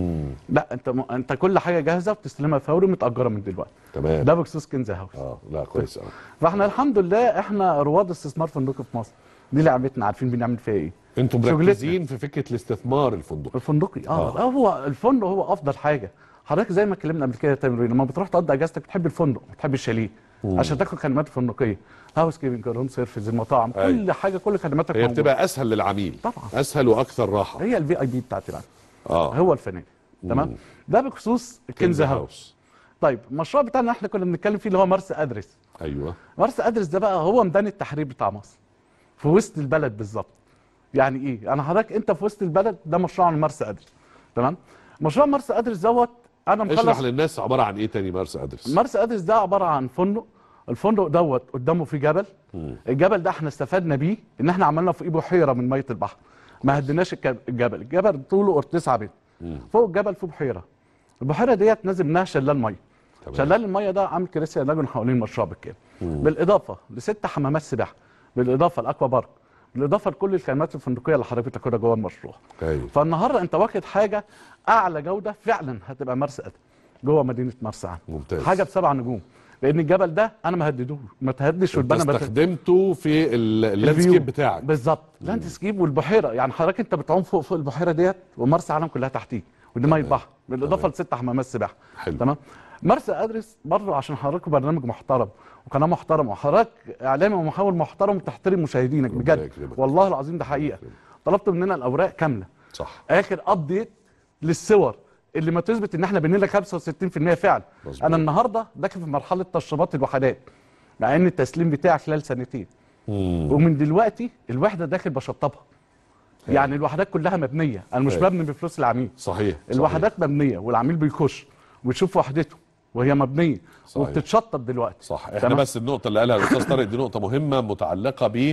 لا انت كل حاجه جاهزه وبتستلمها فوري متاجره من دلوقتي. تمام. ده بخصوص كنز هاوس. لا كويس قوي. فاحنا الحمد لله احنا رواد استثمار فندقي في مصر. دي لعبتنا، عارفين بنعمل فيها ايه. انتم مركزين في فكره الاستثمار الفندقي. هو الفندق هو افضل حاجه. حضرتك زي ما اتكلمنا قبل كده يا تامر، لما بتروح تقضي اجازتك بتحب الفندق، بتحب الشاليه عشان تاخد خدمات فندقيه، هاوس كيبنج، روم سيرفيس، المطاعم، كل حاجه، كل خدماتك هي بتبقى اسهل للعميل طبعا، اسهل واكثر راحه. هي الفي اي بي بتاعت العميل. هو الفنادق. تمام. ده بخصوص كنز هاوس. طيب المشروع بتاعنا احنا كنا بنتكلم فيه اللي هو مرسى ادرس. ايوه. مرسى ادرس ده بقى هو ميدان التحرير بتاع مصر، في وسط البلد بالظبط. يعني ايه؟ انا حضرتك انت في وسط البلد، ده مشروع مرسى ادرس. تمام. مشروع مرسى ادرس دوت انا مخلص. اشرح للناس عباره عن ايه تاني مرسى ادرس. مرسى ادرس ده عباره عن فندق. الفندق دوت قدامه في جبل. الجبل ده احنا استفدنا بيه ان احنا عملنا فوقيه بحيره من ميه البحر. ما هديناش الجبل طوله 9 متر. فوق الجبل في بحيره. البحيره ديت نازل منها شلال ميه. شلال الميه ده عامل كراسي لاجون حوالين المشروع بالكامل. بالاضافه ل6 حمامات سباحه، بالاضافه لاكوا بارك، بالاضافه لكل الخدمات الفندقيه اللي حضرتك بتاخدها جوه المشروع. فالنهارده انت واخد حاجه اعلى جوده فعلا هتبقى مرسى ادرس جوه مدينه مرسى علم. ممتاز. حاجه ب7 نجوم. لان الجبل ده انا ما هددوش، ما تهدش والبنا استخدمته في اللاندسكيب بتاعك. بالظبط. لاندسكيب والبحيره، يعني حضرتك انت بتعوم فوق البحيره ديت ومرسى علم كلها تحتيك، ودي ميه بحر بالاضافه ل6 حمامات سباحه. تمام. مرسى ادرس برضه عشان حضرتك برنامج محترم وقناه محترمه وحضرتك اعلامي ومحاور محترم تحترم مشاهدينك بجد. والله العظيم ده حقيقه. طلبت مننا الاوراق كامله. صح. اخر ابديت للصور اللي ما تثبت ان احنا بنينا 65% فعل. انا النهارده داخل في مرحله تشطيبات الوحدات، مع ان التسليم بتاعي خلال 2 سنين. ومن دلوقتي الوحده داخل بشطبها. يعني الوحدات كلها مبنيه، انا مش ببني بفلوس العميل. صحيح. الوحدات مبنيه والعميل بيخش ويشوف وحدته وهي مبنيه. صحيح. وبتتشطب دلوقتي. صح. احنا بس النقطه اللي قالها الاستاذ طارق دي نقطه مهمه متعلقه ب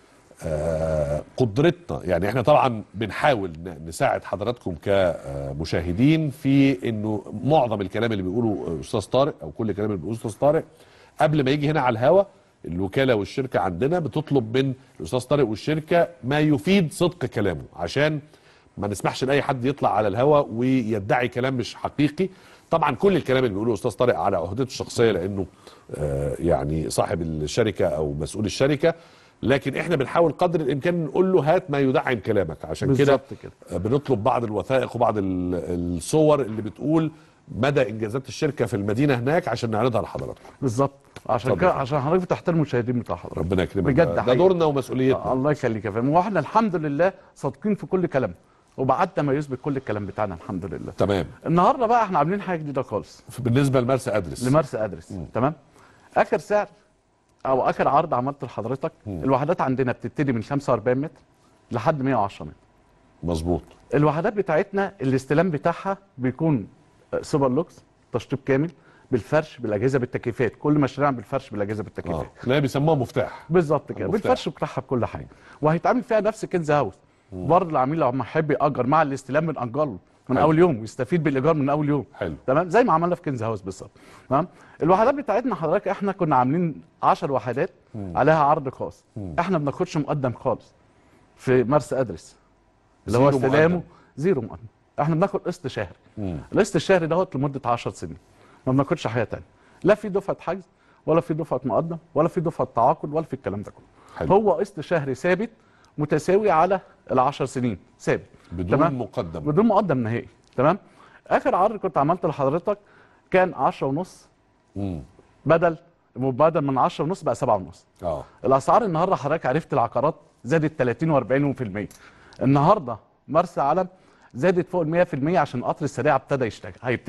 قدرتنا. يعني احنا طبعا بنحاول نساعد حضراتكم كمشاهدين في انه معظم الكلام اللي بيقوله استاذ طارق او كل الكلام اللي بيقوله استاذ طارق قبل ما يجي هنا على الهوا، الوكاله والشركه عندنا بتطلب من الاستاذ طارق والشركه ما يفيد صدق كلامه، عشان ما نسمحش لاي حد يطلع على الهوا ويدعي كلام مش حقيقي. طبعا كل الكلام اللي بيقوله الاستاذ طارق على عهدته الشخصيه لانه يعني صاحب الشركه او مسؤول الشركه، لكن احنا بنحاول قدر الامكان نقول له هات ما يدعم كلامك. عشان كده بنطلب بعض الوثائق وبعض الصور اللي بتقول مدى انجازات الشركه في المدينه هناك عشان نعرضها لحضراتكم. بالظبط. عشان كده عشان حضرتك بتحترم المشاهدين بتاع حضرتك. ربنا يكرمك. بجد ده دورنا ومسؤوليتنا. الله يخليك يا فندم. واحنا الحمد لله صادقين في كل كلامنا وبعدنا ما يثبت كل الكلام بتاعنا الحمد لله. تمام. النهارده بقى احنا عاملين حاجه جديده خالص بالنسبه لمرسى ادرس. لمرسى ادرس. تمام. اخر سعر او اخر عرض عملته لحضرتك، الوحدات عندنا بتبتدي من 45 متر لحد 110 متر. مظبوط. الوحدات بتاعتنا الاستلام بتاعها بيكون سوبر لوكس، تشطيب كامل بالفرش بالاجهزه بالتكييفات، كل مشاريع بالفرش بالاجهزه بالتكييفات. لا بيسموها مفتاح. بالظبط كده، بالفرش بتاعها بكل حاجه. وهيتعامل فيها نفس كنز هاوس. برضه العميل لو يحب ياجر مع الاستلام بنأجر له من اول يوم ويستفيد بالايجار من اول يوم. حلو. تمام. زي ما عملنا في كنز هاوس بالظبط. تمام. الوحدات بتاعتنا حضرتك احنا كنا عاملين 10 وحدات عليها عرض خاص. احنا ما بناخدش مقدم خالص في مرسى ادرس اللي هو استلامه زيرو مقدم. احنا بناخد قسط شهري. القسط الشهري دوت لمده 10 سنين. ما بناخدش حاجه ثانيه، لا في دفعه حجز ولا في دفعه مقدم ولا في دفعه تعاقد ولا في الكلام ده كله. هو قسط شهري ثابت متساوي على ال10 سنين ثابت بدون تمام؟ مقدم. بدون مقدم نهائي. تمام. اخر عرض كنت عملته لحضرتك كان 10.5 بدل بدل من 10.5 بقى 7.5. الاسعار النهارده حضرتك عرفت العقارات زادت 30 و40%. النهارده مرسى علم زادت فوق ال 100% عشان القطر السريع ابتدى يشتغل،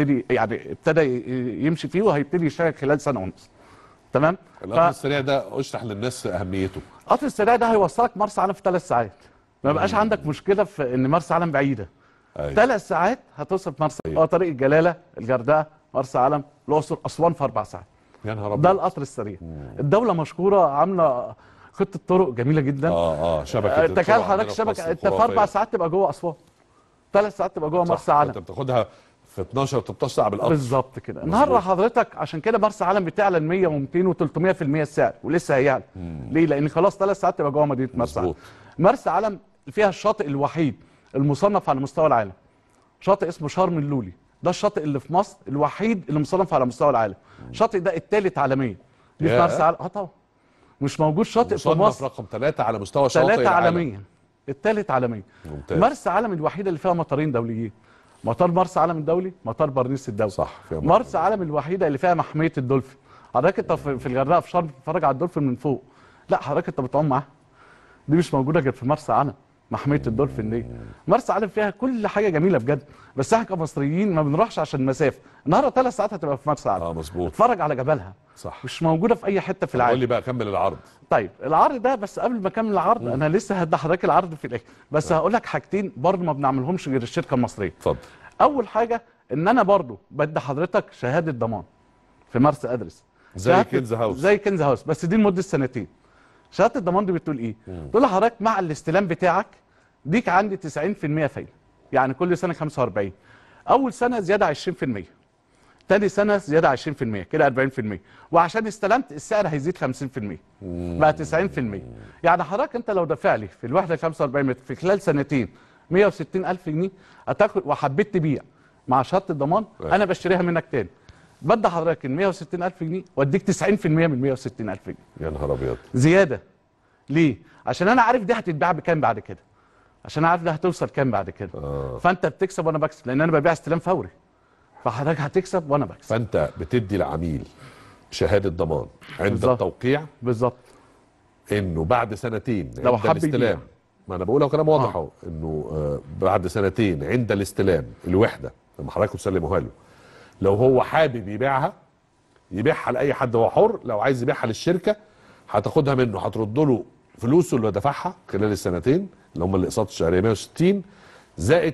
ابتدى يمشي فيه وهيبتدي يشتغل خلال سنه ونص. تمام؟ القطر السريع ده اشرح للناس اهميته. القطر السريع ده هيوصلك مرسى علم في 3 ساعات. ما بقاش عندك مشكله في ان مرسى علم بعيده. 3 ساعات هتوصل في مرسى علم. طريق الجلاله، الغردقه، مرسى علم، الاقصر، اسوان في 4 ساعات. يا نهار ابيض. ده القطر السريع. الدوله مشكوره عامله خطه طرق جميله جدا. شبكه تخيل حضرتك شبكه انت في 4 ساعات تبقى جوه اسوان. 3 ساعات تبقى جوه مرسى علم. انت بتاخدها في 12 13 ساعه بالقطر. بالظبط كده. النهارده حضرتك عشان كده مرسى علم بتعلن 100 و200 و300% السعر ولسه هيعلن. ليه؟ لان خلاص 3 ساعات تبقى جوه مدينه مرسى علم. مرسى علم فيها الشاطئ الوحيد المصنف على مستوى العالم. شاطئ اسمه شرم اللولي، ده الشاطئ اللي في مصر الوحيد اللي مصنف على مستوى العالم. الشاطئ ده الثالث عالميا. دي في مرسى علم. طبعا. مش موجود شاطئ في مصر رقم 3 على مستوى شاطئ العالم. 3 عالميا. الثالث عالميا. ممتاز. مرسى علم الوحيده اللي فيها مطارين دوليين. مطار مرسى علم الدولي، مطار برنيس الدولي. صح. مرسى علم الوحيده اللي فيها محميه الدولفين. حضرتك انت في الغردقه في شرم بتتفرج على الدولفين من فوق. لا حضرتك انت بتعوم معاه. دي مش موجوده غير في مرسى علم. محميه الدولفين دي. مرسى علم فيها كل حاجه جميله بجد، بس احنا كمصريين ما بنروحش عشان المسافه. النهارده 3 ساعات هتبقى في مرسى علم. مظبوط. اتفرج على جبلها. صح. مش موجوده في اي حته في العالم. قول لي بقى كمل العرض. طيب العرض ده بس قبل ما اكمل العرض انا لسه هدي حضرتك العرض في الاخر، بس هقول لك حاجتين برضه ما بنعملهمش غير الشركه المصريه. اتفضل. اول حاجه ان انا برضه بدي حضرتك شهاده ضمان في مرسى ادرس زي كنز هاوس. زي كنز هاوس بس دي لمده 2 سنين. شهاده الضمان دي بتقول ايه؟ بتقول لحضرتك مع الاستلام بتاعك ديك عندي 90% فايده، يعني كل سنه 45. اول سنه زياده 20%، تاني سنه زياده 20%، كده 40%، وعشان استلمت السعر هيزيد 50%، بقى 90%. يعني حضرتك انت لو دافع لي في الوحده 45 متر في خلال سنتين 160,000 جنيه هتاخد، وحبيت تبيع مع شهاده الضمان انا بشتريها منك تاني، بدي حضرتك ال 160,000 جنيه واديك 90% من 160,000 جنيه. يا نهار ابيض. زياده. ليه؟ عشان انا عارف دي هتتباع بكام بعد كده، عشان عارف دي هتوصل كام بعد كده. فانت بتكسب وانا بكسب، لان انا ببيع استلام فوري، فحضرتك هتكسب وانا بكسب. فانت بتدي العميل شهاده ضمان عند بالزبط. التوقيع بالظبط، انه بعد سنتين لو عند حب الاستلام، ما انا بقول لو كلام واضح اهو، انه بعد سنتين عند الاستلام الوحده لما حضرتك تسلموها له، لو هو حابب يبيعها يبيعها لاي حد، هو حر. لو عايز يبيعها للشركه هتاخدها منه، هترد له فلوسه اللي دفعها خلال السنتين اللي هم الاقساط الشهريه 160 زائد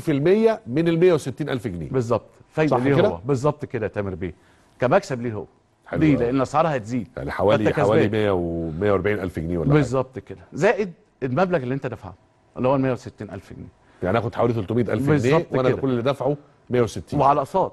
90% من ال 160,000 جنيه. بالظبط. فايده ليه هو بالظبط كده يا تامر بيه، كمكسب ليه هو. ليه؟ لان اسعارها هتزيد، يعني حوالي 100 و 140,000 جنيه ولا بالظبط كده، زائد المبلغ اللي انت دفعه اللي هو ال 160,000 جنيه. يعني اخد حوالي 300,000 جنيه وانا كل اللي دفعه 160 وعلى اقساط،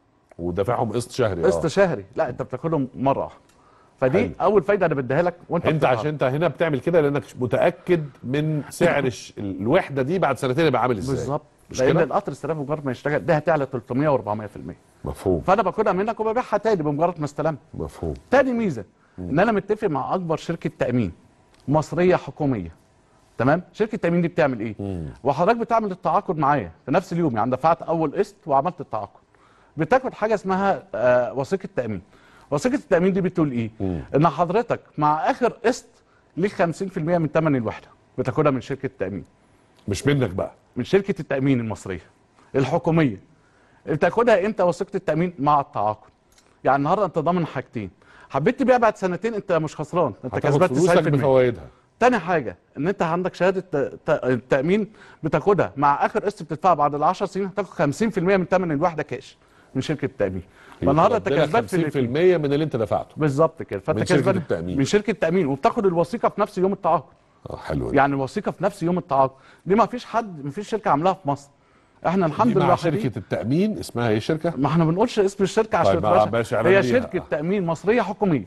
ودافعهم قسط شهري. قسط شهري، لا انت بتاخدهم مره واحده. فدي حلو. اول فايده انا بديها لك انت عشان انت هنا بتعمل كده لانك متاكد من سعر الوحده دي بعد سنتين يبقى عامل ازاي. بالظبط، لان القطر السلام بمجرد ما يشتغل ده هتعلى 300 و400%. مفهوم. فانا باخدها منك وببيعها تاني بمجرد ما استلمت. مفهوم. تاني ميزه ان انا متفق مع اكبر شركه تامين مصريه حكوميه. تمام؟ شركه التامين دي بتعمل ايه؟ وحضرتك بتعمل التعاقد معايا في نفس اليوم، يعني دفعت اول قسط وعملت التعاقد، بتاخد حاجه اسمها وثيقه تامين. وثيقه التامين دي بتقول ايه؟ ان حضرتك مع اخر قسط ليك 50% من ثمن الوحده بتاخدها من شركه التامين. مش منك بقى، من شركه التامين المصريه الحكوميه. بتاخدها امتى وثيقه التامين؟ مع التعاقد. يعني النهارده انت ضامن حاجتين، حبيت تبيع بعد سنتين انت مش خسران، انت كسبان 90% بفوائدها. تاني حاجه ان انت عندك شهاده التامين بتاخدها مع اخر قسط بتدفعها بعد ال 10 سنين، هتاخد 50% من ثمن الوحده كاش من شركه التامين. فالنهارده انت كسبان 50% من اللي انت دفعته. بالظبط كده، فانت كسبان من شركه التامين، وبتاخد الوثيقه في نفس يوم التعاقد. حلو. يعني الوثيقه في نفس يوم التعاقد دي ما فيش حد، ما فيش شركه عاملاها في مصر. احنا الحمد لله. مع شركه التامين اسمها ايه شركه؟ ما احنا ما بنقولش اسم الشركه عشان هي شركه تامين مصريه حكوميه.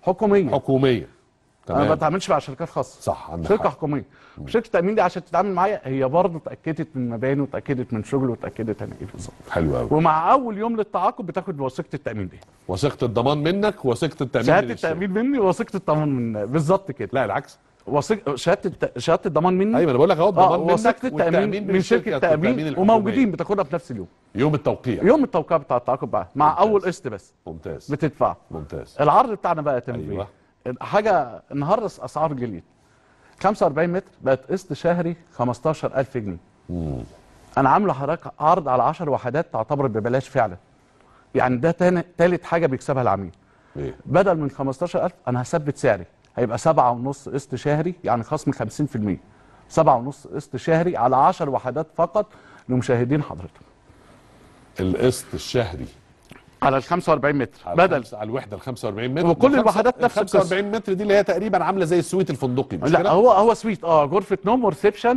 حكوميه. تمام. انا ما بتعاملش مع شركات خاصه. صح. شركه حكوميه. شركه التامين دي عشان تتعامل معايا هي برضه اتاكدت من مباني واتاكدت من شغل واتاكدت انا ايه بالظبط. حلو قوي. ومع اول يوم للتعاقد بتاخد وثيقه التامين دي. وثيقه الضمان منك ووثيقه التامين شهاده التامين مني ووثيقه الضمان من بالظبط كده. لا العكس، شهاده الضمان مني. ايوه انا بقول لك اهو الضمان منك، وثيقه التامين من شركه التامين، وموجودين بتاخدها في نفس اليوم. يوم التوقيع. يوم التوقيع بتاع التعاقد بقى مع ممتاز. اول قسط بس. ممتاز. بتدفع. ممتاز. العرض بتاعنا بقى يتم أيوة. حاجه النهارده اسعار جليد 45 متر بقت قسط شهري 15000 جنيه. انا عامله لحضرتك عرض على 10 وحدات تعتبر ببلاش فعلا. يعني ده تالت حاجه بيكسبها العميل. إيه؟ بدل من 15000 انا هثبت سعري هيبقى 7.5 قسط شهري، يعني خصم 50%. 7.5 قسط شهري على 10 وحدات فقط لمشاهدين حضرتك. القسط الشهري على ال 45 متر بدل على الوحده ال 45 متر، وكل الوحدات نفس القصه. 45 متر دي اللي هي تقريبا عامله زي السويت الفندقي، مش لا كده؟ هو سويت غرفه نوم وريسبشن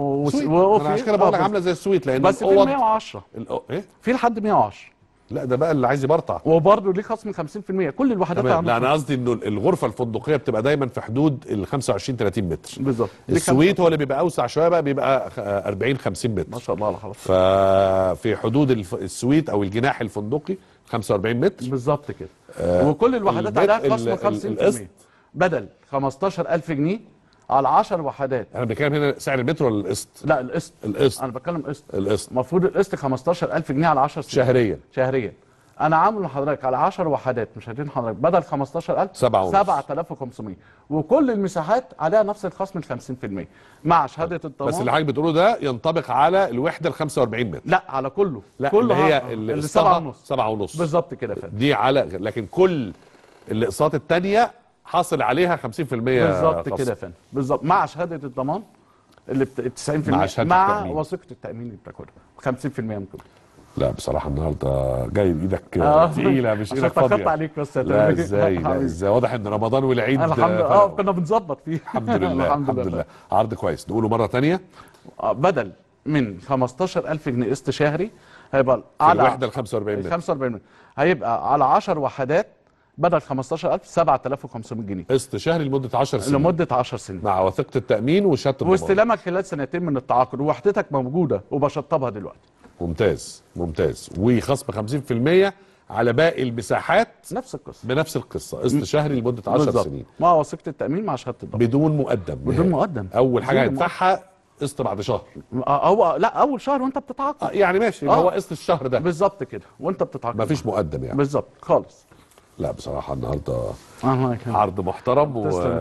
انا عشان كده بقول لك عامله زي السويت، لان بس في 110 ايه؟ في لحد 110. لا ده بقى اللي عايز يبرطع، وبرضه ليه خصم 50%. كل الوحدات لا انا قصدي انه الغرفه الفندقيه بتبقى دايما في حدود ال 25 30 متر بالظبط. السويت هو اللي بيبقى اوسع شويه بقى، بيبقى 40 50 متر ما شاء الله على حضرتك. ففي حدود السويت او الجناح الفندقي 45 متر بالظبط كده. وكل الوحدات عليها خصم 50% بدل 15000 جنيه على 10 وحدات. احنا بنتكلم هنا سعر المتر ولا القسط؟ لا القسط. انا بتكلم قسط. المفروض القسط 15000 جنيه على 10 سنين شهريا. انا عامله لحضرتك على 10 وحدات مشاهدين حضرتك بدل 15000 7500، وكل المساحات عليها نفس الخصم ال 50% مع شهاده الضمان. بس اللي حضرتك بتقوله ده ينطبق على الوحده ال 45 متر. لا على كله. لا كله اللي هي اللي 7.5 بالظبط كده يا فندم. دي على، لكن كل الاقساط الثانيه حاصل عليها 50% بالظبط كده يا فندم. بالظبط مع شهاده الضمان اللي 90% مع وثيقه التامين اللي بتاخدها 50% من كله. لا بصراحه النهارده جاي بايدك تقيله مش ايدك فاضيه. عشان عليك بس لا ازاي واضح ان رمضان والعيد الحمد لله كنا بنظبط فيه. الحمد لله الحمد لله. عرض كويس. نقوله مره ثانيه. بدل من 15000 جنيه قسط شهري هيبقى على الوحده ال 45 متر. 45 متر هيبقى على 10 وحدات بدل 15000 7500 جنيه قسط شهري لمده 10 سنين. لمده 10 سنين مع وثيقه التامين وشهاده الضمان واستلامك خلال سنتين من التعاقد، ووحدتك موجوده وبشطبها دلوقتي. ممتاز ممتاز. وخصم 50% على باقي المساحات نفس القصه بنفس القصه. قسط شهري لمده 10 سنين مع وثيقه التامين مع شهاده الضمان بدون مقدم. بدون مقدم. اول حاجه هيدفعها قسط بعد شهر. لا اول شهر وانت بتتعاقد. يعني ماشي هو قسط الشهر ده بالظبط كده وانت بتتعاقد. مفيش مقدم يعني. بالظبط خالص. لا بصراحه النهارده عرض محترم،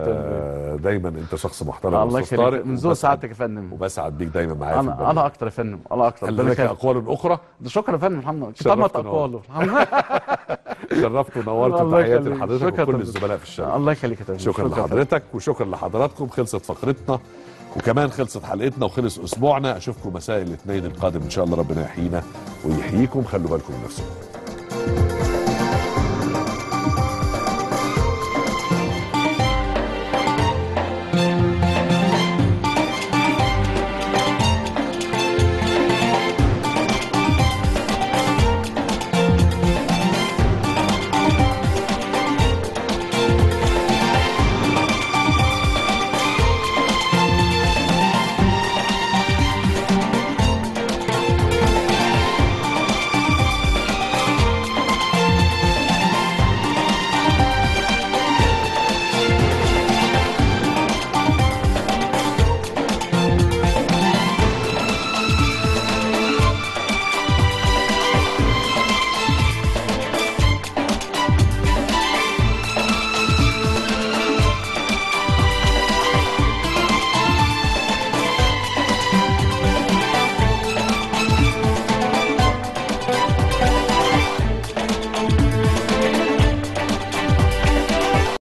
ودايما انت شخص محترم. الله يخليك. من ذوق سعادتك يا فندم. وبسعد بيك دايما معايا. انا اكتر يا فندم. الله اكتر. هل لك اقوال اخرى؟ شكرا يا فندم. الحمد لله كترت اقواله. شرفت ونورت. تحياتي لحضرتك وكل الزملاء في الشارع. الله يخليك يا فندم. شكرا لحضرتك وشكرا لحضراتكم. خلصت فقرتنا وكمان خلصت حلقتنا وخلص اسبوعنا. اشوفكم مساء الاثنين القادم ان شاء الله. ربنا يحيينا ويحييكم. خلوا بالكم من نفسكم.